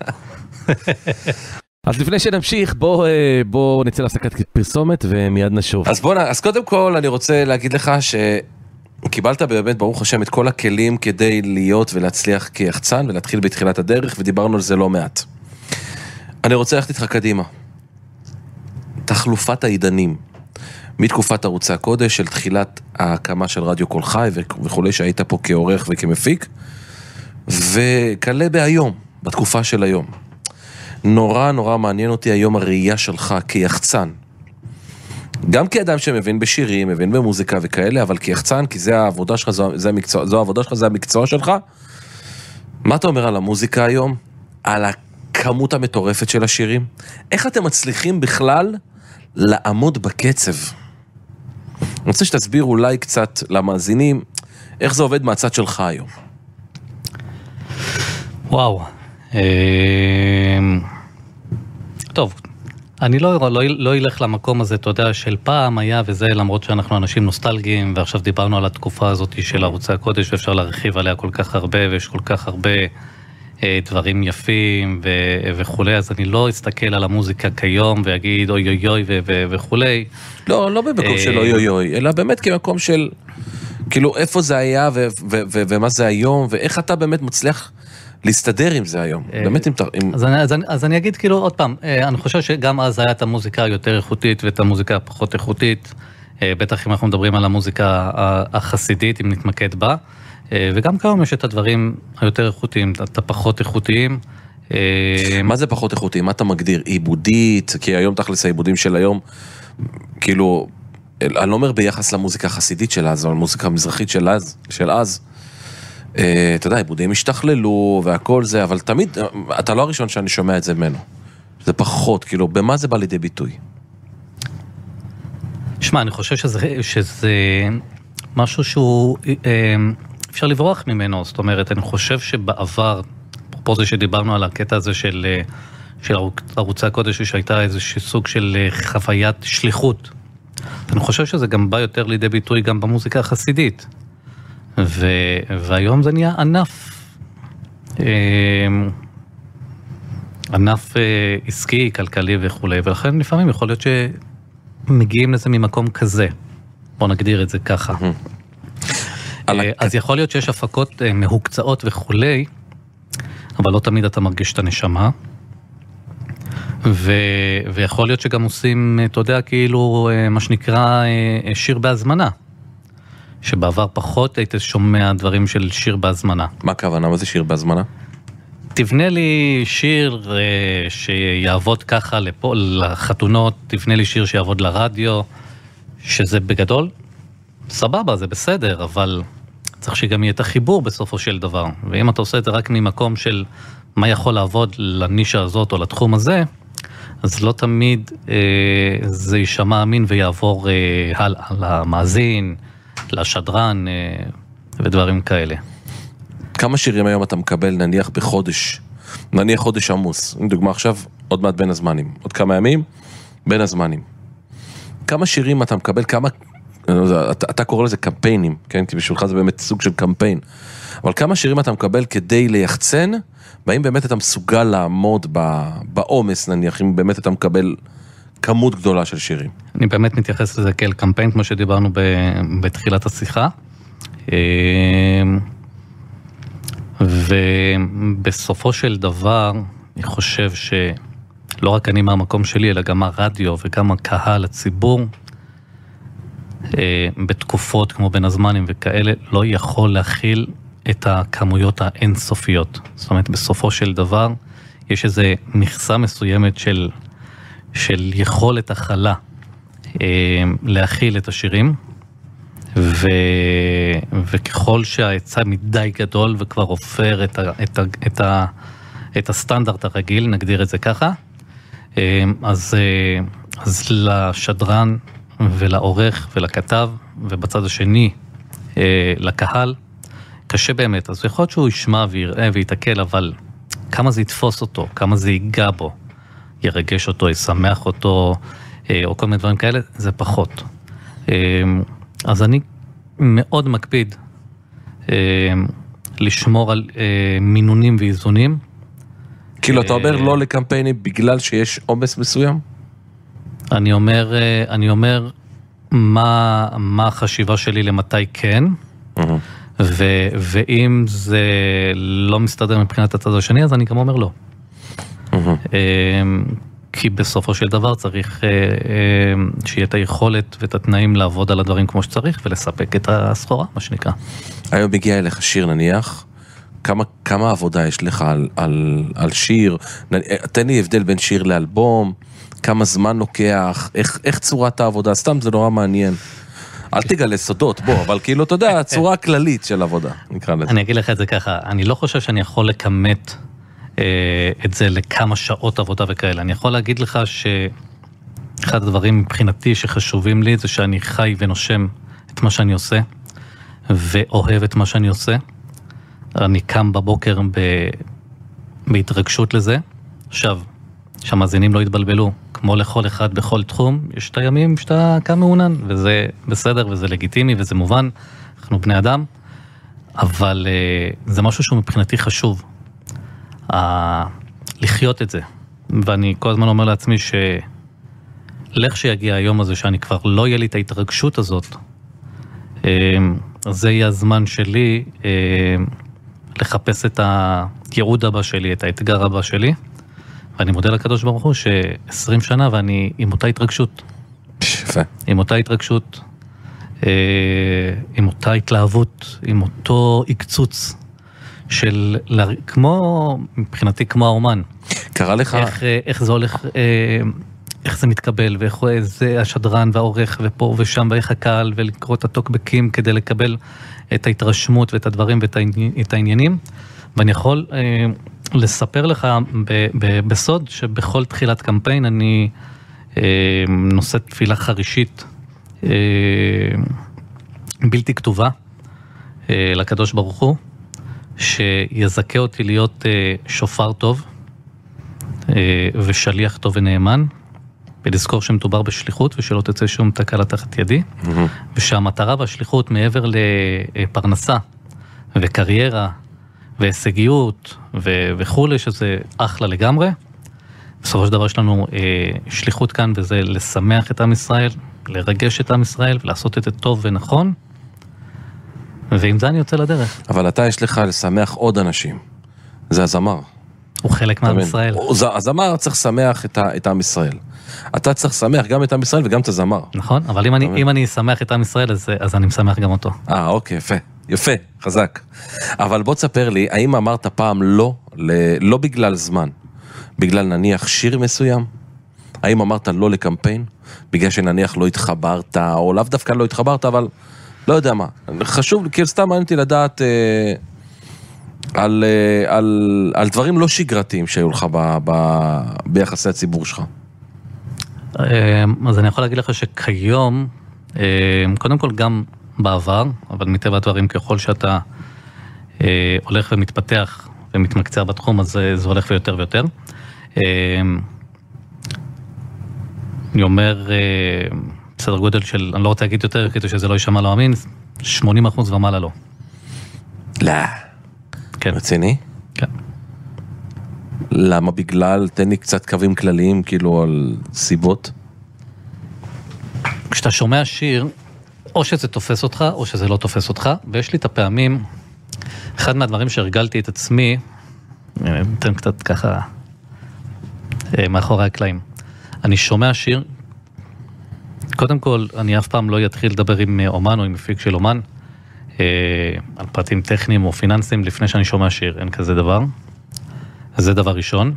אז לפני שנמשיך, בוא, בוא נצא להפסקת פרסומת ומיד נשוב. אז בוא, אז קודם כל אני רוצה להגיד לך שקיבלת באמת, ברוך השם, את כל הכלים כדי להיות ולהצליח כיחצן ולהתחיל בתחילת הדרך, ודיברנו על זה לא מעט. אני רוצה ללכת איתך קדימה. תחלופת העידנים. מתקופת ערוצי הקודש של תחילת ההקמה של רדיו קול חי וכולי, שהיית פה כעורך וכמפיק, וכלה בהיום, בתקופה של היום. נורא נורא מעניין אותי היום הראייה שלך כיחצן. גם כאדם שמבין בשירים, מבין במוזיקה וכאלה, אבל כיחצן, כי זה העבודה שלך, זו, זה המקצוע, זו העבודה שלך, זה המקצוע שלך. מה אתה אומר על המוזיקה היום? על הכמות המטורפת של השירים? איך אתם מצליחים בכלל לעמוד בקצב? אני רוצה שתסביר אולי קצת למאזינים, איך זה עובד מהצד שלך היום. וואו. טוב, אני לא, לא, לא אלך למקום הזה, אתה יודע, של פעם היה וזה, למרות שאנחנו אנשים נוסטלגיים, ועכשיו דיברנו על התקופה הזאת של ערוצי הקודש, ואפשר להרחיב עליה כל כך הרבה, ויש כל כך הרבה אה, דברים יפים ו, וכולי, אז אני לא אסתכל על המוזיקה כיום, ואגיד אוי אוי אוי ו, ו, וכולי. לא, לא במקום של אוי אוי אוי, אלא באמת כמקום של, כאילו, איפה זה היה ו, ו, ו, ומה זה היום, ואיך אתה באמת מצליח להסתדר עם זה היום, באמת עם... אז אני, אז, אני, אז אני אגיד כאילו עוד פעם, אני חושב שגם אז היה את המוזיקה היותר איכותית ואת המוזיקה הפחות איכותית, בטח אם אנחנו מדברים על המוזיקה החסידית, אם נתמקד בה, וגם כיום יש את הדברים היותר איכותיים, את הפחות איכותיים. מה זה פחות איכותיים? מה אתה מגדיר? עיבודית? כי היום תכלס העיבודים של היום, כאילו, אני לא אומר ביחס למוזיקה החסידית של אז, אבל המוזיקה המזרחית של אז, של אז, אתה יודע, עיבודים השתכללו והכל זה, אבל תמיד, אתה לא הראשון שאני שומע את זה ממנו. זה פחות, כאילו, במה זה בא לידי ביטוי? שמע, אני חושב שזה, שזה משהו שהוא, אפשר לברוח ממנו, זאת אומרת, אני חושב שבעבר, פה זה שדיברנו על הקטע הזה של, של ערוצי הקודש, שהייתה איזשהו סוג של חוויית שליחות. אני חושב שזה גם בא יותר לידי ביטוי גם במוזיקה החסידית. ו... והיום זה נהיה ענף, ענף עסקי, כלכלי וכו', ולכן לפעמים יכול להיות שמגיעים לזה ממקום כזה, בוא נגדיר את זה ככה. אז יכול להיות שיש הפקות מהוקצאות וכו', אבל לא תמיד אתה מרגיש את הנשמה, ו... ויכול להיות שגם עושים, אתה יודע, כאילו, מה שנקרא שיר בהזמנה. שבעבר פחות היית שומע דברים של שיר בהזמנה. מה הכוונה? מה זה שיר בהזמנה? תבנה לי שיר אה, שיעבוד ככה לפה, לחתונות, תבנה לי שיר שיעבוד לרדיו, שזה בגדול, סבבה, זה בסדר, אבל צריך שגם יהיה את החיבור בסופו של דבר. ואם אתה עושה את זה רק ממקום של מה יכול לעבוד לנישה הזאת או לתחום הזה, אז לא תמיד אה, זה יישמע אמין ויעבור אה, הלאה, למאזין, לשדרן אה, ודברים כאלה. כמה שירים היום אתה מקבל נניח בחודש? נניח חודש עמוס. דוגמה עכשיו, עוד מעט בין הזמנים. עוד כמה ימים, בין הזמנים. כמה שירים אתה מקבל, כמה... אתה, אתה קורא לזה קמפיינים, כן? כי בשבילך זה באמת סוג של קמפיין. אבל כמה שירים אתה מקבל כדי ליחצן, והאם באמת אתה מסוגל לעמוד בעומס, נניח, אם באמת אתה מקבל כמות גדולה של שירים? אני באמת מתייחס לזה כאל קמפיין, כמו שדיברנו בתחילת השיחה. ובסופו של דבר, אני חושב שלא רק אני מהמקום שלי, אלא גם הרדיו וגם הקהל, הציבור, בתקופות כמו בין הזמנים וכאלה, לא יכול להכיל את הכמויות האינסופיות. זאת אומרת, בסופו של דבר, יש איזו מכסה מסוימת של, של יכולת הכלה להכיל את השירים, ו... וככל שההיצע מדי גדול וכבר עופר את, ה... את, ה... את, ה... את הסטנדרט הרגיל, נגדיר את זה ככה, אז, אז לשדרן ולעורך ולכתב, ובצד השני לקהל, קשה באמת. אז יכול להיות שהוא ישמע ויראה ויתקל, אבל כמה זה יתפוס אותו, כמה זה ייגע בו, ירגש אותו, ישמח אותו, או כל מיני דברים כאלה, זה פחות. אז אני מאוד מקפיד לשמור על מינונים ואיזונים. כאילו אתה אומר לא לקמפיינים בגלל שיש עומס מסוים? אני אומר, אני אומר מה, מה החשיבה שלי למתי כן, ו, ואם זה לא מסתדר מבחינת הצד השני, אז אני גם אומר לא. כי בסופו של דבר צריך שיהיה את היכולת ואת התנאים לעבוד על הדברים כמו שצריך, ולספק את הסחורה, מה שנקרא. היום מגיע אליך שיר נניח, כמה, כמה עבודה יש לך על, על, על שיר? תן לי הבדל בין שיר לאלבום, כמה זמן לוקח, איך, איך צורת העבודה, סתם זה נורא מעניין. אל תגלה סודות, בוא, אבל כאילו, אתה יודע, צורה כללית של עבודה, נקרא לזה. אני אגיד לך את זה ככה, אני לא חושב שאני יכול לכמת אה, את זה לכמה שעות עבודה וכאלה. אני יכול להגיד לך שאחד הדברים מבחינתי שחשובים לי, זה שאני חי ונושם את מה שאני עושה, ואוהב את מה שאני עושה. אני קם בבוקר ב... בהתרגשות לזה. עכשיו, שהמאזינים לא יתבלבלו, כמו לכל אחד בכל תחום, יש את הימים שאתה קם מעונן, וזה בסדר, וזה לגיטימי, וזה מובן, אנחנו בני אדם, אבל uh, זה משהו שהוא מבחינתי חשוב, uh, לחיות את זה, ואני כל הזמן אומר לעצמי שלך שיגיע היום הזה, שאני כבר לא יהיה לי את ההתרגשות הזאת, uh, זה יהיה הזמן שלי uh, לחפש את הייעוד הבא שלי, את האתגר הבא שלי, ואני מודה לקדוש ברוך הוא ש-עשרים שנה ואני עם אותה התרגשות. יפה. עם אותה התרגשות, עם אותה התלהבות, עם אותו הקצוץ של, כמו, מבחינתי כמו האומן. קרא לך? איך, איך זה הולך, איך זה מתקבל, ואיך זה השדרן והעורך ופה ושם, ואיך הקהל, ולקרוא את הטוקבקים כדי לקבל את ההתרשמות ואת הדברים ואת העניינים. ואני יכול לספר לך ב- ב- בסוד שבכל תחילת קמפיין אני אה, נושא תפילה חרישית אה, בלתי כתובה אה, לקדוש ברוך הוא, שיזכה אותי להיות אה, שופר טוב אה, ושליח טוב ונאמן, ולזכור שמדובר בשליחות ושלא תצא שום תקלה תחת ידי, mm-hmm. ושהמטרה והשליחות מעבר לפרנסה וקריירה והישגיות ו- וכו', שזה אחלה לגמרי. בסופו של דבר יש לנו אה, שליחות כאן, וזה לשמח את עם ישראל, לרגש את עם ישראל, ולעשות את זה טוב ונכון, ועם זה אני יוצא לדרך. אבל אתה יש לך לשמח עוד אנשים, זה הזמר. הוא חלק מעם ישראל. הזמר צריך לשמח את, ה- את עם ישראל. אתה צריך לשמח גם את עם ישראל וגם את הזמר. נכון, אבל אם אני, אם אני אשמח את עם ישראל, אז, אז אני משמח גם אותו. אה, אוקיי, יפה, יפה, חזק. אבל בוא תספר לי, האם אמרת פעם לא, לא בגלל זמן, בגלל נניח שיר מסוים? האם אמרת לא לקמפיין? בגלל שנניח לא התחברת, או לאו דווקא לא התחברת, אבל לא יודע מה. חשוב, כי סתם מעניינתי לדעת אה, על, אה, על, על דברים לא שגרתיים שהיו לך ב, ב, ביחסי הציבור שלך. אז אני יכול להגיד לך שכיום, קודם כל גם בעבר, אבל מטבע הדברים ככל שאתה הולך ומתפתח ומתמקצע בתחום, אז זה הולך ויותר ויותר. אני אומר, בסדר גודל של, אני לא רוצה להגיד יותר, כדי שזה לא יישמע לא אמין, שמונים אחוז ומעלה לא. לא. כן. רציני? כן. למה? בגלל, תן לי קצת קווים כלליים, כאילו על סיבות. כשאתה שומע שיר, או שזה תופס אותך, או שזה לא תופס אותך, ויש לי את הפעמים, אחד מהדברים שהרגלתי את עצמי, נתן קצת ככה, מאחורי הקלעים. אני שומע שיר, קודם כל, אני אף פעם לא אתחיל לדבר עם אומן או עם מפיק של אומן, על פרטים טכניים או פיננסיים, לפני שאני שומע שיר, אין כזה דבר. אז זה דבר ראשון.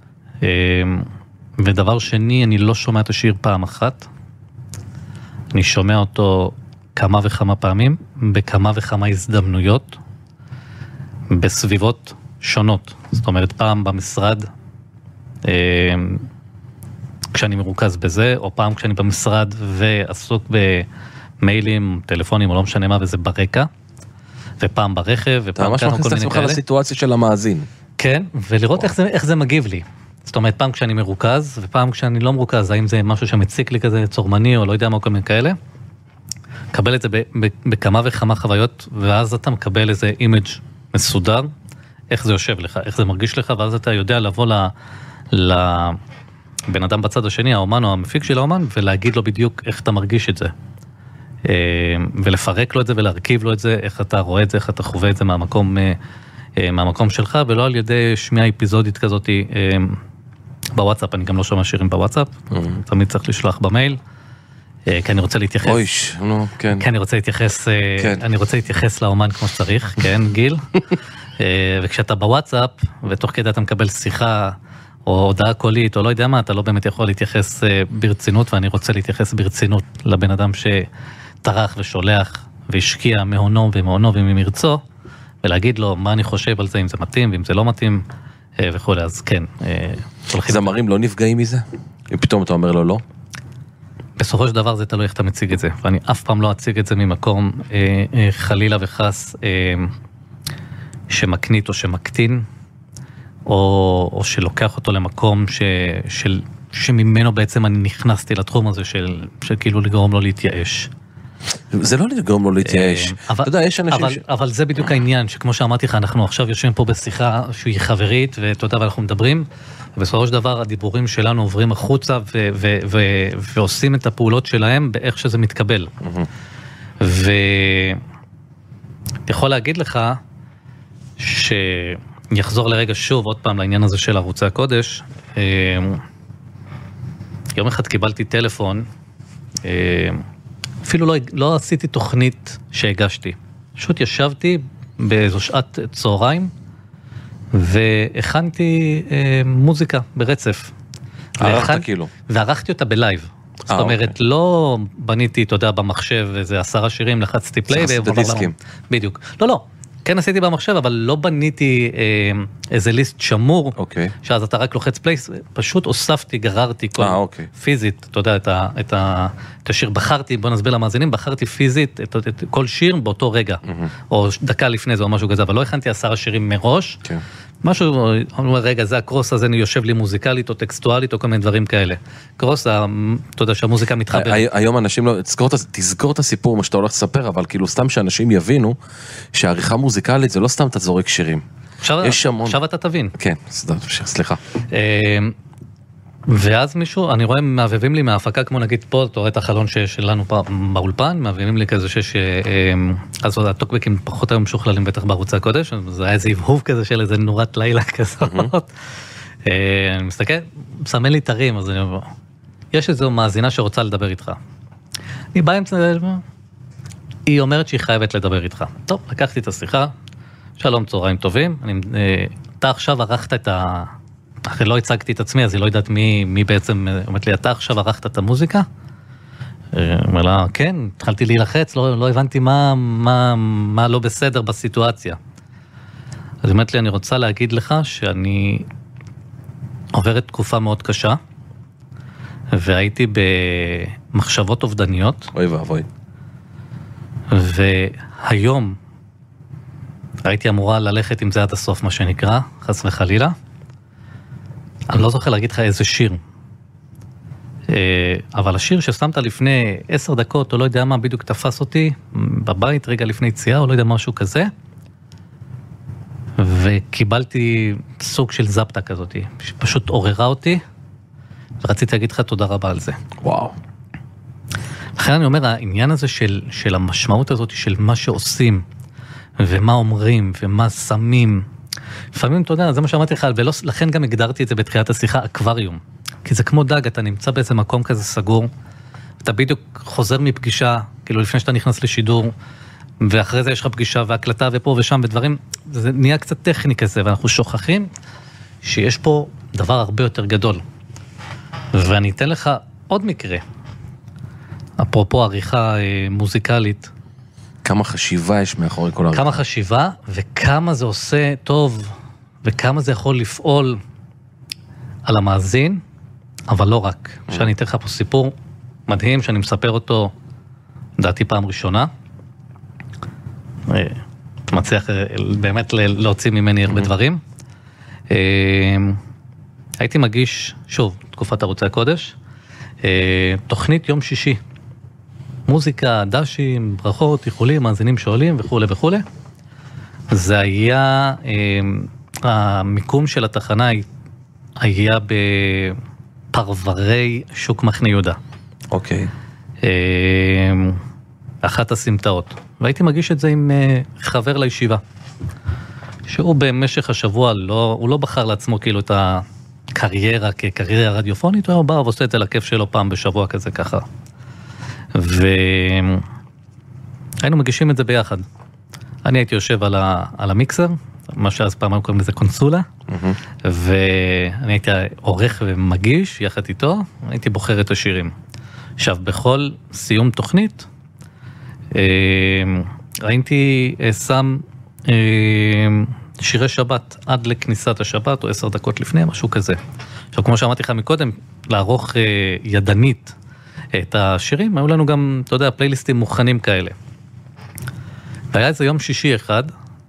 ודבר שני, אני לא שומע את השיר פעם אחת. אני שומע אותו כמה וכמה פעמים, בכמה וכמה הזדמנויות, בסביבות שונות. זאת אומרת, פעם במשרד, כשאני מרוכז בזה, או פעם כשאני במשרד ועסוק במיילים, טלפונים, או לא משנה מה, וזה ברקע, ופעם ברכב, ופעם כאן, או כל מיני כאלה. אתה ממש מכניס את עצמך לסיטואציה של המאזין. כן, ולראות איך זה, איך זה מגיב לי. זאת אומרת, פעם כשאני מרוכז, ופעם כשאני לא מרוכז, האם זה משהו שמציק לי כזה, צורמני, או לא יודע מה, כל מיני כאלה. קבל את זה בכמה וכמה חוויות, ואז אתה מקבל איזה אימג' מסודר, איך זה יושב לך, איך זה מרגיש לך, ואז אתה יודע לבוא לבן אדם בצד השני, האומן או המפיק של האומן, ולהגיד לו בדיוק איך אתה מרגיש את זה. ולפרק לו את זה, ולהרכיב לו את זה, איך אתה רואה את זה, איך אתה חווה את זה מהמקום, מהמקום שלך, ולא על ידי שמיעה אפיזודית כזאת בוואטסאפ. אני גם לא שומע שירים בוואטסאפ, תמיד צריך לשלוח במייל, כי אני רוצה להתייחס, אויש, נו, כן. כי אני רוצה להתייחס, אני רוצה להתייחס לאומן כמו שצריך, כן, גיל. וכשאתה בוואטסאפ, ותוך כדי אתה מקבל שיחה, או הודעה קולית, או לא יודע מה, אתה לא באמת יכול להתייחס ברצינות, ואני רוצה להתייחס ברצינות לבן אדם שטרח ושולח, והשקיע מהונו ומהונו וממרצו, ולהגיד לו מה אני חושב על זה, אם זה מתאים, ואם זה לא מתאים, וכו'. אז כן. זמרים לא נפגעים מזה? אם פתאום אתה אומר לו לא? בסופו של דבר זה תלוי איך אתה מציג את זה, ואני אף פעם לא אציג את זה ממקום חלילה וחס שמקנית או שמקטין, או, או שלוקח אותו למקום ש, של, שממנו בעצם אני נכנסתי לתחום הזה של, של כאילו לגרום לו להתייאש. זה לא לגרום לו להתייאש. אבל, אתה יודע, יש אנשים אבל, ש... אבל זה בדיוק העניין, שכמו שאמרתי לך, אנחנו עכשיו יושבים פה בשיחה שהיא חברית, ואתה יודע, ואנחנו מדברים, ובסופו של דבר הדיבורים שלנו עוברים החוצה, ו- ו- ו- ועושים את הפעולות שלהם באיך שזה מתקבל. ויכול להגיד לך, שיחזור לרגע שוב, עוד פעם, לעניין הזה של ערוצי הקודש, יום אחד קיבלתי טלפון, אפילו לא, לא עשיתי תוכנית שהגשתי. פשוט ישבתי באיזו שעת צהריים, והכנתי אה, מוזיקה ברצף. ערכת והכנ... כאילו. וערכתי אותה בלייב. זאת אומרת, אוקיי. לא בניתי, אתה יודע, במחשב איזה עשרה שירים, לחצתי פליי. בדיסקים. בדיוק. לא, לא. כן עשיתי במחשב, אבל לא בניתי אה, איזה ליסט שמור, אוקיי. שאז אתה רק לוחץ פלייס, פשוט הוספתי, גררתי כל, אה, אוקיי. פיזית, אתה יודע, את, ה, את, ה, את השיר, בחרתי, בוא נסביר למאזינים, בחרתי פיזית את, את כל שיר באותו רגע, mm-hmm. או דקה לפני זה או משהו כזה, אבל לא הכנתי עשרה שירים מראש, כן. משהו, רגע, זה הקרוס הזה, אני יושב לי מוזיקלית או טקסטואלית או כל מיני דברים כאלה. קרוס, אתה יודע שהמוזיקה מתחברת. היום אנשים לא, תזכור את הסיפור, מה שאתה הולך לספר, אבל כאילו סתם שאנשים יבינו שהעריכה מוזיקלית זה לא סתם אתה זורק שירים. עכשיו אתה תבין. כן, סליחה. ואז מישהו, אני רואה, מעבבים לי מההפקה, כמו נגיד פה, אתה רואה את החלון שלנו באולפן, מעבבים לי כזה שיש, אז הטוקבקים פחות היום משוכללים בטח בערוצי הקודש, זה היה איזה הבהוב כזה של איזה נורת לילה כזאת. אני מסתכל, מסמן לי תרים, אז אני אומר, יש איזו מאזינה שרוצה לדבר איתך. אני בא עם זה, היא אומרת שהיא חייבת לדבר איתך. טוב, לקחתי את השיחה, שלום, צהריים טובים, אני, אתה עכשיו ערכת את ה... אחרי לא הצגתי את עצמי, אז היא לא יודעת מי, מי בעצם, אומרת לי, אתה עכשיו ערכת את המוזיקה? אומר לה, כן, התחלתי להילחץ, לא, לא הבנתי מה, מה, מה לא בסדר בסיטואציה. אז היא אומרת לי, אני רוצה להגיד לך שאני עוברת תקופה מאוד קשה, והייתי במחשבות אובדניות. אוי ואבוי. והיום הייתי אמורה ללכת עם זה עד הסוף, מה שנקרא, חס וחלילה. אני לא זוכר להגיד לך איזה שיר. אבל השיר ששמת לפני עשר דקות, או לא יודע מה, בדיוק תפס אותי, בבית רגע לפני יציאה, או לא יודע משהו כזה, וקיבלתי סוג של זפטה כזאת, שפשוט עוררה אותי, ורציתי להגיד לך תודה רבה על זה. וואו. לכן אני אומר, העניין הזה של, של המשמעות הזאת, של מה שעושים, ומה אומרים, ומה שמים, לפעמים, אתה יודע, זה מה שאמרתי לך, ולכן גם הגדרתי את זה בתחילת השיחה, אקווריום. כי זה כמו דג, אתה נמצא באיזה מקום כזה סגור, אתה בדיוק חוזר מפגישה, כאילו לפני שאתה נכנס לשידור, ואחרי זה יש לך פגישה והקלטה ופה ושם ודברים, זה נהיה קצת טכני כזה, ואנחנו שוכחים שיש פה דבר הרבה יותר גדול. ואני אתן לך עוד מקרה, אפרופו עריכה מוזיקלית. כמה חשיבה יש מאחורי כל עריכה. כמה חשיבה, וכמה זה עושה טוב, וכמה זה יכול לפעול על המאזין, אבל לא רק. שאני אתן לך פה סיפור מדהים, שאני מספר אותו, דעתי פעם ראשונה. מצליח באמת להוציא ממני הרבה דברים. הייתי מגיש, שוב, תקופת ערוצי הקודש, תוכנית יום שישי. מוזיקה, דשים, ברכות, איחולים, מאזינים שואלים וכו' וכו'. זה היה, המיקום של התחנה היה בפרברי שוק מחנה יהודה. אוקיי. אחת הסמטאות. והייתי מגיש את זה עם חבר לישיבה. שהוא במשך השבוע, לא, הוא לא בחר לעצמו כאילו את הקריירה כקריירה רדיופונית, הוא בא ועושה את זה לכיף שלו פעם בשבוע כזה ככה. והיינו מגישים את זה ביחד. אני הייתי יושב על, ה... על המיקסר, מה שאז פעם קוראים לזה קונסולה, mm-hmm. ואני הייתי עורך ומגיש יחד איתו, הייתי בוחר את השירים. עכשיו, בכל סיום תוכנית, הייתי שם שירי שבת עד לכניסת השבת, או עשר דקות לפני, משהו כזה. עכשיו, כמו שאמרתי לך מקודם, לערוך ידנית את השירים, היו לנו גם, אתה יודע, פלייליסטים מוכנים כאלה. והיה איזה יום שישי אחד,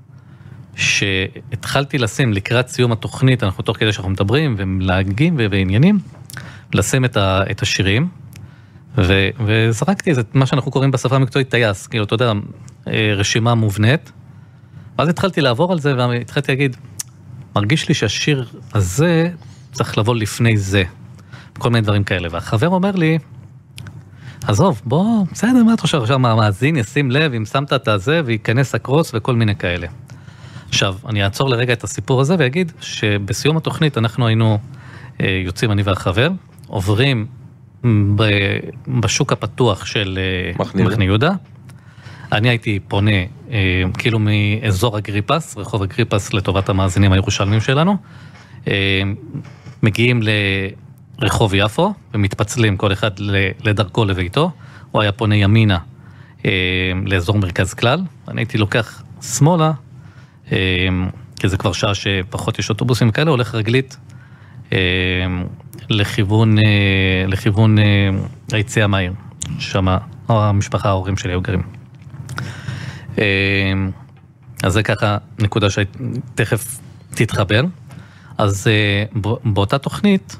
שהתחלתי לשים לקראת סיום התוכנית, אנחנו תוך כדי שאנחנו מדברים, ולהגים ועניינים, לשים את, ה, את השירים, ו, וזרקתי את מה שאנחנו קוראים בשפה המקצועית טייס, כאילו, אתה יודע, רשימה מובנית, ואז התחלתי לעבור על זה, והתחלתי להגיד, מרגיש לי שהשיר הזה צריך לבוא לפני זה, כל מיני דברים כאלה, והחבר אומר לי, עזוב, בוא, בסדר, מה אתה חושב? עכשיו המאזין ישים לב, אם שמת את הזה, וייכנס הקרוס וכל מיני כאלה. עכשיו, אני אעצור לרגע את הסיפור הזה, ואגיד שבסיום התוכנית אנחנו היינו אה, יוצאים, אני והחבר, עוברים ב, בשוק הפתוח של אה, מחנה יהודה. אני הייתי פונה, אה, כאילו מאזור אגריפס, רחוב אגריפס לטובת המאזינים הירושלמים שלנו, אה, מגיעים ל... רחוב יפו, ומתפצלים כל אחד לדרכו לביתו, הוא היה פונה ימינה אה, לאזור מרכז כלל, אני הייתי לוקח שמאלה, אה, כי זה כבר שעה שפחות יש אוטובוסים כאלה, הולך רגלית אה, לכיוון, אה, לכיוון אה, היציאה מהעיר, שם המשפחה, ההורים שלי היו גרים. אה, אז זה ככה נקודה שתכף תתחבר, אז אה, באותה תוכנית,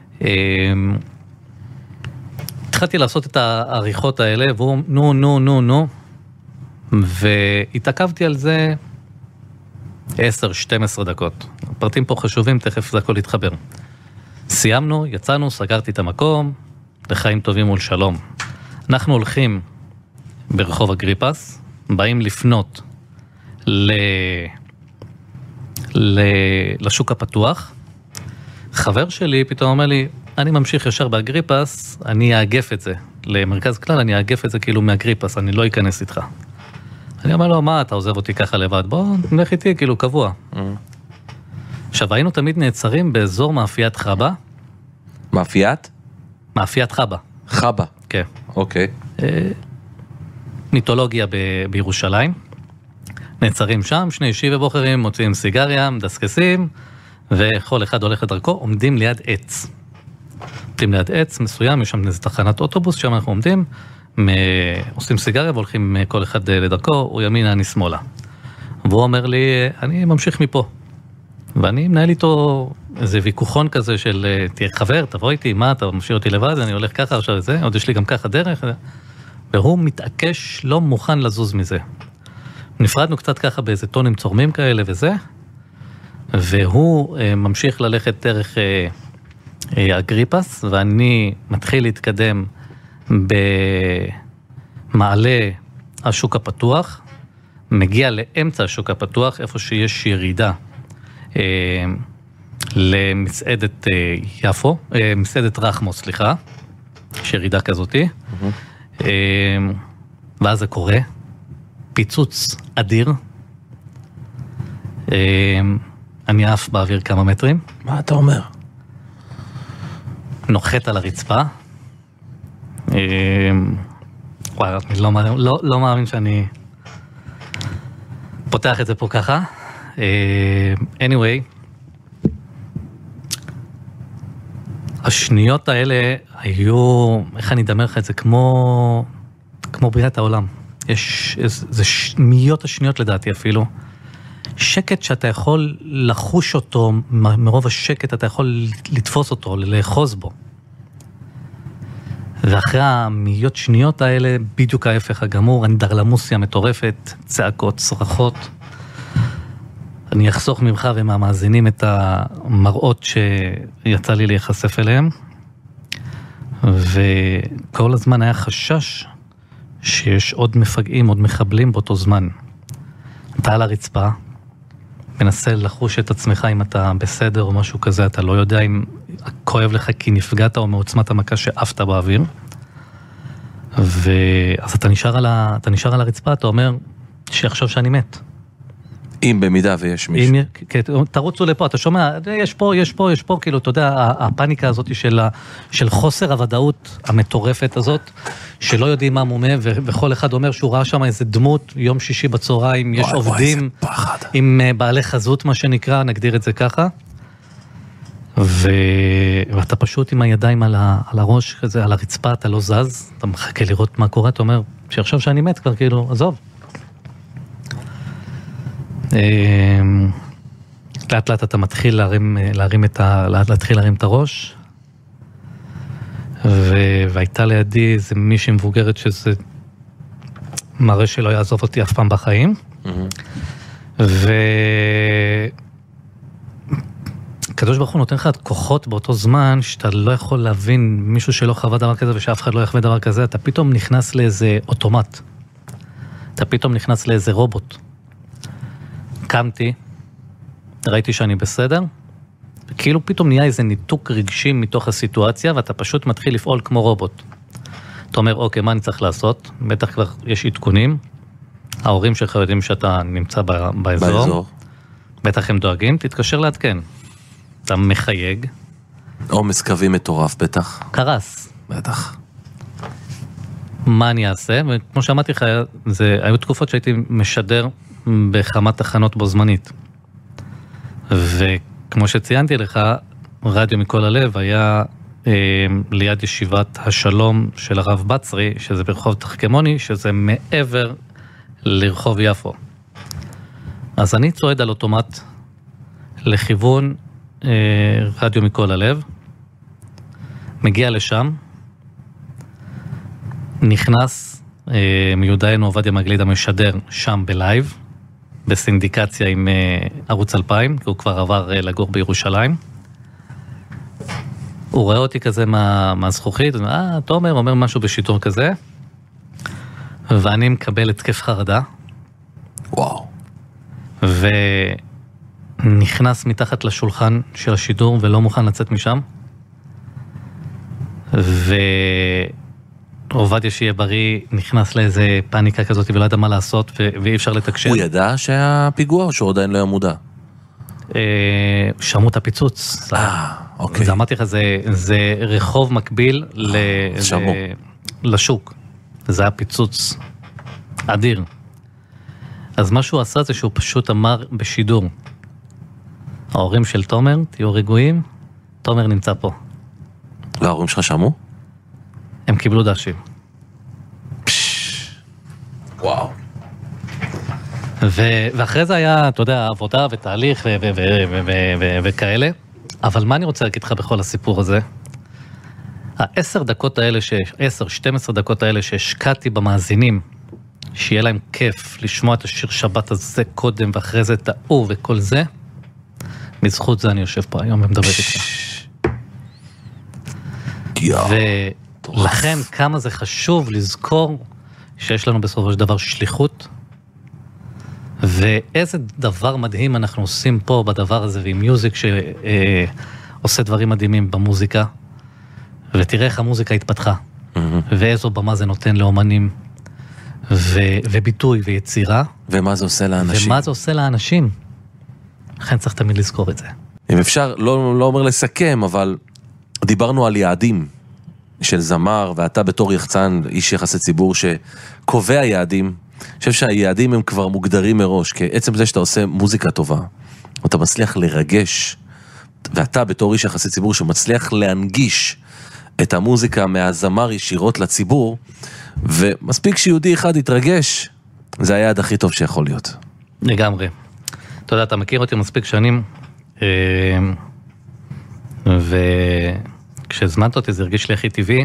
התחלתי לעשות את העריכות האלה, והוא נו, נו, נו, נו, והתעכבתי על זה עשר שתים עשרה דקות. הפרטים פה חשובים, תכף זה הכל יתחבר. סיימנו, יצאנו, סגרתי את המקום, לחיים טובים ולשלום. אנחנו הולכים ברחוב אגריפס, באים לפנות ל... ל... לשוק הפתוח, חבר שלי פתאום אומר לי, אני ממשיך ישר באגריפס, אני אאגף את זה. למרכז כלל אני אאגף את זה כאילו מאגריפס, אני לא אכנס איתך. אני אומר לו, מה, אתה עוזב אותי ככה לבד? בוא, נלך איתי, כאילו, קבוע. עכשיו, היינו תמיד נעצרים באזור מאפיית חבא. מאפיית? מאפיית חבא. חבא. כן. אוקיי. מיתולוגיה ב- בירושלים. נעצרים שם, שני אישי ובוחרים, מוציאים סיגריה, מדסקסים, וכל אחד הולך לדרכו, עומדים ליד עץ. עומדים ליד עץ מסוים, יש שם איזו תחנת אוטובוס, שם אנחנו עומדים, עושים סיגריה והולכים כל אחד לדרכו, הוא ימינה, אני שמאלה. והוא אומר לי, אני ממשיך מפה. ואני מנהל איתו איזה ויכוחון כזה של, תהיה חבר, תבוא איתי, מה, אתה משאיר אותי לבד, אני הולך ככה עכשיו וזה, עוד יש לי גם ככה דרך, והוא מתעקש, לא מוכן לזוז מזה. נפרדנו קצת ככה באיזה טונים צורמים כאלה וזה, והוא ממשיך ללכת דרך אגריפס, ואני מתחיל להתקדם במעלה השוק הפתוח, מגיע לאמצע השוק הפתוח, איפה שיש ירידה למסעדת יפו, מסעדת רחמו, סליחה, יש ירידה כזאתי, ואז זה קורה, פיצוץ אדיר, אני עף באוויר כמה מטרים. מה אתה אומר? נוחת על הרצפה. וואי, אני לא, לא, לא מאמין שאני פותח את זה פה ככה. anyway, השניות האלה היו, איך אני אדמר לך את זה, כמו, כמו בריאת העולם. יש, זה שניות השניות לדעתי אפילו. שקט שאתה יכול לחוש אותו, מרוב השקט אתה יכול לתפוס אותו, לאחוז בו. ואחרי המיות שניות האלה, בדיוק ההפך הגמור, אנדרלמוסיה מטורפת, צעקות, צרחות. אני אחסוך ממך ומהמאזינים את המראות שיצא לי להיחשף אליהם. וכל הזמן היה חשש שיש עוד מפגעים, עוד מחבלים באותו זמן. אתה על הרצפה, מנסה לחוש את עצמך אם אתה בסדר או משהו כזה, אתה לא יודע אם כואב לך כי נפגעת או מעוצמת המכה שאפת באוויר. ואז אתה נשאר על, ה... אתה נשאר על הרצפה, אתה אומר שיחשוב שאני מת. אם במידה ויש מישהו. אם... תרוצו לפה, אתה שומע, יש פה, יש פה, יש פה, כאילו, אתה יודע, הפאניקה הזאת של, ה... של חוסר הוודאות המטורפת הזאת, שלא יודעים מה מומה, ו... וכל אחד אומר שהוא ראה שם איזה דמות, יום שישי בצהריים, יש וואי, עובדים וואי, עם בעלי חזות, מה שנקרא, נגדיר את זה ככה, ו... ואתה פשוט עם הידיים על, ה... על הראש, כזה, על הרצפה, אתה לא זז, אתה מחכה לראות מה קורה, אתה אומר, שיחשוב שאני מת כבר, כאילו, עזוב. לאט לאט אתה מתחיל להרים, להרים את ה... להתחיל להרים את הראש, ו... והייתה לידי איזה מישהי מבוגרת שזה מראה שלא יעזוב אותי אף פעם בחיים, ו... הקדוש ברוך הוא נותן לך את כוחות באותו זמן שאתה לא יכול להבין מישהו שלא חווה דבר כזה ושאף אחד לא יחווה דבר כזה, אתה פתאום נכנס לאיזה אוטומט, אתה פתאום נכנס לאיזה רובוט. קמתי, ראיתי שאני בסדר, וכאילו פתאום נהיה איזה ניתוק רגשי מתוך הסיטואציה, ואתה פשוט מתחיל לפעול כמו רובוט. אתה אומר, אוקיי, מה אני צריך לעשות? בטח כבר יש עדכונים, ההורים שלך יודעים שאתה נמצא באזור, באזור. בטח הם דואגים, תתקשר לעדכן. אתה מחייג. עומס קווי מטורף, בטח. קרס. בטח. מה אני אעשה? וכמו שאמרתי לך, זה, היו תקופות שהייתי משדר בכמה תחנות בו זמנית. וכמו שציינתי לך, רדיו מכל הלב היה אה, ליד ישיבת השלום של הרב בצרי, שזה ברחוב תחכמוני, שזה מעבר לרחוב יפו. אז אני צועד על אוטומט לכיוון אה, רדיו מכל הלב, מגיע לשם, נכנס אה, מיודענו עובדיה מגליד המשדר שם בלייב, בסינדיקציה עם אה, ערוץ אלפיים, כי הוא כבר עבר אה, לגור בירושלים. הוא רואה אותי כזה מה, מהזכוכית, אה, תומר אומר משהו בשיטור כזה, ואני מקבל התקף חרדה. וואו. ונכנס מתחת לשולחן של השידור ולא מוכן לצאת משם. ועובדיה שיהיה בריא נכנס לאיזה פאניקה כזאת ולא ידע מה לעשות ואי אפשר לתקשר. הוא ידע שהיה פיגוע או שהוא עדיין לא היה מודע? שמעו את הפיצוץ. אה, אוקיי. אז אמרתי לך, זה רחוב מקביל לשוק. זה היה פיצוץ אדיר. אז מה שהוא עשה זה שהוא פשוט אמר בשידור, ההורים של תומר, תהיו רגועים, תומר נמצא פה. וההורים שלך שמעו? הם קיבלו דשים. וואו. ואחרי זה היה, אתה יודע, עבודה ותהליך וכאלה, אבל מה אני רוצה להגיד לך בכל הסיפור הזה? העשר דקות האלה, עשר, שתים עשרה דקות האלה שהשקעתי במאזינים, שיהיה להם כיף לשמוע את השיר שבת הזה קודם, ואחרי זה את ההוא וכל זה, בזכות זה אני יושב פה היום ומדבר איתך. ולכן כמה זה חשוב לזכור שיש לנו בסופו של דבר שליחות, ואיזה דבר מדהים אנחנו עושים פה בדבר הזה, ועם מיוזיק שעושה דברים מדהימים במוזיקה, ותראה איך המוזיקה התפתחה, ואיזו במה זה נותן לאומנים, וביטוי ויצירה. ומה זה עושה לאנשים. ומה זה עושה לאנשים. לכן צריך תמיד לזכור את זה. אם אפשר, לא, לא אומר לסכם, אבל דיברנו על יעדים של זמר, ואתה בתור יחצן, איש יחסי ציבור שקובע יעדים, אני חושב שהיעדים הם כבר מוגדרים מראש, כי עצם זה שאתה עושה מוזיקה טובה, אתה מצליח לרגש, ואתה בתור איש יחסי ציבור שמצליח להנגיש את המוזיקה מהזמר ישירות לציבור, ומספיק שיהודי אחד יתרגש, זה היעד הכי טוב שיכול להיות. לגמרי. אתה יודע, אתה מכיר אותי מספיק שנים, וכשהזמנת אותי זה הרגיש לי הכי טבעי,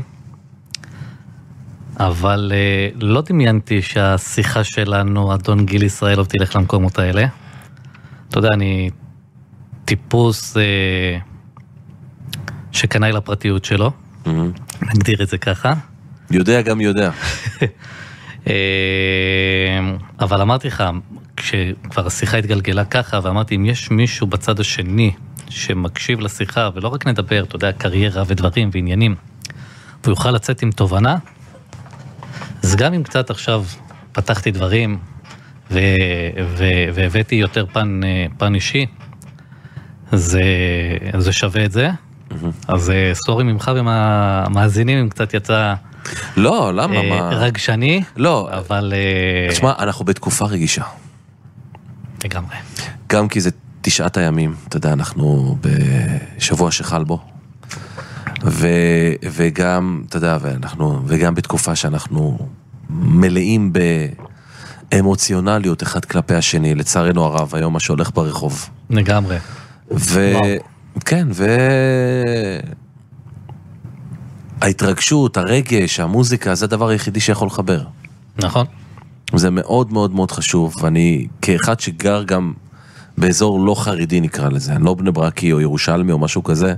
אבל לא דמיינתי שהשיחה שלנו, אדון גיל ישראל, עוד תלך למקומות האלה. אתה יודע, אני טיפוס שקנאי לפרטיות שלו, נגדיר את זה ככה. יודע גם יודע. אבל אמרתי לך, כשכבר השיחה התגלגלה ככה, ואמרתי, אם יש מישהו בצד השני שמקשיב לשיחה, ולא רק נדבר, אתה יודע, קריירה ודברים ועניינים, והוא יוכל לצאת עם תובנה, אז גם אם קצת עכשיו פתחתי דברים, והבאתי יותר פן, פן אישי, זה, זה שווה את זה. אז סורי ממך ומאזינים, אם קצת יצא... לא, למה? מה? רגשני, לא, אבל... תשמע, אנחנו בתקופה רגישה. לגמרי. גם כי זה תשעת הימים, אתה יודע, אנחנו בשבוע שחל בו. ו, וגם, אתה יודע, ואנחנו, וגם בתקופה שאנחנו מלאים באמוציונליות אחד כלפי השני, לצערנו הרב, היום מה שהולך ברחוב. לגמרי. ו... כן, ו... ההתרגשות, הרגש, המוזיקה, זה הדבר היחידי שיכול לחבר. נכון. זה מאוד מאוד מאוד חשוב, ואני כאחד שגר גם באזור לא חרדי נקרא לזה, לא בני ברקי או ירושלמי או משהו כזה,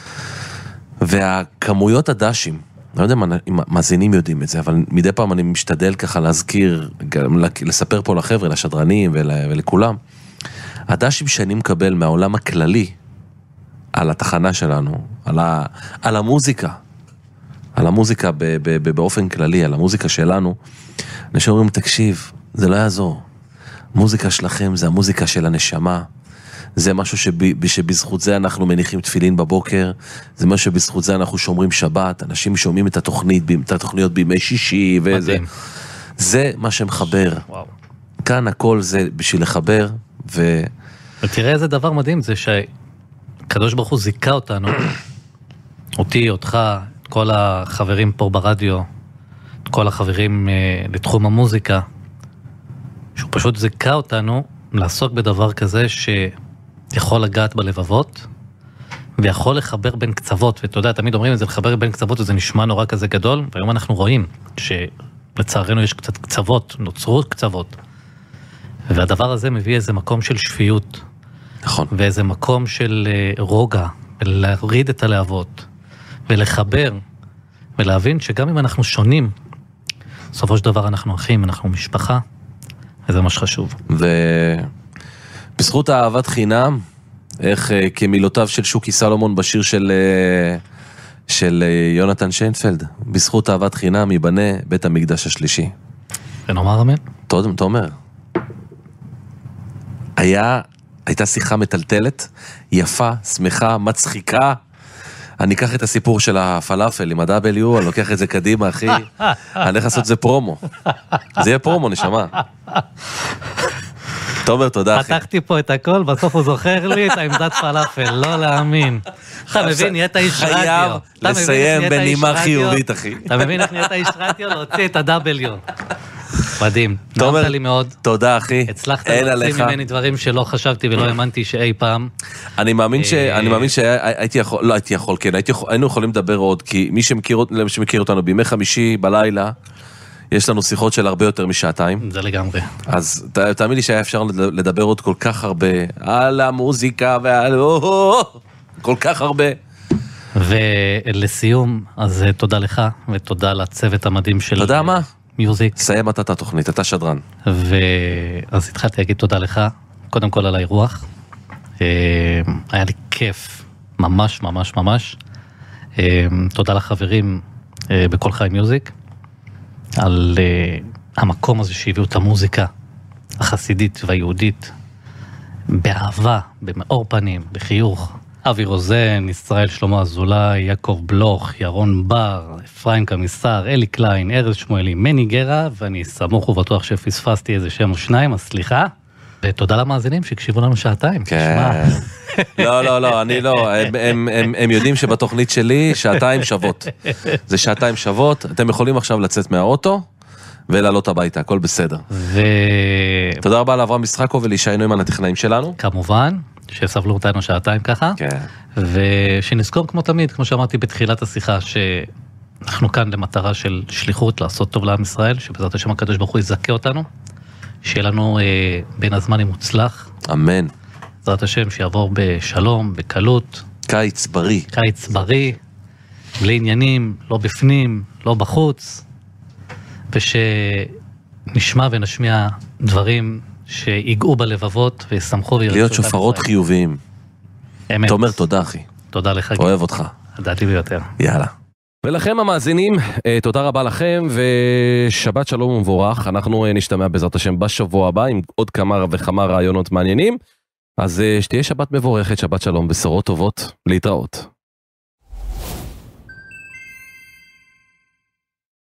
והכמויות הדשים, לא יודע אם מאזינים יודעים את זה, אבל מדי פעם אני משתדל ככה להזכיר, לספר פה לחבר'ה, לשדרנים ול, ולכולם, הדשים שאני מקבל מהעולם הכללי, על התחנה שלנו, על, ה, על המוזיקה, על המוזיקה ב, ב, ב, באופן כללי, על המוזיקה שלנו, אנשים אומרים, תקשיב, זה לא יעזור. מוזיקה שלכם זה המוזיקה של הנשמה, זה משהו שב, שבזכות זה אנחנו מניחים תפילין בבוקר, זה משהו שבזכות זה אנחנו שומרים שבת, אנשים שומעים את התוכנית, את התוכניות בימי שישי, וזה, זה מה שמחבר. וואו. כאן הכל זה בשביל לחבר, ו... ותראה איזה דבר מדהים, זה שהקדוש ברוך הוא זיכה אותנו, אותי, אותך, את כל החברים פה ברדיו, את כל החברים אה, לתחום המוזיקה, שהוא פשוט זיכה אותנו לעסוק בדבר כזה שיכול לגעת בלבבות, ויכול לחבר בין קצוות, ואתה יודע, תמיד אומרים את זה, לחבר בין קצוות, וזה נשמע נורא כזה גדול, והיום אנחנו רואים שלצערנו יש קצת קצוות, נוצרו קצוות, והדבר הזה מביא איזה מקום של שפיות, נכון. ואיזה מקום של רוגע, ולהוריד את הלהבות, ולחבר, ולהבין שגם אם אנחנו שונים, בסופו של דבר אנחנו אחים, אנחנו משפחה, וזה מה שחשוב. ובזכות האהבת חינם, איך כמילותיו של שוקי סלומון בשיר של, של יונתן שיינפלד, בזכות אהבת חינם ייבנה בית המקדש השלישי. ונאמר אמן. תומר, היה, הייתה שיחה מטלטלת, יפה, שמחה, מצחיקה. אני אקח את הסיפור של הפלאפל עם ה-W, אני לוקח את זה קדימה, אחי. אני הולך לעשות זה פרומו. זה יהיה פרומו, נשמה. תומר, תודה, אחי. פתחתי פה את הכל, בסוף הוא זוכר לי את העמדת פלאפל, לא להאמין. אתה מבין, נהיית איש רדיו. חייב לסיים בנימה חיובית, אחי. אתה מבין איך נהיית איש רדיו? להוציא את ה-W. מדהים, נעמת לי מאוד. תודה, אחי. הצלחת להוציא ממני דברים שלא חשבתי ולא האמנתי שאי פעם. אני מאמין שהייתי יכול, לא הייתי יכול, כן, היינו יכולים לדבר עוד, כי מי שמכיר אותנו בימי חמישי בלילה, יש לנו שיחות של הרבה יותר משעתיים. זה לגמרי. אז תאמין לי שהיה אפשר לדבר עוד כל כך הרבה על המוזיקה ועל... כל כך הרבה. ולסיום, אז תודה לך ותודה לצוות המדהים של... תודה מה? מיוזיק. סיים אתה את התוכנית, אתה שדרן. ואז התחלתי להגיד תודה לך, קודם כל על האירוח. היה לי כיף, ממש ממש ממש. תודה לחברים בכל חי מיוזיק, על המקום הזה שהביאו את המוזיקה החסידית והיהודית, באהבה, במאור פנים, בחיוך. אבי רוזן, ישראל שלמה אזולאי, יעקב בלוך, ירון בר, אפרים קמיסר, אלי קליין, ארז שמואלי, מני גרה, ואני סמוך ובטוח שפספסתי איזה שם או שניים, אז סליחה. ותודה למאזינים שהקשיבו לנו שעתיים. כן. לא, לא, לא, אני לא, הם, הם, הם, הם יודעים שבתוכנית שלי שעתיים שוות. זה שעתיים שוות, אתם יכולים עכשיו לצאת מהאוטו ולעלות הביתה, הכל בסדר. ו... תודה רבה לאברהם משחקו ולישי נוימן הטכנאים שלנו. כמובן. שסבלו אותנו שעתיים ככה, כן. ושנזכור כמו תמיד, כמו שאמרתי בתחילת השיחה, שאנחנו כאן למטרה של שליחות, לעשות טוב לעם ישראל, שבעזרת השם הקדוש ברוך הוא יזכה אותנו, שיהיה לנו אה, בין הזמנים מוצלח. אמן. בעזרת השם שיעבור בשלום, בקלות. קיץ בריא. קיץ בריא, בלי עניינים, לא בפנים, לא בחוץ, ושנשמע ונשמיע דברים שיגעו בלבבות וישמחו וירצו. להיות שופרות חיוביים. אמת. תומר, תודה אחי. תודה לך. אוהב אותך. ידעתי ביותר. יאללה. ולכם המאזינים, תודה רבה לכם, ושבת שלום ומבורך. אנחנו נשתמע בעזרת השם בשבוע הבא, עם עוד כמה וכמה רעיונות מעניינים. אז שתהיה שבת מבורכת, שבת שלום, בשורות טובות, להתראות.